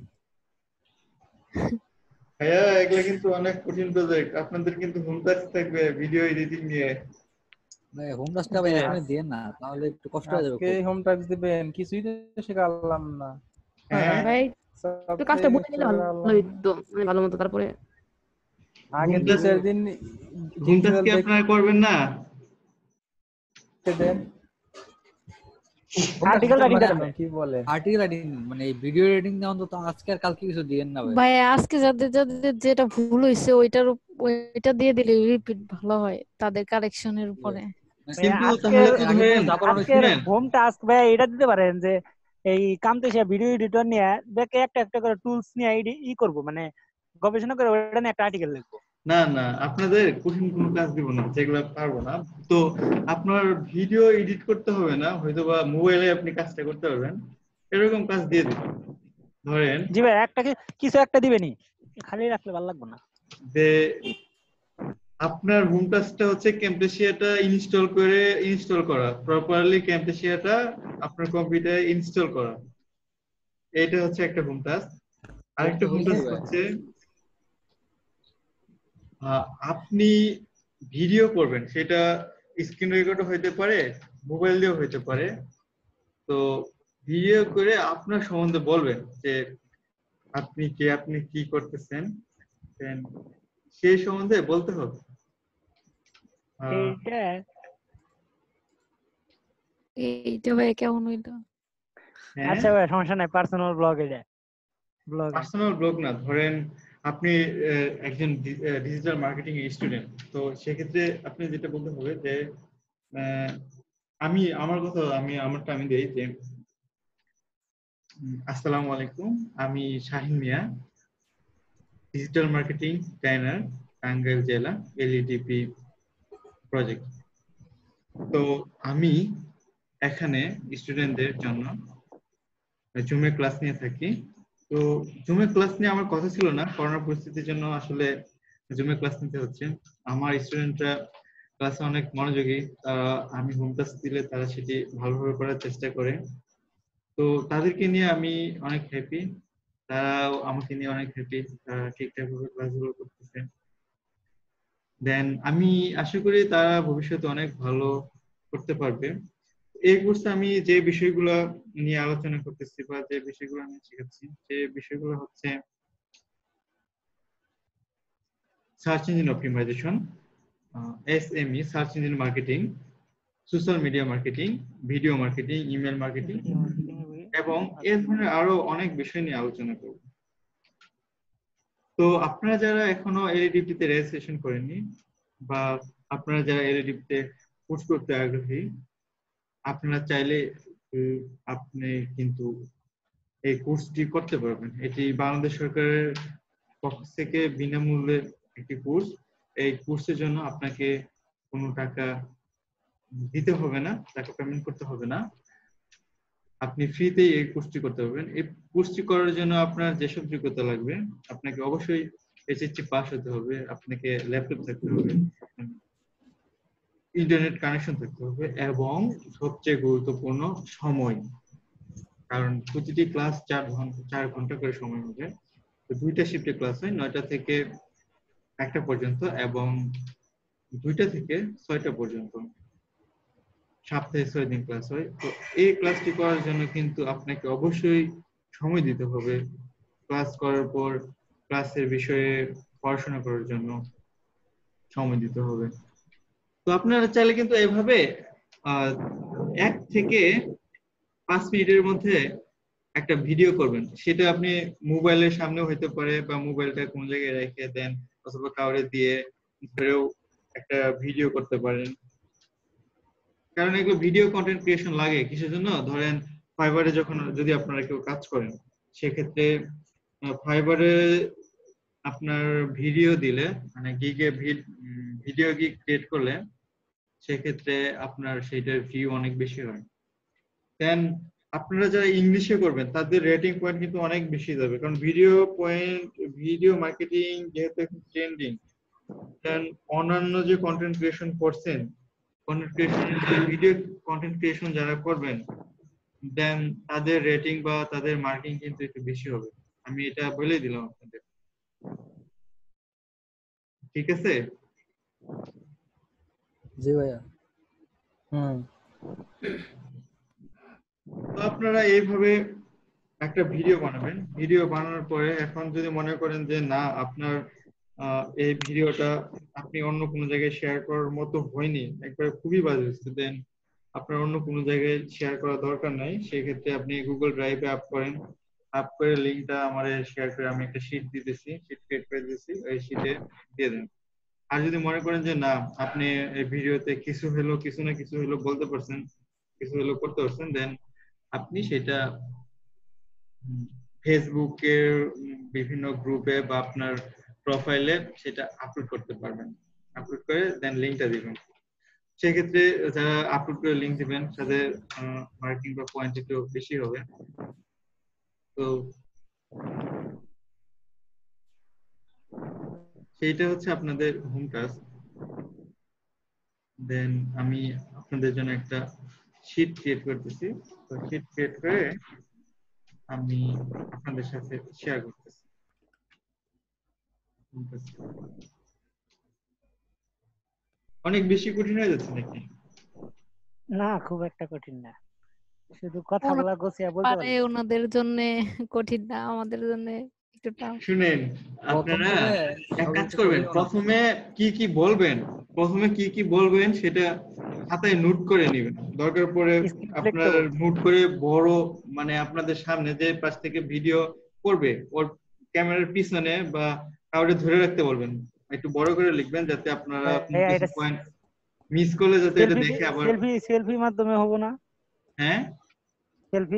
ভাইয়া, এগুলা কিন্তু অনেক কঠিন প্রজেক্ট, আপনাদের কিন্তু হোম টাস্ক থাকবে ভিডিও এডিটিং নিয়ে। ভাই হোম টাস্কটা ভাই এখনই দেন না, তাহলে একটু কষ্ট হয়ে যাবে আজকে খুব। হোম টাস্ক দিবেন, কিছুই তো শেখালাম না। হ্যাঁ, ভাই একটু কাজটা বুঝে নিলে ভালো শেখালাম হইতো, মানে ভালো মতো। তারপরে আগে হোম 2-4 দিন টাস্ক টিউটোরিয়াল কি আপনারা করবেন না? দেখতে দেন। আর্টিকেল রাইটিং মানে করতে কি বলে, আর্টিকেল রাইটিং মানে এই ভিডিও এডিটিং না, অন্তত আজকে আর কালকে কিছু দিয়েন না ভাই। ভাই আজকে যাদের যাদের যেটা ভুল হয়েছে ওইটা দিয়ে দিলে রিপিট ভালো হয় তাদের কারেকশনের উপরে। ভাইয়া কিন্তু আজকের তাহলে তো আগে ধরেন যা করানো আজকের শুনেন, হোম টাস্ক ভাইয়া এটা দিতে পারেন যে এই কামতেশা ভিডিও এডিটর নিয়ে দেখে একটা একটা করে টুলস নিয়ে করব, মানে গবেষণা করে ওটা নিয়ে একটা আর্টিকেল লিখবো। না না, আপনাদের কঠিন কোনো কাজ দিব না যেগুলো পারবো না। তো আপনার ভিডিও এডিট করতে হবে না, হয়তোবা মোবাইলে আপনি কাজটা করতে পারবেন, এরকম কাজ দিয়ে দিন। ধরেন জি ভাই, কিছু একটা দিবেনি, খালি রাখলে ভালো লাগবে না। যে আপনার হোম টাস্কটা হচ্ছে ক্যাম্পেশিয়াটা ইনস্টল করা প্রপারলি, ক্যাম্পেশিয়াটা আপনার কম্পিউটারে ইনস্টল করা, এটা হচ্ছে একটা হোম টাস্ক। আরেকটা হোম বুঝছি টাস্ক ভাই। হচ্ছে আপনি ভিডিও করবেন, সেটা স্ক্রিন রেকর্ডও হইতে পারে, মোবাইল দিয়েও হইতে পারে, তো ভিডিও করে আপনার সম্বন্ধে বলবেন যে আপনি কে, আপনি কি করতেছেন, then সেই সম্বন্ধে বলতে হবে। এইটা এইটা ভাই কেমন হইলো? আচ্ছা ভাই সমস্যা নাই, পার্সোনাল ব্লগ এটা ব্লগ পার্সোনাল ব্লগ না, ধরেন আপনি একজন ডিজিটাল মার্কেটিং স্টুডেন্ট, তো সেক্ষেত্রে আপনি যেটা বলতে হবে যে আমি আমারটা আমি দেই যে আসসালামু আলাইকুম, আমি Shahin Mia, digital marketing trainer, Tangail জেলা, এলইডিপি প্রজেক্ট। তো আমি এখানে স্টুডেন্টদের জন্য জুমে ক্লাস নিয়ে থাকি। তো জুমে ক্লাস নিয়ে আমার কথা ছিল না, করোনা পরিস্থিতির জন্য আসলে জুমে ক্লাস নিতে হচ্ছে। আমার স্টুডেন্টরা ক্লাসে অনেক মনোযোগী, আমি হোম ক্লাস দিলে তারা সেটি ভালোভাবে করার চেষ্টা করে। তো তাদেরকে নিয়ে আমি অনেক হ্যাপি, তারাও আমাকে নিয়ে অনেক হ্যাপি, তারা ঠিকঠাক ভাবে ক্লাসগুলো করতেছে। দেন আমি আশা করি তারা ভবিষ্যতে অনেক ভালো করতে পারবে। এই কোর্সে আমি যে বিষয়গুলো নিয়ে আলোচনা করতেছি বা যে বিষয়গুলো আমি শেখাচ্ছি, যে বিষয়গুলো হচ্ছে search engine optimisation, SME search engine marketing, social media marketing, video marketing, email marketing এবং এই ধরনের আরো অনেক বিষয় নিয়ে আলোচনা করব। তো আপনারা যারা এখনো এলইডিপি তে রেজিস্ট্রেশন করেননি বা আপনারা যারা এলইডিপি তে কোর্স করতে আগ্রহী, আপনারা চাইলে আপনি কিন্তু এই কোর্সটি করতে পারবেন। এটি বাংলাদেশ সরকারের পক্ষ থেকে বিনামূল্যে একটি কোর্স। এই কোর্সের জন্য আপনাকে কোনো টাকা দিতে হবে না, টাকা পেমেন্ট করতে হবে না, আপনি ফ্রিতেই এই কোর্সটি করতে পারবেন। এই কোর্সটি করার জন্য আপনার যেসব যোগ্যতা লাগবে, আপনাকে অবশ্যই এইচএসসি পাস হতে হবে, আপনাকে ল্যাপটপ থাকতে হবে, ইন্টারনেট কানেকশন থাকতে হবে এবং সবচেয়ে গুরুত্বপূর্ণ সময়, কারণ প্রতিটি ক্লাস 4 ঘন্টা করে সময় হবে। তো 2টা শিফটে ক্লাস হয়, 9টা থেকে 1টা পর্যন্ত এবং 2টা থেকে 6টা পর্যন্ত, সপ্তাহে 6 দিন ক্লাস হয়। তো এই ক্লাসটি করার জন্য কিন্তু আপনাকে অবশ্যই সময় দিতে হবে, ক্লাস করার পর ক্লাসের বিষয়ে পড়াশোনা করার জন্য সময় দিতে হবে। তো আপনারা চাইলে কিন্তু এভাবে 1 থেকে 5 মিনিটের মধ্যে একটা ভিডিও করবেন, সেটা আপনি মোবাইলের সামনেও হইতে পারে বা মোবাইলটা কোন জায়গায় রেখে দেন অথবা কাউরে দিয়ে ধরেও একটা ভিডিও করতে পারেন। কারণ এগুলো ভিডিও কন্টেন্ট ক্রিয়েশন লাগে কিসের জন্য, ধরেন ফাইবারে যখন যদি আপনারা কেউ কাজ করেন, সেক্ষেত্রে ফাইবারে আপনার ভিডিও দিলে, মানে ভিডিও গিগ ক্রিয়েট করলে, সেক্ষেত্রে আপনার সেইটার ভিউ অনেক বেশি হয়। দেন আপনারা যারা ইংলিশে করবেন তাদের রেটিং পয়েন্ট কিন্তু অনেক বেশি যাবে, কারণ ভিডিও মার্কেটিং যেহেতু এখন ট্রেন্ডিং, দেন অন্যান্য যে কন্টেন্ট ক্রিয়েশন করছেন, ভিডিও কন্টেন্ট ক্রিয়েশন যারা করবেন, দেন তাদের রেটিং বা তাদের মার্কিং কিন্তু একটু বেশি হবে। আমি এটা বলে দিলাম আপনাদের, ঠিক আছে? জি ভাইয়া। তো আপনারা এইভাবে একটা ভিডিও বানাবেন। ভিডিও বানানোর পরে এখন যদি মনে করেন যে না, আপনার এই ভিডিওটা আপনি অন্য কোনো জায়গায় শেয়ার করার মতো হয়নি, একবারে খুবই বাজে হচ্ছে, দেন আপনার অন্য কোনো জায়গায় শেয়ার করার দরকার নাই। সেক্ষেত্রে আপনি গুগল ড্রাইভে আপ করেন, আপ করে লিঙ্কটা আমার শেয়ার করে আমি একটা শিট দিতেছি, শিট ক্রিয়েট করে দিতেছি, ওই শিটে দিয়ে দেন। আর যদি মনে করেন যে না, আপনি এই ভিডিওতে কিছু না কিছু হলো বলতে পারছেন, কিছু হলো করতে পারছেন, দেন আপনি সেটা ফেসবুকের বিভিন্ন গ্রুপে বা আপনার প্রোফাইলে সেটা আপলোড করতে পারবেন। আপলোড করে দেন লিঙ্কটা দিবেন। সেক্ষেত্রে যারা আপলোড করে লিঙ্ক দিবেন তাদের মার্কিং বা পয়েন্ট একটু বেশি হবে। তো সেইটা হচ্ছে আপনাদের হোম টাস্ক। দেন আমি আপনাদের জন্য একটা শীট ক্রিয়েট করতেছি। তো শীট ক্রিয়েট করে আমি আপনাদের সাথে শেয়ার করতেছি। অনেক বেশি কঠিন হয়ে যাচ্ছে নাকি? না, খুব একটা কঠিন না। শুধু কথাগুলো গুছিয়ে বলতে পারে পারবেন। ওনাদের জন্য কঠিন না, আমাদের জন্য একটু টাফ। শুনেন, প্রথম আপনারা থেকে এক কাজ সবকিছু করবেন, করিও না। প্রথমে কি কি বলবেন সেটা খাতায় নোট করে নেবেন। দরকার পড়ে স্ক্রিপ্ট লিখতে আপনার বলবেন। নোট করে বড়, মানে আপনাদের সামনে যে পাশ থেকে ভিডিও করবে ওর ক্যামেরার পিছনে বা কাউকে ধরে রাখতে বলবেন, একটু বড় করে লিখবেন যাতে আপনারা কিছু এটা পয়েন্ট মিস করলে যাতে এটা সেলফি দেখে আবার। সেলফি সেলফি মাধ্যমে হবো না? হ্যাঁ সেলফি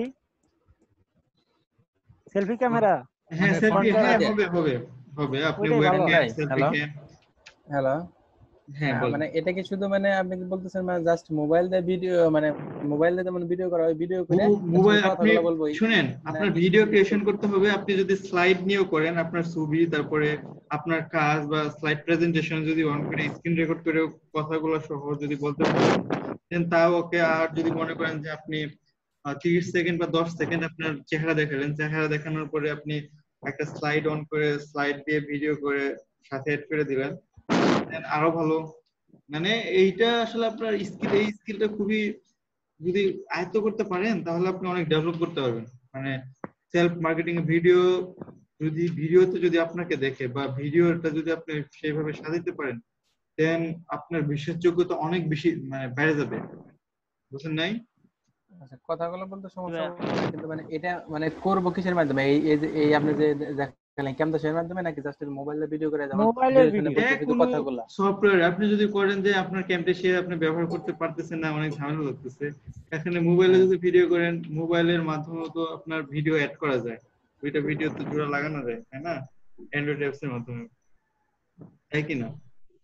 সেলফি ক্যামেরা হ্যাঁ মানে সেলফি, ফ্রন্ট হ্যাঁ ক্যামেরা হবে আপনি ওইটাই ভালো। ওয়েবক্যাম ভাই, সেলফি হ্যালো ক্যাম। হ্যালো। হ্যাঁ বলেন। মানে এটা কি শুধু মানে আপনি কি বলতেছেন মানে জাস্ট মোবাইল দিয়ে ভিডিও, মানে মোবাইল দিয়ে যেমন ভিডিও করা হয় ভিডিও করে মোবাইল শুধু আপনি কথাগুলো বলবো শুনেন, আপনার নাকি? ভিডিও ক্রিয়েশন করতে হবে। আপনি যদি স্লাইড নিয়েও করেন, আপনার ছবি তারপরে আপনার কাজ বা স্লাইড প্রেজেন্টেশন যদি অন করে স্ক্রিন রেকর্ড করে কথাগুলো সহ যদি বলতে পারেন দেন তাও ওকে। আর যদি মনে করেন যে আপনি 30 সেকেন্ড বা 10 সেকেন্ড আপনার চেহারা দেখালেন, চেহারা দেখানোর পরে আপনি একটা স্লাইড অন করে স্লাইড দিয়ে ভিডিও করে সাথে এড করে দিলেন, দেন আরো ভালো। মানে এইটা আসলে আপনার স্কিল, এই স্কিলটা খুবই, যদি আয়ত্ত করতে পারেন তাহলে আপনি অনেক ডেভেলপ করতে পারবেন। মানে সেলফ মার্কেটিং ভিডিও, যদি ভিডিওতে যদি আপনাকে দেখে বা ভিডিওটা যদি আপনি সেইভাবে সাজাতে পারেন দেন আপনার বিশ্বাসযোগ্যতা অনেক বেশি মানে বেড়ে যাবে, বুঝছেন নাই? আচ্ছা, কথাগুলো বলতে সমস্যা হবে না, কিন্তু মানে এটা মানে করবো কিসের মাধ্যমে? এই এই যে এই আপনি যে দেখালেন ক্যামদাসের মাধ্যমে নাকি জাস্ট মোবাইলে ভিডিও করে যেমন মোবাইলের ডিউরেশনে ভিডিও। বলতেছি যে কোনো কথাগুলো? সফটওয়্যার আপনি যদি করেন যে আপনার ক্যামটেশিয়া আপনি ব্যবহার করতে পারতেছেন না, অনেক ঝামেলা লাগতেছে, এখানে মোবাইলে যদি ভিডিও করেন, মোবাইলের মাধ্যমে তো আপনার ভিডিও অ্যাড করা যায়, ওইটা ভিডিও তো জোড়া লাগানো যায়, তাই না? অ্যান্ড্রয়েড অ্যাপস এর মাধ্যমে, তাই কি না?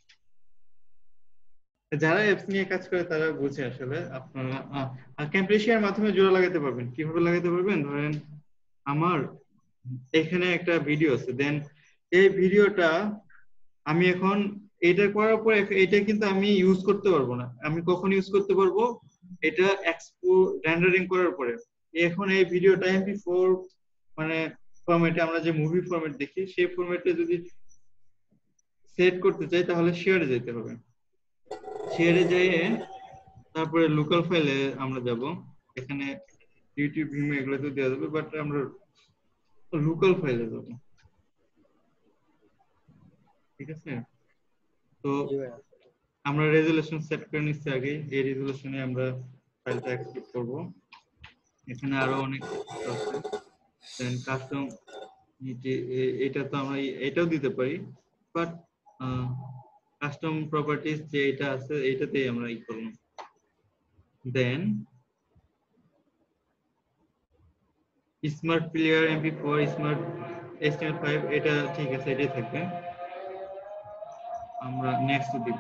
যারা অ্যাপস নিয়ে কাজ করে তারা বুঝে আসলে। আপনারা ক্যামটেশিয়ার মাধ্যমে জোড়া লাগাতে পারবেন। কিভাবে লাগাতে পারবেন? ধরেন আমার এখানে একটা ভিডিও আছে, দেন এই ভিডিওটা আমি এখন এটা করার পর এটা কিন্তু আমি ইউজ করতে পারবো না। আমি কখন ইউজ করতে পারবো? এটা এক্সপো রেন্ডারিং করার পরে। এখন এই ভিডিওটা MP4 মানে ফরম্যাটে, আমরা যে মুভি ফরম্যাট দেখি সেই ফরম্যাটে যদি সেট করতে চাই তাহলে শেয়ারে যেতে হবে। শেয়ারে যেয়ে তারপরে লোকাল ফাইলে আমরা যাব। এখানে ইউটিউব ভিমো এগুলো তো দেওয়া যাবে, বাট আমরা লোকাল ফাইলে যাব, ঠিক আছে? তো আমরা রেজুলেশন সেট করে নিচ্ছি আগে, এই রেজুলেশনে আমরা ফাইলটা এক্সপোর্ট করব। এখানে আরো অনেক আছে, দেন কাস্টম, এটা তো আমরা এটাও দিতে পারি, বাট কাস্টম প্রপার্টিজ যে এটা আছে এইটাতেই আমরা ই করব। দেন smart player MP4 smart HTML5 এটা ঠিক আছে, এটাই থাকবে। আমরা নেক্সট দিব।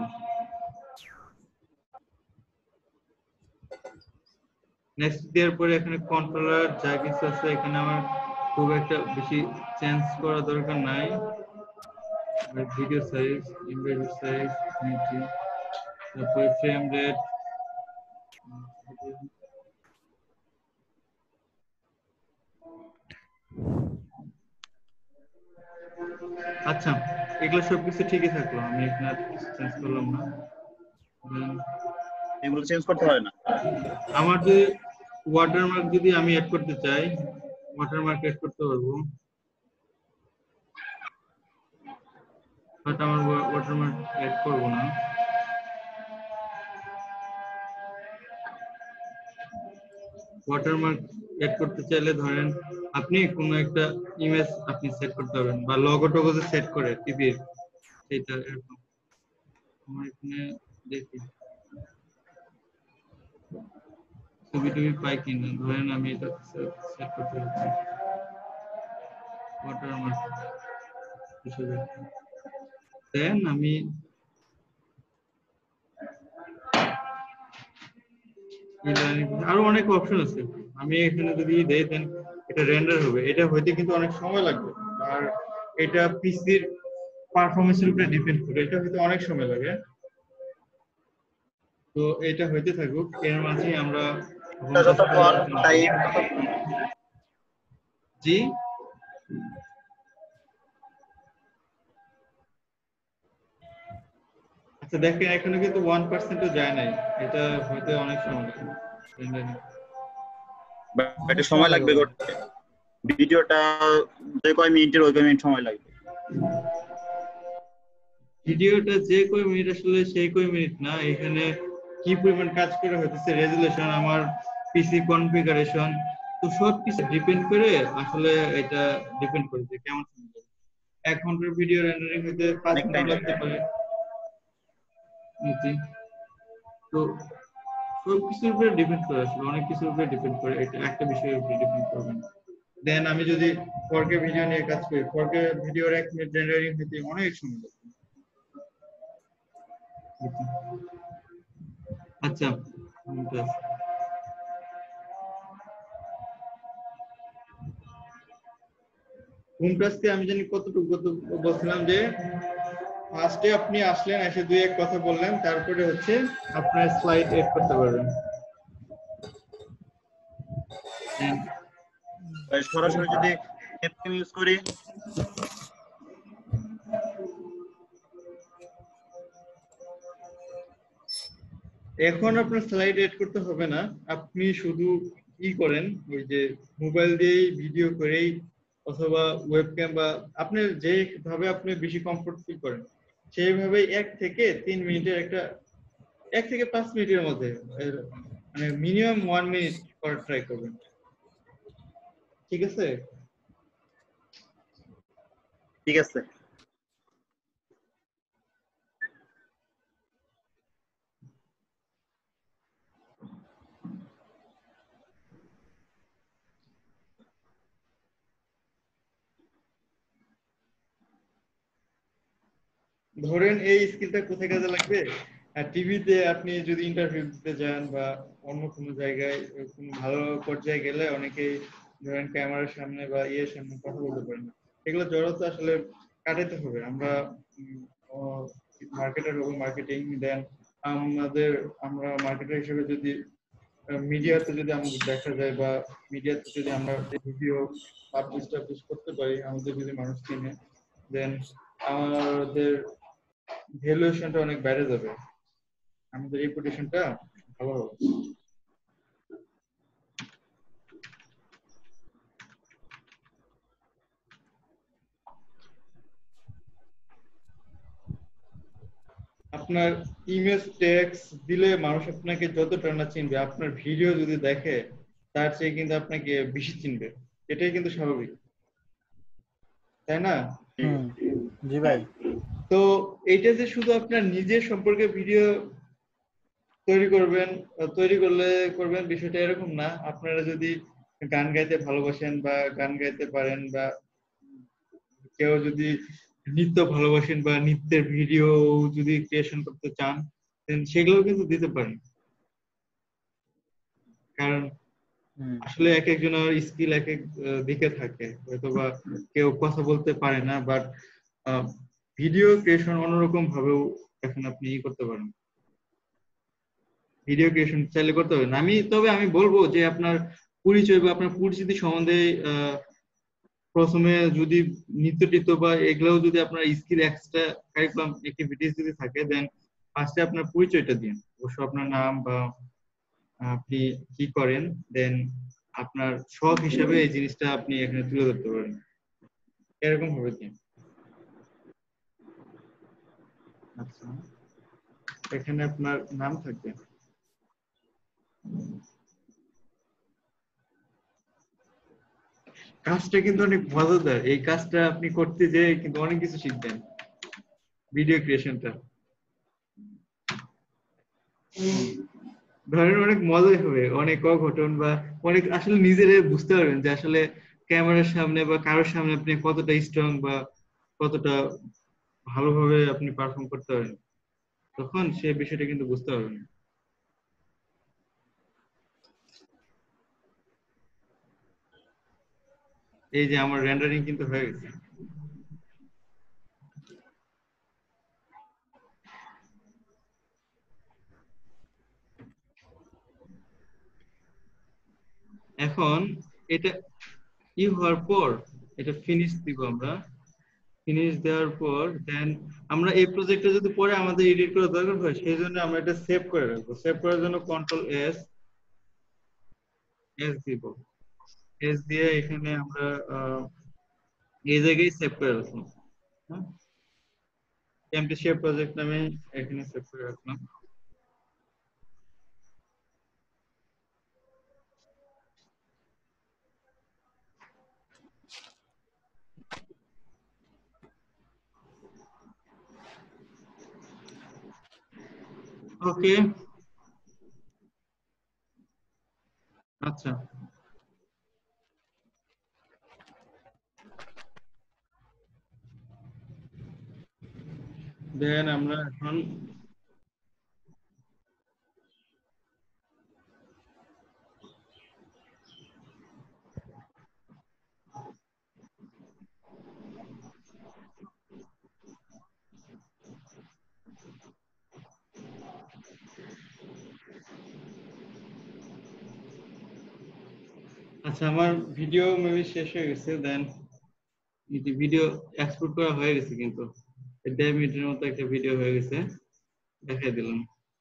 নেক্সট দেওয়ার পরে এখানে কন্ট্রোলার যা কিছু আছে এখানে আমার খুব একটা বেশি চেঞ্জ করা দরকার নাই। ভিডিও সাইজ, ইমেজ সাইজ, তারপরে ফ্রেম রেট, আচ্ছা এগুলো সবকিছু ঠিকই থাকলো, আমি এখানে আর কিছু চেঞ্জ করলাম না। এগুলো চেঞ্জ করতে হয় না। আমার যে ওয়াটারমার্ক যদি আমি অ্যাড করতে চাই, ওয়াটারমার্ক অ্যাড করতে পারবো, বাট আমার ওয়াটারমার্ক অ্যাড করবো না। ওয়াটারমার্ক এড করতে চাইলে ধরেন আপনি কোনো একটা ইমেজ আপনি সেট করতে পারবেন বা লোগো টোগো যে সেট করে টিভির, সেটা এরকম আমার এখানে দেখি ছবি টবি পাই কিনা। ধরেন আমি এটা সেট করতে চাচ্ছি ওয়াটারমার্ক হিসেবে, দেন আমি আরো অনেক অপশন আছে, আমি এখানে যদি দেই দেন এটা রেন্ডার হবে। এটা হইতে কিন্তু অনেক সময় লাগবে, আর এটা পিসির পারফরম্যান্সের উপরে ডিপেন্ড করে, এটা হইতে অনেক সময় লাগে। তো এটা হইতে থাকুক, এর মাঝে আমরা যতক্ষণ টাইম জি আচ্ছা দেখেন এখনো কিন্তু 1% ও যায় নাই, এটা হইতে অনেক সময় লাগে। এটা সময় লাগবে করতে, ভিডিওটা যে কয় মিনিটের ওই কয় মিনিট সময় লাগবে। ভিডিওটা যে কয় মিনিট আসলে সেই কয় মিনিট না, এখানে কি পরিমাণ কাজ করা হচ্ছে, রেজুলেশন, আমার পিসি কনফিগারেশন, তো সব কিছু ডিপেন্ড করে আসলে এটা ডিপেন্ড করে যে কেমন সময় লাগে। 1 ঘন্টার ভিডিও রেন্ডারিং হতে 5 অনেক ঘন্টা টাইম লাগতে পারে। তো সব কিছুর উপরে ডিপেন্ড করে, আসলে অনেক কিছুর উপরে ডিপেন্ড করে, এটা একটা বিষয়ের উপরে ডিপেন্ড করবে না। দেন আমি যদি 4K ভিডিও নিয়ে কাজ করি, 4K ভিডিওর 1 মিনিট রেন্ডারিং হতে অনেক সময় লাগবে। আচ্ছা, হোম টাস্কে আমি জানি কতটুকু বলছিলাম যে ফার্স্টে আপনি আসলেন, এসে 2-1 কথা বললেন, তারপরে হচ্ছে আপনার স্লাইড এড করতে পারবেন। সরাসরি যদি ক্যাপকাম ইউজ করি, এখন আপনার স্লাইড এড করতে হবে না, আপনি শুধু কি করেন, ওই যে মোবাইল দিয়েই ভিডিও করেই অথবা ওয়েবক্যাম বা আপনার যেভাবে আপনি বেশি কমফোর্ট ফিল করেন সেইভাবেই 1 থেকে 3 মিনিটের একটা 1 থেকে 5 মিনিটের মধ্যে, মানে মিনিমাম 1 মিনিট করার ট্রাই করবেন। ঠিক আছে? ঠিক আছে। ধরেন এই স্কিলটা কোথায় কাজে লাগবে, টিভিতে আপনি যদি ইন্টারভিউ দিতে যান বা অন্য কোনো জায়গায় কোনো ভালো পর্যায়ে গেলে অনেকেই ধরেন ক্যামেরার সামনে বা সামনে কথা বলতে পারেন না, এগুলো জড়তা আসলে কাটাতে হবে। আমরা মার্কেটার হবো, মার্কেটিং, দেন আমরা মার্কেটার হিসেবে যদি মিডিয়াতে যদি আমাদের দেখা যায় বা মিডিয়াতে যদি আমরা ভিডিও পাবলিশ করতে পারি, আমাদের যদি মানুষ চিনে, দেন আমাদের ভ্যালুয়েশনটা অনেক বেড়ে যাবে, আমাদের রেপুটেশনটা ভালো হবে। আপনার ইমেজ টেক্সট দিলে মানুষ আপনাকে যতটা না চিনবে, আপনার ভিডিও যদি দেখে তার চেয়ে কিন্তু আপনাকে বেশি চিনবে, এটাই কিন্তু স্বাভাবিক, তাই না? জি ভাই। তো এইটা যে শুধু আপনার নিজের সম্পর্কে ভিডিও তৈরি করবেন বিষয়টা এরকম না। আপনারা যদি গান গাইতে ভালোবাসেন বা গান গাইতে পারেন, বা কেউ যদি নৃত্য ভালোবাসেন বা নৃত্যের ভিডিও যদি ক্রিয়েশন করতে চান, সেগুলো কিন্তু দিতে পারেন। কারণ আসলে এক একজনের স্কিল এক এক দিকে থাকে, হয়তোবা কেউ কথা বলতে পারে না, বাট ভিডিও ক্রিয়েশন অন্যরকম ভাবেও এখন আপনি করতে পারেন। ভিডিও ক্রিয়েশন চাইলে করতে পারেন। আমি বলবো যে আপনার পরিচয় বা আপনার পরিচিতি সম্বন্ধে প্রথমে যদি নৃত্য বা এগুলোও যদি আপনার স্কিল এক্সট্রা কারিকুলাম অ্যাক্টিভিটিস যদি থাকে, দেন ফার্স্টে আপনার পরিচয়টা দিন, অবশ্য আপনার নাম বা আপনি কি করেন, দেন আপনার শখ হিসাবে এই জিনিসটা আপনি এখানে তুলে ধরতে পারেন, এরকম ভাবে দিন। আচ্ছা, এখানে আপনার নাম থাকবে। কাজটা কিন্তু অনেক মজাদার, এই কাজটা আপনি করতে যেয়ে কিন্তু অনেক কিছু শিখবেন, ভিডিও ক্রিয়েশনটা। ধরেন অনেক মজাই হবে, অনেক অঘটন বা অনেক আসলে নিজেরাই বুঝতে পারবেন যে আসলে ক্যামেরার সামনে বা কারোর সামনে আপনি কতটা স্ট্রং বা কতটা ভালোভাবে আপনি পারফর্ম করতে পারেন, তখন সে বিষয়টা কিন্তু বুঝতে পারবেন। এই যে আমার রেন্ডারিং কিন্তু হয়ে গেছে। এখন এটা হওয়ার পর এটা ফিনিশ দিব আমরা। ফিনিশ দেওয়ার পর দেন আমরা এই প্রজেক্টটা যদি পরে আমাদের এডিট করার দরকার হয়, সেই জন্য আমরা এটা সেভ করে রাখবো। সেভ করার জন্য কন্ট্রোল এস, এস দিব। এস দিয়ে এখানে আমরা এই জায়গায় সেভ করে রাখলাম। হ্যাঁ, এমটি শেয়ার প্রজেক্ট নামে এখানে সেভ করে রাখলাম। ওকে, আচ্ছা দেন আমরা এখন আচ্ছা আমার ভিডিও মেবি শেষ হয়ে গেছে। দেন ভিডিও এক্সপোর্ট করা হয়ে গেছে, কিন্তু 1.5 মিনিটের মতো একটা ভিডিও হয়ে গেছে, দেখাই দিলাম।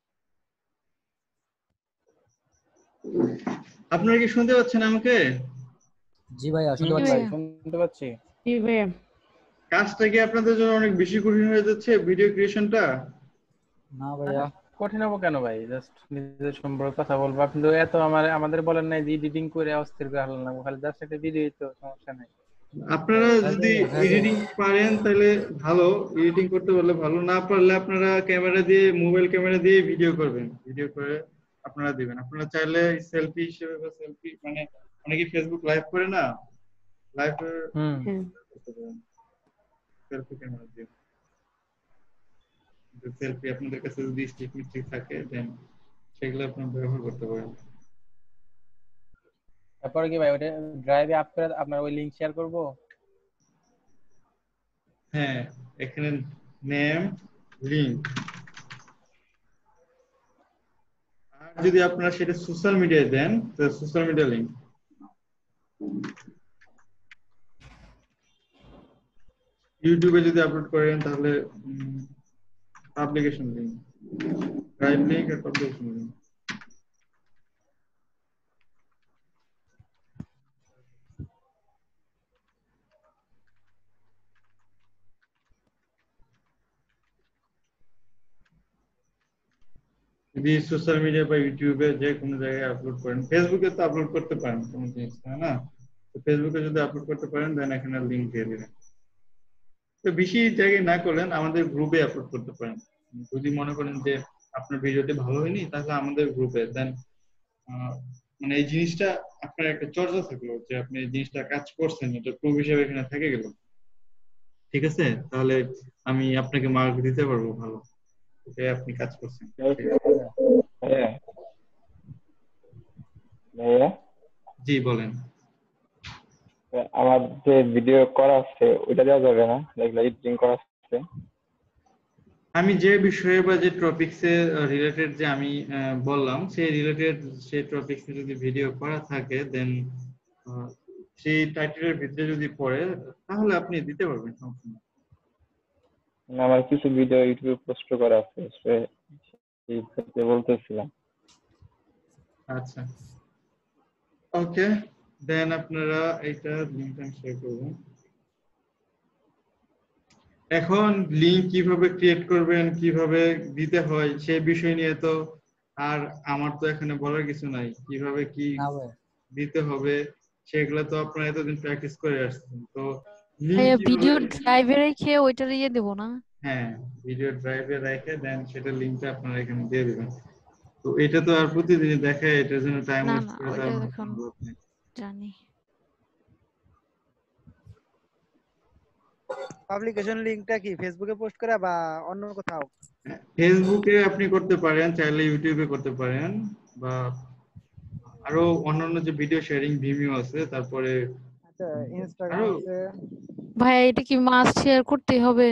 আপনারা কি শুনতে পাচ্ছেন আমাকে? জি ভাইয়া শুনতে হুম পাচ্ছি। ভাই শুনতে পাচ্ছি। জি ভাইয়া। কাজটা কি আপনাদের জন্য অনেক বেশি কঠিন হয়ে যাচ্ছে ভিডিও ক্রিয়েশনটা? না ভাইয়া কঠিন হবো কেন ভাই? জাস্ট নিজেদের সম্পর্কে কথা বলবো। আপনি তো এত আমাদের বলেন নাই যে এডিটিং করে অস্থির করে হারলাম না, খালি জাস্ট একটা ভিডিও তো সমস্যা নাই। আপনারা যদি এডিটিং পারেন তাহলে ভালো, এডিটিং করতে পারলে ভালো, না পারলে আপনারা ক্যামেরা দিয়ে, মোবাইল ক্যামেরা দিয়ে ভিডিও করবেন, ভিডিও করে আপনারা দিবেন। আপনারা চাইলে সেলফি হিসেবে বা সেলফি মানে অনেকে ফেসবুক লাইভ করে না, লাইভ হুম করতে পারেন সেলফি ক্যামেরা দিয়ে। সেলফি আপনাদের কাছে যদি স্টিক মিস্টিক থাকে দেন সেগুলো আপনারা ব্যবহার করতে পারেন। তারপরে কি ভাই ওটা ড্রাইভে আপ করে আপনার ওই লিংক শেয়ার করব? হ্যাঁ, এখানে নেম, লিংক, আর যদি আপনারা সেটা সোশ্যাল মিডিয়ায় দেন তো সোশ্যাল মিডিয়া লিংক। ইউটিউবে যদি আপলোড করেন তাহলে পাবলিকেশন লিংক, ড্রাইভ লিংক আর পাবলিকেশন লিংক। যদি সোশ্যাল মিডিয়া বা ইউটিউবে যে কোনো জায়গায় আপলোড করেন, ফেসবুকে তো আপলোড করতে পারেন কোনো জিনিস, তাই না? তো ফেসবুকে যদি আপলোড করতে পারেন দেন এখানে লিংক দিয়ে দিবেন। তো বেশি জায়গায় না করলেন আমাদের গ্রুপে আপলোড করতে পারেন। যদি মনে করেন যে আপনার ভিডিওটি ভালো হয়নি তাহলে আমাদের গ্রুপে দেন, মানে এই জিনিসটা আপনার একটা চর্চা থাকলো যে আপনি এই জিনিসটা কাজ করছেন, এটা প্রুফ হিসেবে এখানে থেকে গেল। ঠিক আছে, তাহলে আমি আপনাকে মার্ক দিতে পারবো ভালো, যে আপনি কাজ করছেন। জি বলেন। আমার যে ভিডিও করা আছে ওইটা দেওয়া যাবে না, যেগুলো এডিটিং করা আছে? আমি যে বিষয়ে বা যে টপিকসে রিলেটেড যে আমি বললাম সেই রিলেটেড সেই টপিকসে যদি ভিডিও করা থাকে দেন সেই টাইটেলের ভিতরে যদি পড়ে তাহলে আপনি দিতে পারবেন, সমস্যা নেই। আমার কিছু ভিডিও ইউটিউবে পোস্ট করা আছে, এই ক্ষেত্রে বলতেছিলাম। আচ্ছা ওকে, দেন আপনারা এটা লিংকটা শেয়ার করবেন। এখন লিংক কিভাবে ক্রিয়েট করবেন, কিভাবে দিতে হয় সেই বিষয় নিয়ে তো আর আমার তো এখানে বলার কিছু নাই। কিভাবে কি না ভাই দিতে হবে সেগুলো তো আপনারা এতদিন প্র্যাকটিস করে আসছেন। তো ভাইয়া লিংক ভিডিও কিভাবে, ড্রাইভে রেখে ওইটা ইয়ে দেবো না? হ্যাঁ ভিডিও ড্রাইভে রেখে দেন সেটা লিংকটা আপনারা এখানে দিয়ে দিবেন। তো এটা তো আর প্রতিদিন দেখায়, এটার জন্য টাইম না ওয়েস্ট না, করে ওইটা দেওয়ার এখন সম্ভব নেই। জানি। পাবলিকেশন লিংকটা কি ফেসবুকে পোস্ট করা বা অন্য কোথাও? ফেসবুকে আপনি করতে পারেন, চাইলে ইউটিউবে করতে পারেন, বা আরো অন্যান্য যে ভিডিও শেয়ারিং ভিমিও আছে, তারপরে আচ্ছা ইনস্টাগ্রাম আরো আছে। ভাইয়া এটা কি মাস্ট শেয়ার করতে হবে?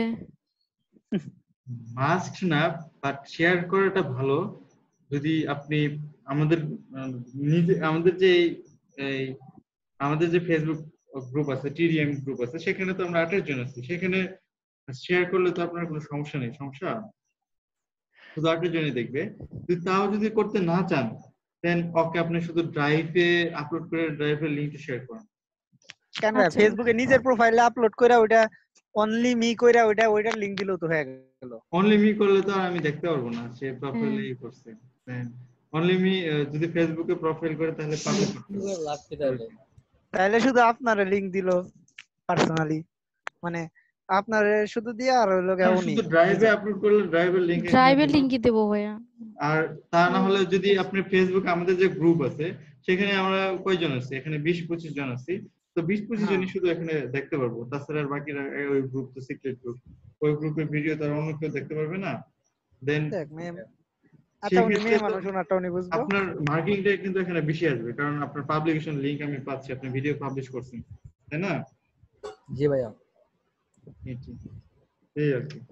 মাস্ট না, বাট শেয়ার করাটা ভালো। যদি আপনি আমাদের নিজে আমাদের যে এই আমাদের যে ফেসবুক গ্রুপ আছে, টিডিএম গ্রুপ আছে, সেখানে তো আমরা 28 জন আছি, সেখানে শেয়ার করলে তো আপনার কোনো সমস্যা নেই। সমস্যা শুধু 28 জনই দেখবে। তাও যদি করতে না চান দেন ওকে আপনি শুধু ড্রাইভে আপলোড করে ড্রাইভের লিংকটা শেয়ার করেন। কেন ভাই আচ্ছা ফেসবুকে নিজের প্রোফাইলে আপলোড কইরা ওইটা অনলি মি কইরা ওইটার লিংক দিলেও তো হয়ে গেল। অনলি মি করলে তো আর আমি দেখতে পারবো না সে প্রোফাইলে হ্যাঁ ই করছে। অনলি মি যদি ফেসবুকে প্রোফাইল করে তাহলে পাবলিক করতে হবে। লাগছে তাহলে তাহলে শুধু আপনারে লিংক দিলো পার্সোনালি, মানে আপনারে শুধু দিয়া আর ওই লোকে উনি শুধু ড্রাইভে আপলোড করলে ড্রাইভের লিংক ড্রাইভের লিংকই দেবো ভাইয়া। আর তা না হলে যদি আপনি ফেসবুকে আমাদের যে গ্রুপ আছে সেখানে আমরা কয়জন আছি, এখানে 20-25 জন আছি, তো 20-25 জনই শুধু এখানে দেখতে পারবো, তাছাড়া আর বাকিরা ওই গ্রুপ তো সিক্রেট গ্রুপ, ওই গ্রুপের ভিডিও তো আর অন্য কেউ দেখতে পারবে না। দেন দেখ মেম, আচ্ছা উনি মেয়ে মানুষ ওনারটা উনি বুঝবো। আপনার মার্কেটিংটা কিন্তু এখানে বেশি আসবে, কারণ আপনার পাবলিকেশন লিংক আমি পাচ্ছি, আপনি ভিডিও পাবলিশ করছেন, তাই না? জি ভাইয়া। এই আর কি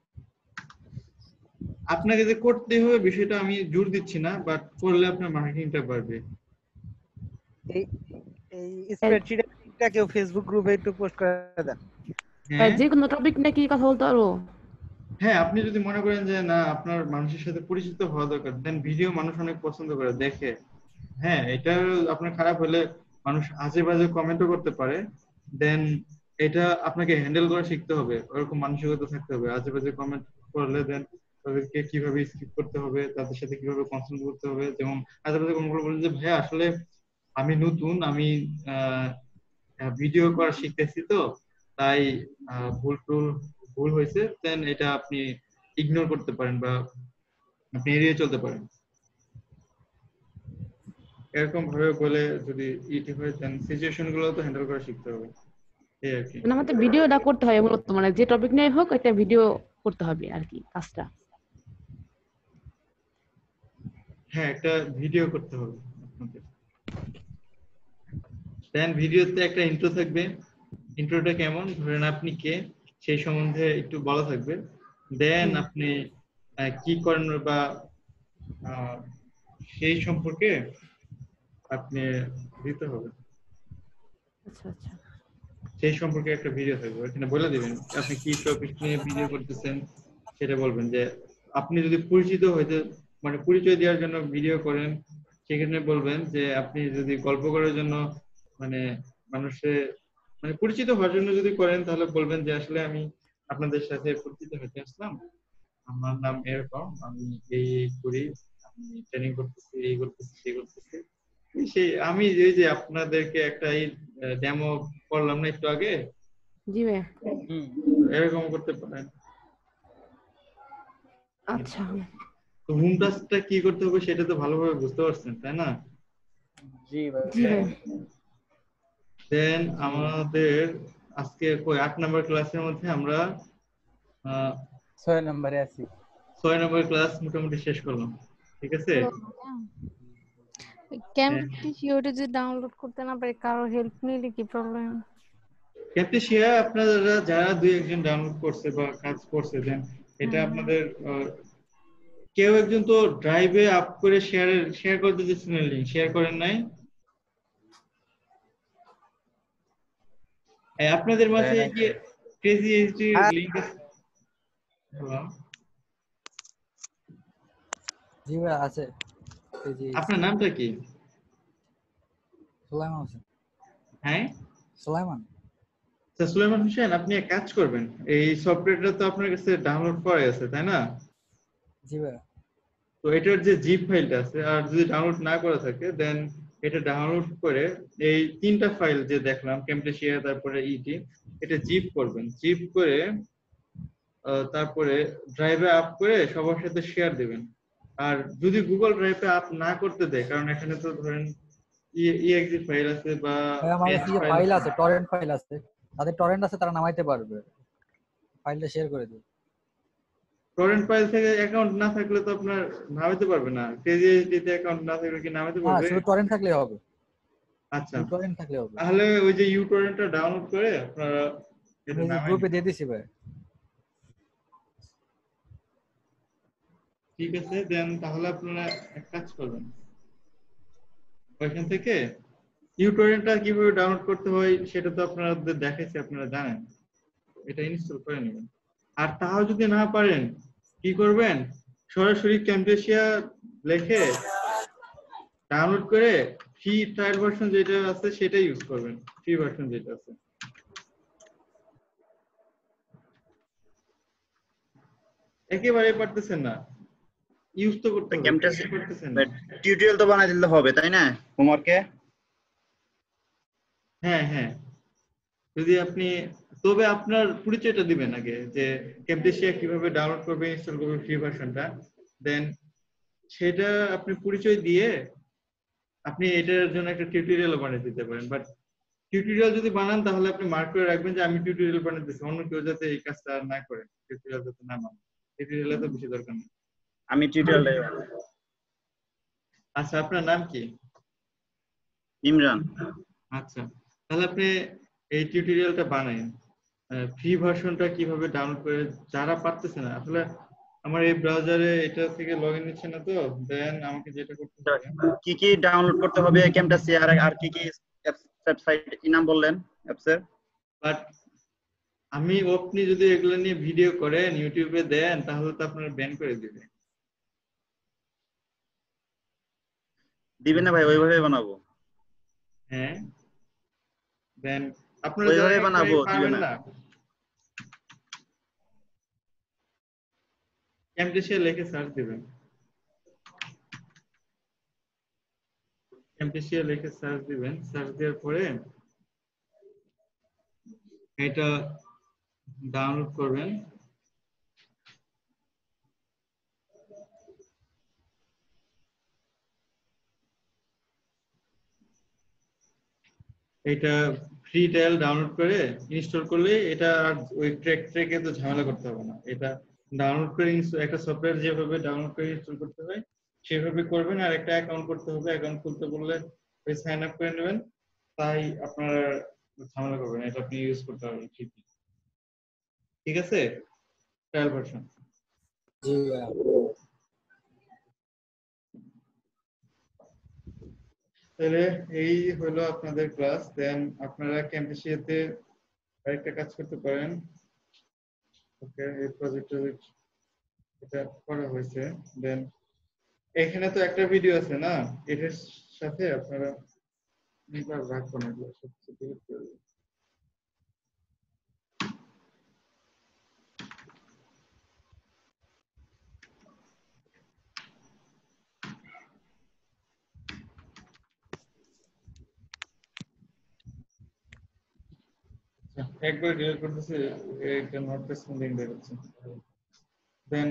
আপনাকে যে করতে হবে বিষয়টা আমি জোর দিচ্ছি না, বাট করলে আপনার মার্কেটিংটা বাড়বে। এই এই স্প্রেডশিটটা কেউ ফেসবুক গ্রুপে একটু পোস্ট করে দেন। হ্যাঁ যে কোনো টপিক নিয়ে কি কথা বলতে পারবো? হ্যাঁ, আপনি যদি মনে করেন যে না আপনার মানুষের সাথে পরিচিত হওয়া দরকার, দেন ভিডিও মানুষ অনেক পছন্দ করে দেখে। হ্যাঁ, এটা আপনার খারাপ হলে মানুষ আজে বাজে কমেন্টও করতে পারে, দেন এটা আপনাকে হ্যান্ডেল করা শিখতে হবে, ওরকম মানসিকতা থাকতে হবে। আজে বাজে কমেন্ট করলে দেন তাদেরকে কিভাবে স্কিপ করতে হবে, তাদের সাথে কিভাবে কনসাল্ট করতে হবে। যেমন আজে বাজে কমেন্ট বলে যে ভাইয়া আসলে আমি নতুন, আমি ভিডিও করা শিখতেছি, তো তাই ভুল হয়েছে, দেন এটা আপনি ইগনোর করতে পারেন বা আপনি এড়িয়ে চলতে পারেন। এরকম ভাবে বলে যদি ইটি হয়, দেন সিচুয়েশন গুলো তো হ্যান্ডেল করা শিখতে হবে, এই আর কি। মানে আমাদের ভিডিওটা করতে হয় মূলত, মানে যে টপিক নিয়ে হোক একটা ভিডিও করতে হবে আর কি কাজটা। হ্যাঁ, একটা ভিডিও করতে হবে আপনাদের। দেন ভিডিওতে একটা ইন্ট্রো থাকবে, ইন্ট্রোটা কেমন, ধরেন আপনি কে সেই সম্বন্ধে একটু বলা থাকবে। দেন আপনি কি করেন বা সেই সম্পর্কে আপনি দিতে হবে। আচ্ছা আচ্ছা, সেই সম্পর্কে একটা ভিডিও থাকবে, এখানে বলে দিবেন আপনি কি টপিক নিয়ে ভিডিও করতেছেন, সেটা বলবেন। যে আপনি যদি পরিচিত হইতে মানে পরিচয় দেওয়ার জন্য ভিডিও করেন, সেখানে বলবেন যে আপনি যদি গল্প করার জন্য মানে মানুষের মানে পরিচিত হওয়ার জন্য যদি করেন, তাহলে বলবেন যে আসলে আমি আপনাদের সাথে পরিচিত হতে আসলাম, আমার নাম এরকম, আমি এই করি, আমি ট্রেনিং করতেছি, এই করতেছি, সেই করতেছি। সেই আমি এই যে আপনাদেরকে একটা এই ডেমো করলাম না একটু আগে, জি ভাই। এরকম করতে পারেন। আচ্ছা, তো হোম টাস্কটা কি করতে হবে সেটা তো ভালোভাবে বুঝতে পারছেন, তাই না? জি ভাই। জি ভাই। দেন আমাদের আজকে 8 নাম্বার ক্লাসের মধ্যে আমরা 6 নম্বরে আছি। 6 নাম্বার ক্লাস মোটামুটি শেষ করলাম, ঠিক আছে? ক্যাম্পটিশিওটা যদি ডাউনলোড করতে না পারে, কারো হেল্প নিলে কি প্রবলেম? ক্যাম্পটিশিয়া আপনারা যারা 2-1 জন ডাউনলোড করছে বা কাজ করছে, দেন এটা আপনাদের কেউ একজন তো ড্রাইভে আপ করে শেয়ার করতে দিচ্ছেন, লিংক শেয়ার করেন নাই? আপনাদের মাঝে কি ক্রেজি এইচডি লিংক আছে? জি ভাই আছে। আপনার নামটা কি? সুলাইমান হোসেন। হ্যাঁ, সুলাইমান। সুলাইমান হোসেন, আপনি এক কাজ করবেন, এই সফটওয়্যারটা তো আপনার কাছে ডাউনলোড করা আছে, তাই না? জি ভাই। তো এটার যে জিপ ফাইলটা আছে, আর যদি ডাউনলোড না করা থাকে, দেন এটা ডাউনলোড করে এই 3টা ফাইল যে দেখলাম, ক্যাম্পটিশিয়া, তারপরে ইটি, এটা জিপ করবেন। জিপ করে তারপরে ড্রাইভে আপ করে সবার সাথে শেয়ার দিবেন। আর যদি গুগল ড্রাইভে আপ না করতে দেয়, কারণ এখানে তো ধরেন ইএক্সি ফাইল আছে বা আমার কাছে ফাইল আছে, টরেন্ট ফাইল আছে, তাদের টরেন্ট আছে, তারা নামাইতে পারবে, ফাইলটা শেয়ার করে দিই। টরেন্ট ফাইল থেকে অ্যাকাউন্ট না থাকলে তো আপনার নামাতে পারবে না। ক্রেজি তে অ্যাকাউন্ট না থাকলে কি নামাতে পারবে? শুধু টরেন্ট থাকলে হবে। আচ্ছা, টরেন্ট থাকলে হবে। তাহলে ওই যে ইউটরেন্টটা ডাউনলোড করে আপনারা এটা নামাই গ্রুপে দিয়ে দিছি ভাই। ঠিক আছে, দেন তাহলে আপনারা এক কাজ করবেন, ওইখান থেকে ইউটরেন্টটা কিভাবে ডাউনলোড করতে হয় সেটা তো আপনাদের দেখাইছি, আপনারা জানেন, এটা ইনস্টল করে নেবেন। আর তাও যদি না পারেন, কি করবেন, সরাসরি ক্যাম্পটিশিয়া লিখে ডাউনলোড করে ফ্রি ট্রায়াল ভার্সন যেটা আছে সেটা ইউজ করবেন, ফ্রি ভার্সন যেটা আছে। একেবারে পারতেছেন না, ইউজ তো করতে হবে, ক্যামটাসি পারতেছেন না। টিউটোরিয়াল তো বানাই দিলে হবে তাই না হোমওয়ার্কে? হ্যাঁ হ্যাঁ, যদি আপনি, তবে আপনার পরিচয়টা দিবেন আগে যে ক্যামটাসিয়া কিভাবে ডাউনলোড করবে, ইনস্টল করবে ফ্রি ভার্সনটা, দেন সেটা আপনি পরিচয় দিয়ে আপনি এটার জন্য একটা টিউটোরিয়ালও বানিয়ে দিতে পারেন। বাট টিউটোরিয়াল যদি বানান তাহলে আপনি মার্ক করে রাখবেন যে আমি টিউটোরিয়াল বানাতেছি, অন্য কেউ যাতে এই কাজটা না করে, টিউটোরিয়াল যাতে না মানে, টিউটোরিয়াল তো বেশি দরকার নেই। আমি টিউটোরিয়ালটাই আচ্ছা, আপনার নাম কি? ইমরান। আচ্ছা, তাহলে আপনি এই টিউটোরিয়ালটা বানান, ফ্রি ভার্সনটা কিভাবে ডাউনলোড করে, যারা পারতেছে না আসলে আমার এই ব্রাউজারে এটা থেকে লগইন নিচ্ছে না, তো দেন আমাকে যেটা করতে হবে, কি কি ডাউনলোড করতে হবে ক্যামটাসি আর কি কি ওয়েবসাইট নাম বললেন অ্যাপসের? বাট আপনি যদি এগুলো নিয়ে ভিডিও করেন ইউটিউবে দেন তাহলে তো আপনারা ব্যান করে দিবে। দিবেন না ভাই, ওইভাবে বানাবো। হ্যাঁ, দেন আপনারা ওইভাবে যারা বানাবো, দিবে পারবেন না। না, ক্যামটাসিয়া লিখে সার্চ দিবেন, ক্যামটাসিয়া লিখে সার্চ দিবেন, সার্চ দেওয়ার পরে এটা ডাউনলোড করবেন। এটা ফ্রি ট্রায়াল ডাউনলোড করে ইনস্টল করলে এটা আর ওই ট্রেকে তো ঝামেলা করতে হবে না। এটা ডাউনলোড করে একটা সফটওয়্যার যেভাবে ডাউনলোড করে ইনস্টল করতে হয় সেভাবে করবেন, আর একটা অ্যাকাউন্ট করতে হবে, অ্যাকাউন্ট খুলতে বললে ওই সাইন আপ করে নেবেন, তাই আপনার ঝামেলা করবেন, এটা আপনি ইউজ করতে পারবেন ঠিকই। ঠিক আছে, ট্রায়াল ভার্সন। জি তাহলে এই হলো আপনাদের ক্লাস। দেন আপনারা ক্যাম্পাসিয়াতে আরেকটা কাজ করতে পারেন। ওকে, এই প্রজেক্ট এটা করা হয়েছে। দেন এখানে তো একটা ভিডিও আছে না, এটার সাথে আপনারা রাখবো না, সবকিছু delete করে দেবেন। একবার ডিলিট করতেছি, এটা নট রেসপন্ডিং দেখাচ্ছে। দেন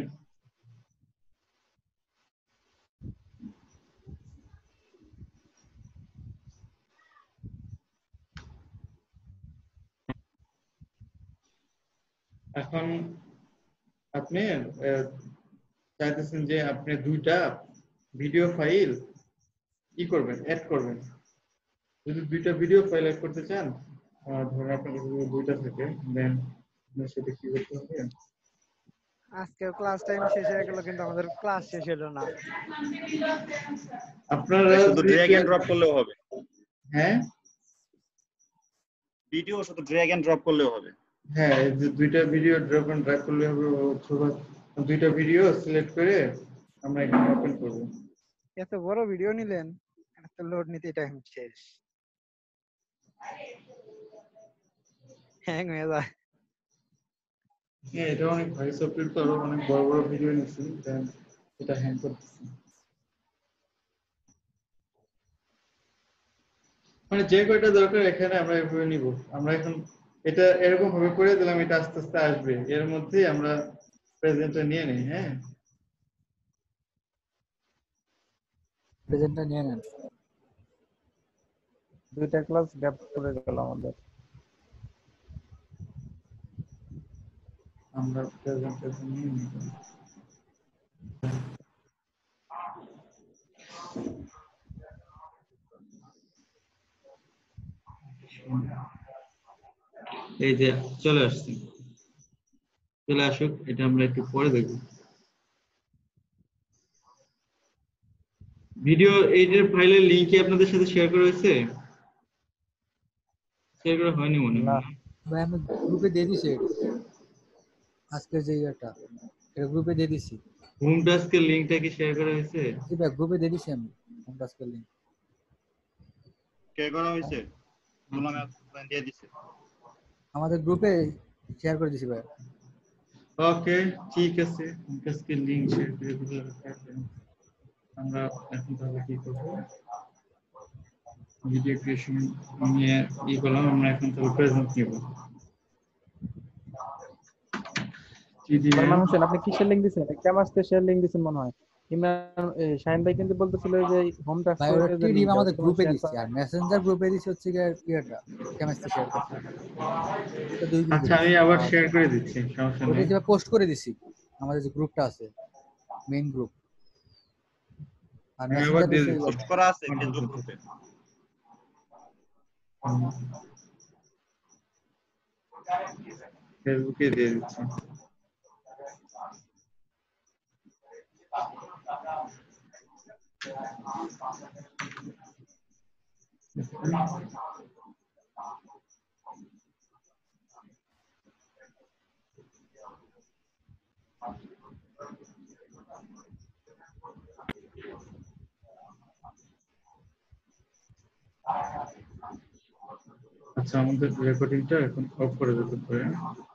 এখন আপনি চাইতেছেন যে আপনি দুইটা ভিডিও ফাইল কি করবেন, অ্যাড করবেন। যদি দুইটা ভিডিও ফাইল অ্যাড করতে চান, ধরুন আপনার কাছে যদি দুইটা থাকে, দেন সেটা কি করতে হবে, আজকে ক্লাস টাইম শেষ হয়ে গেল কিন্তু আমাদের ক্লাস শেষ হলো না। আপনারা শুধু ড্র্যাগ এন্ড ড্রপ করলেও হবে। হ্যাঁ, ভিডিও শুধু ড্র্যাগ এন্ড ড্রপ করলেও হবে। হ্যাঁ, এই যে দুইটা ভিডিও ড্রপ এন্ড ড্র্যাগ করলে হবে, অথবা দুইটা ভিডিও সিলেক্ট করে আমরা এখানে ওপেন করব। এত বড় ভিডিও নিলেন, এত লোড নিতে টাইম শেষ, হ্যাং হয়ে যায়। হ্যাঁ, এটা অনেক ভারী সফটওয়্যার, তো আরো অনেক বড় বড় ভিডিও নিচ্ছি, দেন এটা হ্যাং করতেছি। মানে যে কয়টা দরকার এখানে আমরা এভাবে নিব। আমরা এখন এটা এরকম ভাবে করে দিলাম, এটা আস্তে আস্তে আসবে, এর মধ্যেই আমরা প্রেজেন্টটা নিয়ে নেই। হ্যাঁ, প্রেজেন্টটা নিয়ে নেন। দুইটা ক্লাস গ্যাপ পড়ে গেল আমাদের। আমরা প্রেজেন্টেশন নিয়ে নিব। এই যে চলে আসছে, চলে আসুক, এটা আমরা একটু পরে দেখব। ভিডিও এইটার ফাইলের লিংক কি আপনাদের সাথে শেয়ার করা হয়েছে? শেয়ার করা হয়নি মনে হয়। ভাই আমি গ্রুপে দিয়ে দিছি আজকে যে এটা গ্রুপে দিয়ে দিছি। হোম টাস্কের লিংকটা কি শেয়ার করা হয়েছে? জি ভাই গ্রুপে দিয়ে দিছি আমি। হোম টাস্কের লিংক কে করা হয়েছে গোলামে আপনার দিয়ে দিছে আমাদের গ্রুপে শেয়ার করে দিছি ভাই। ওকে ঠিক আছে, আজকে লিংক শেয়ার করে দিলে আমরা এখন তাহলে কি করব, ভিডিও ক্রিয়েশন নিয়ে করলাম, আমরা এখন তাহলে প্রেজেন্ট নিব। ফরমান হোসেন আপনি কিসের লিংক দিছেন? ক্যামাস্টের শেয়ার লিংক দিছেন মনে হয়। ইমরান শাহিন ভাই কিন্তু বলতেছিল যে হোম ভাই ওরা টাস্কের টিডি লিংক আমাদের গ্রুপে দিছি, আর মেসেঞ্জার গ্রুপে দিছি হচ্ছে ইয়েটা কেমিস্ট্রি শেয়ার করতে। এটা দুই গ্রুপে আচ্ছা আমি আবার শেয়ার করে দিচ্ছি, সমস্যা ওটা নেই। যেটা পোস্ট করে দিছি আমাদের যে গ্রুপটা আছে মেইন গ্রুপ, আর আমি আবার মেসেঞ্জার দিছি পোস্ট করা আছে ফেসবুক গ্রুপে। ফেসবুকে দিয়ে দিচ্ছি। আচ্ছা আমাদের রেকর্ডিংটা এখন অফ করে দিতে পারে।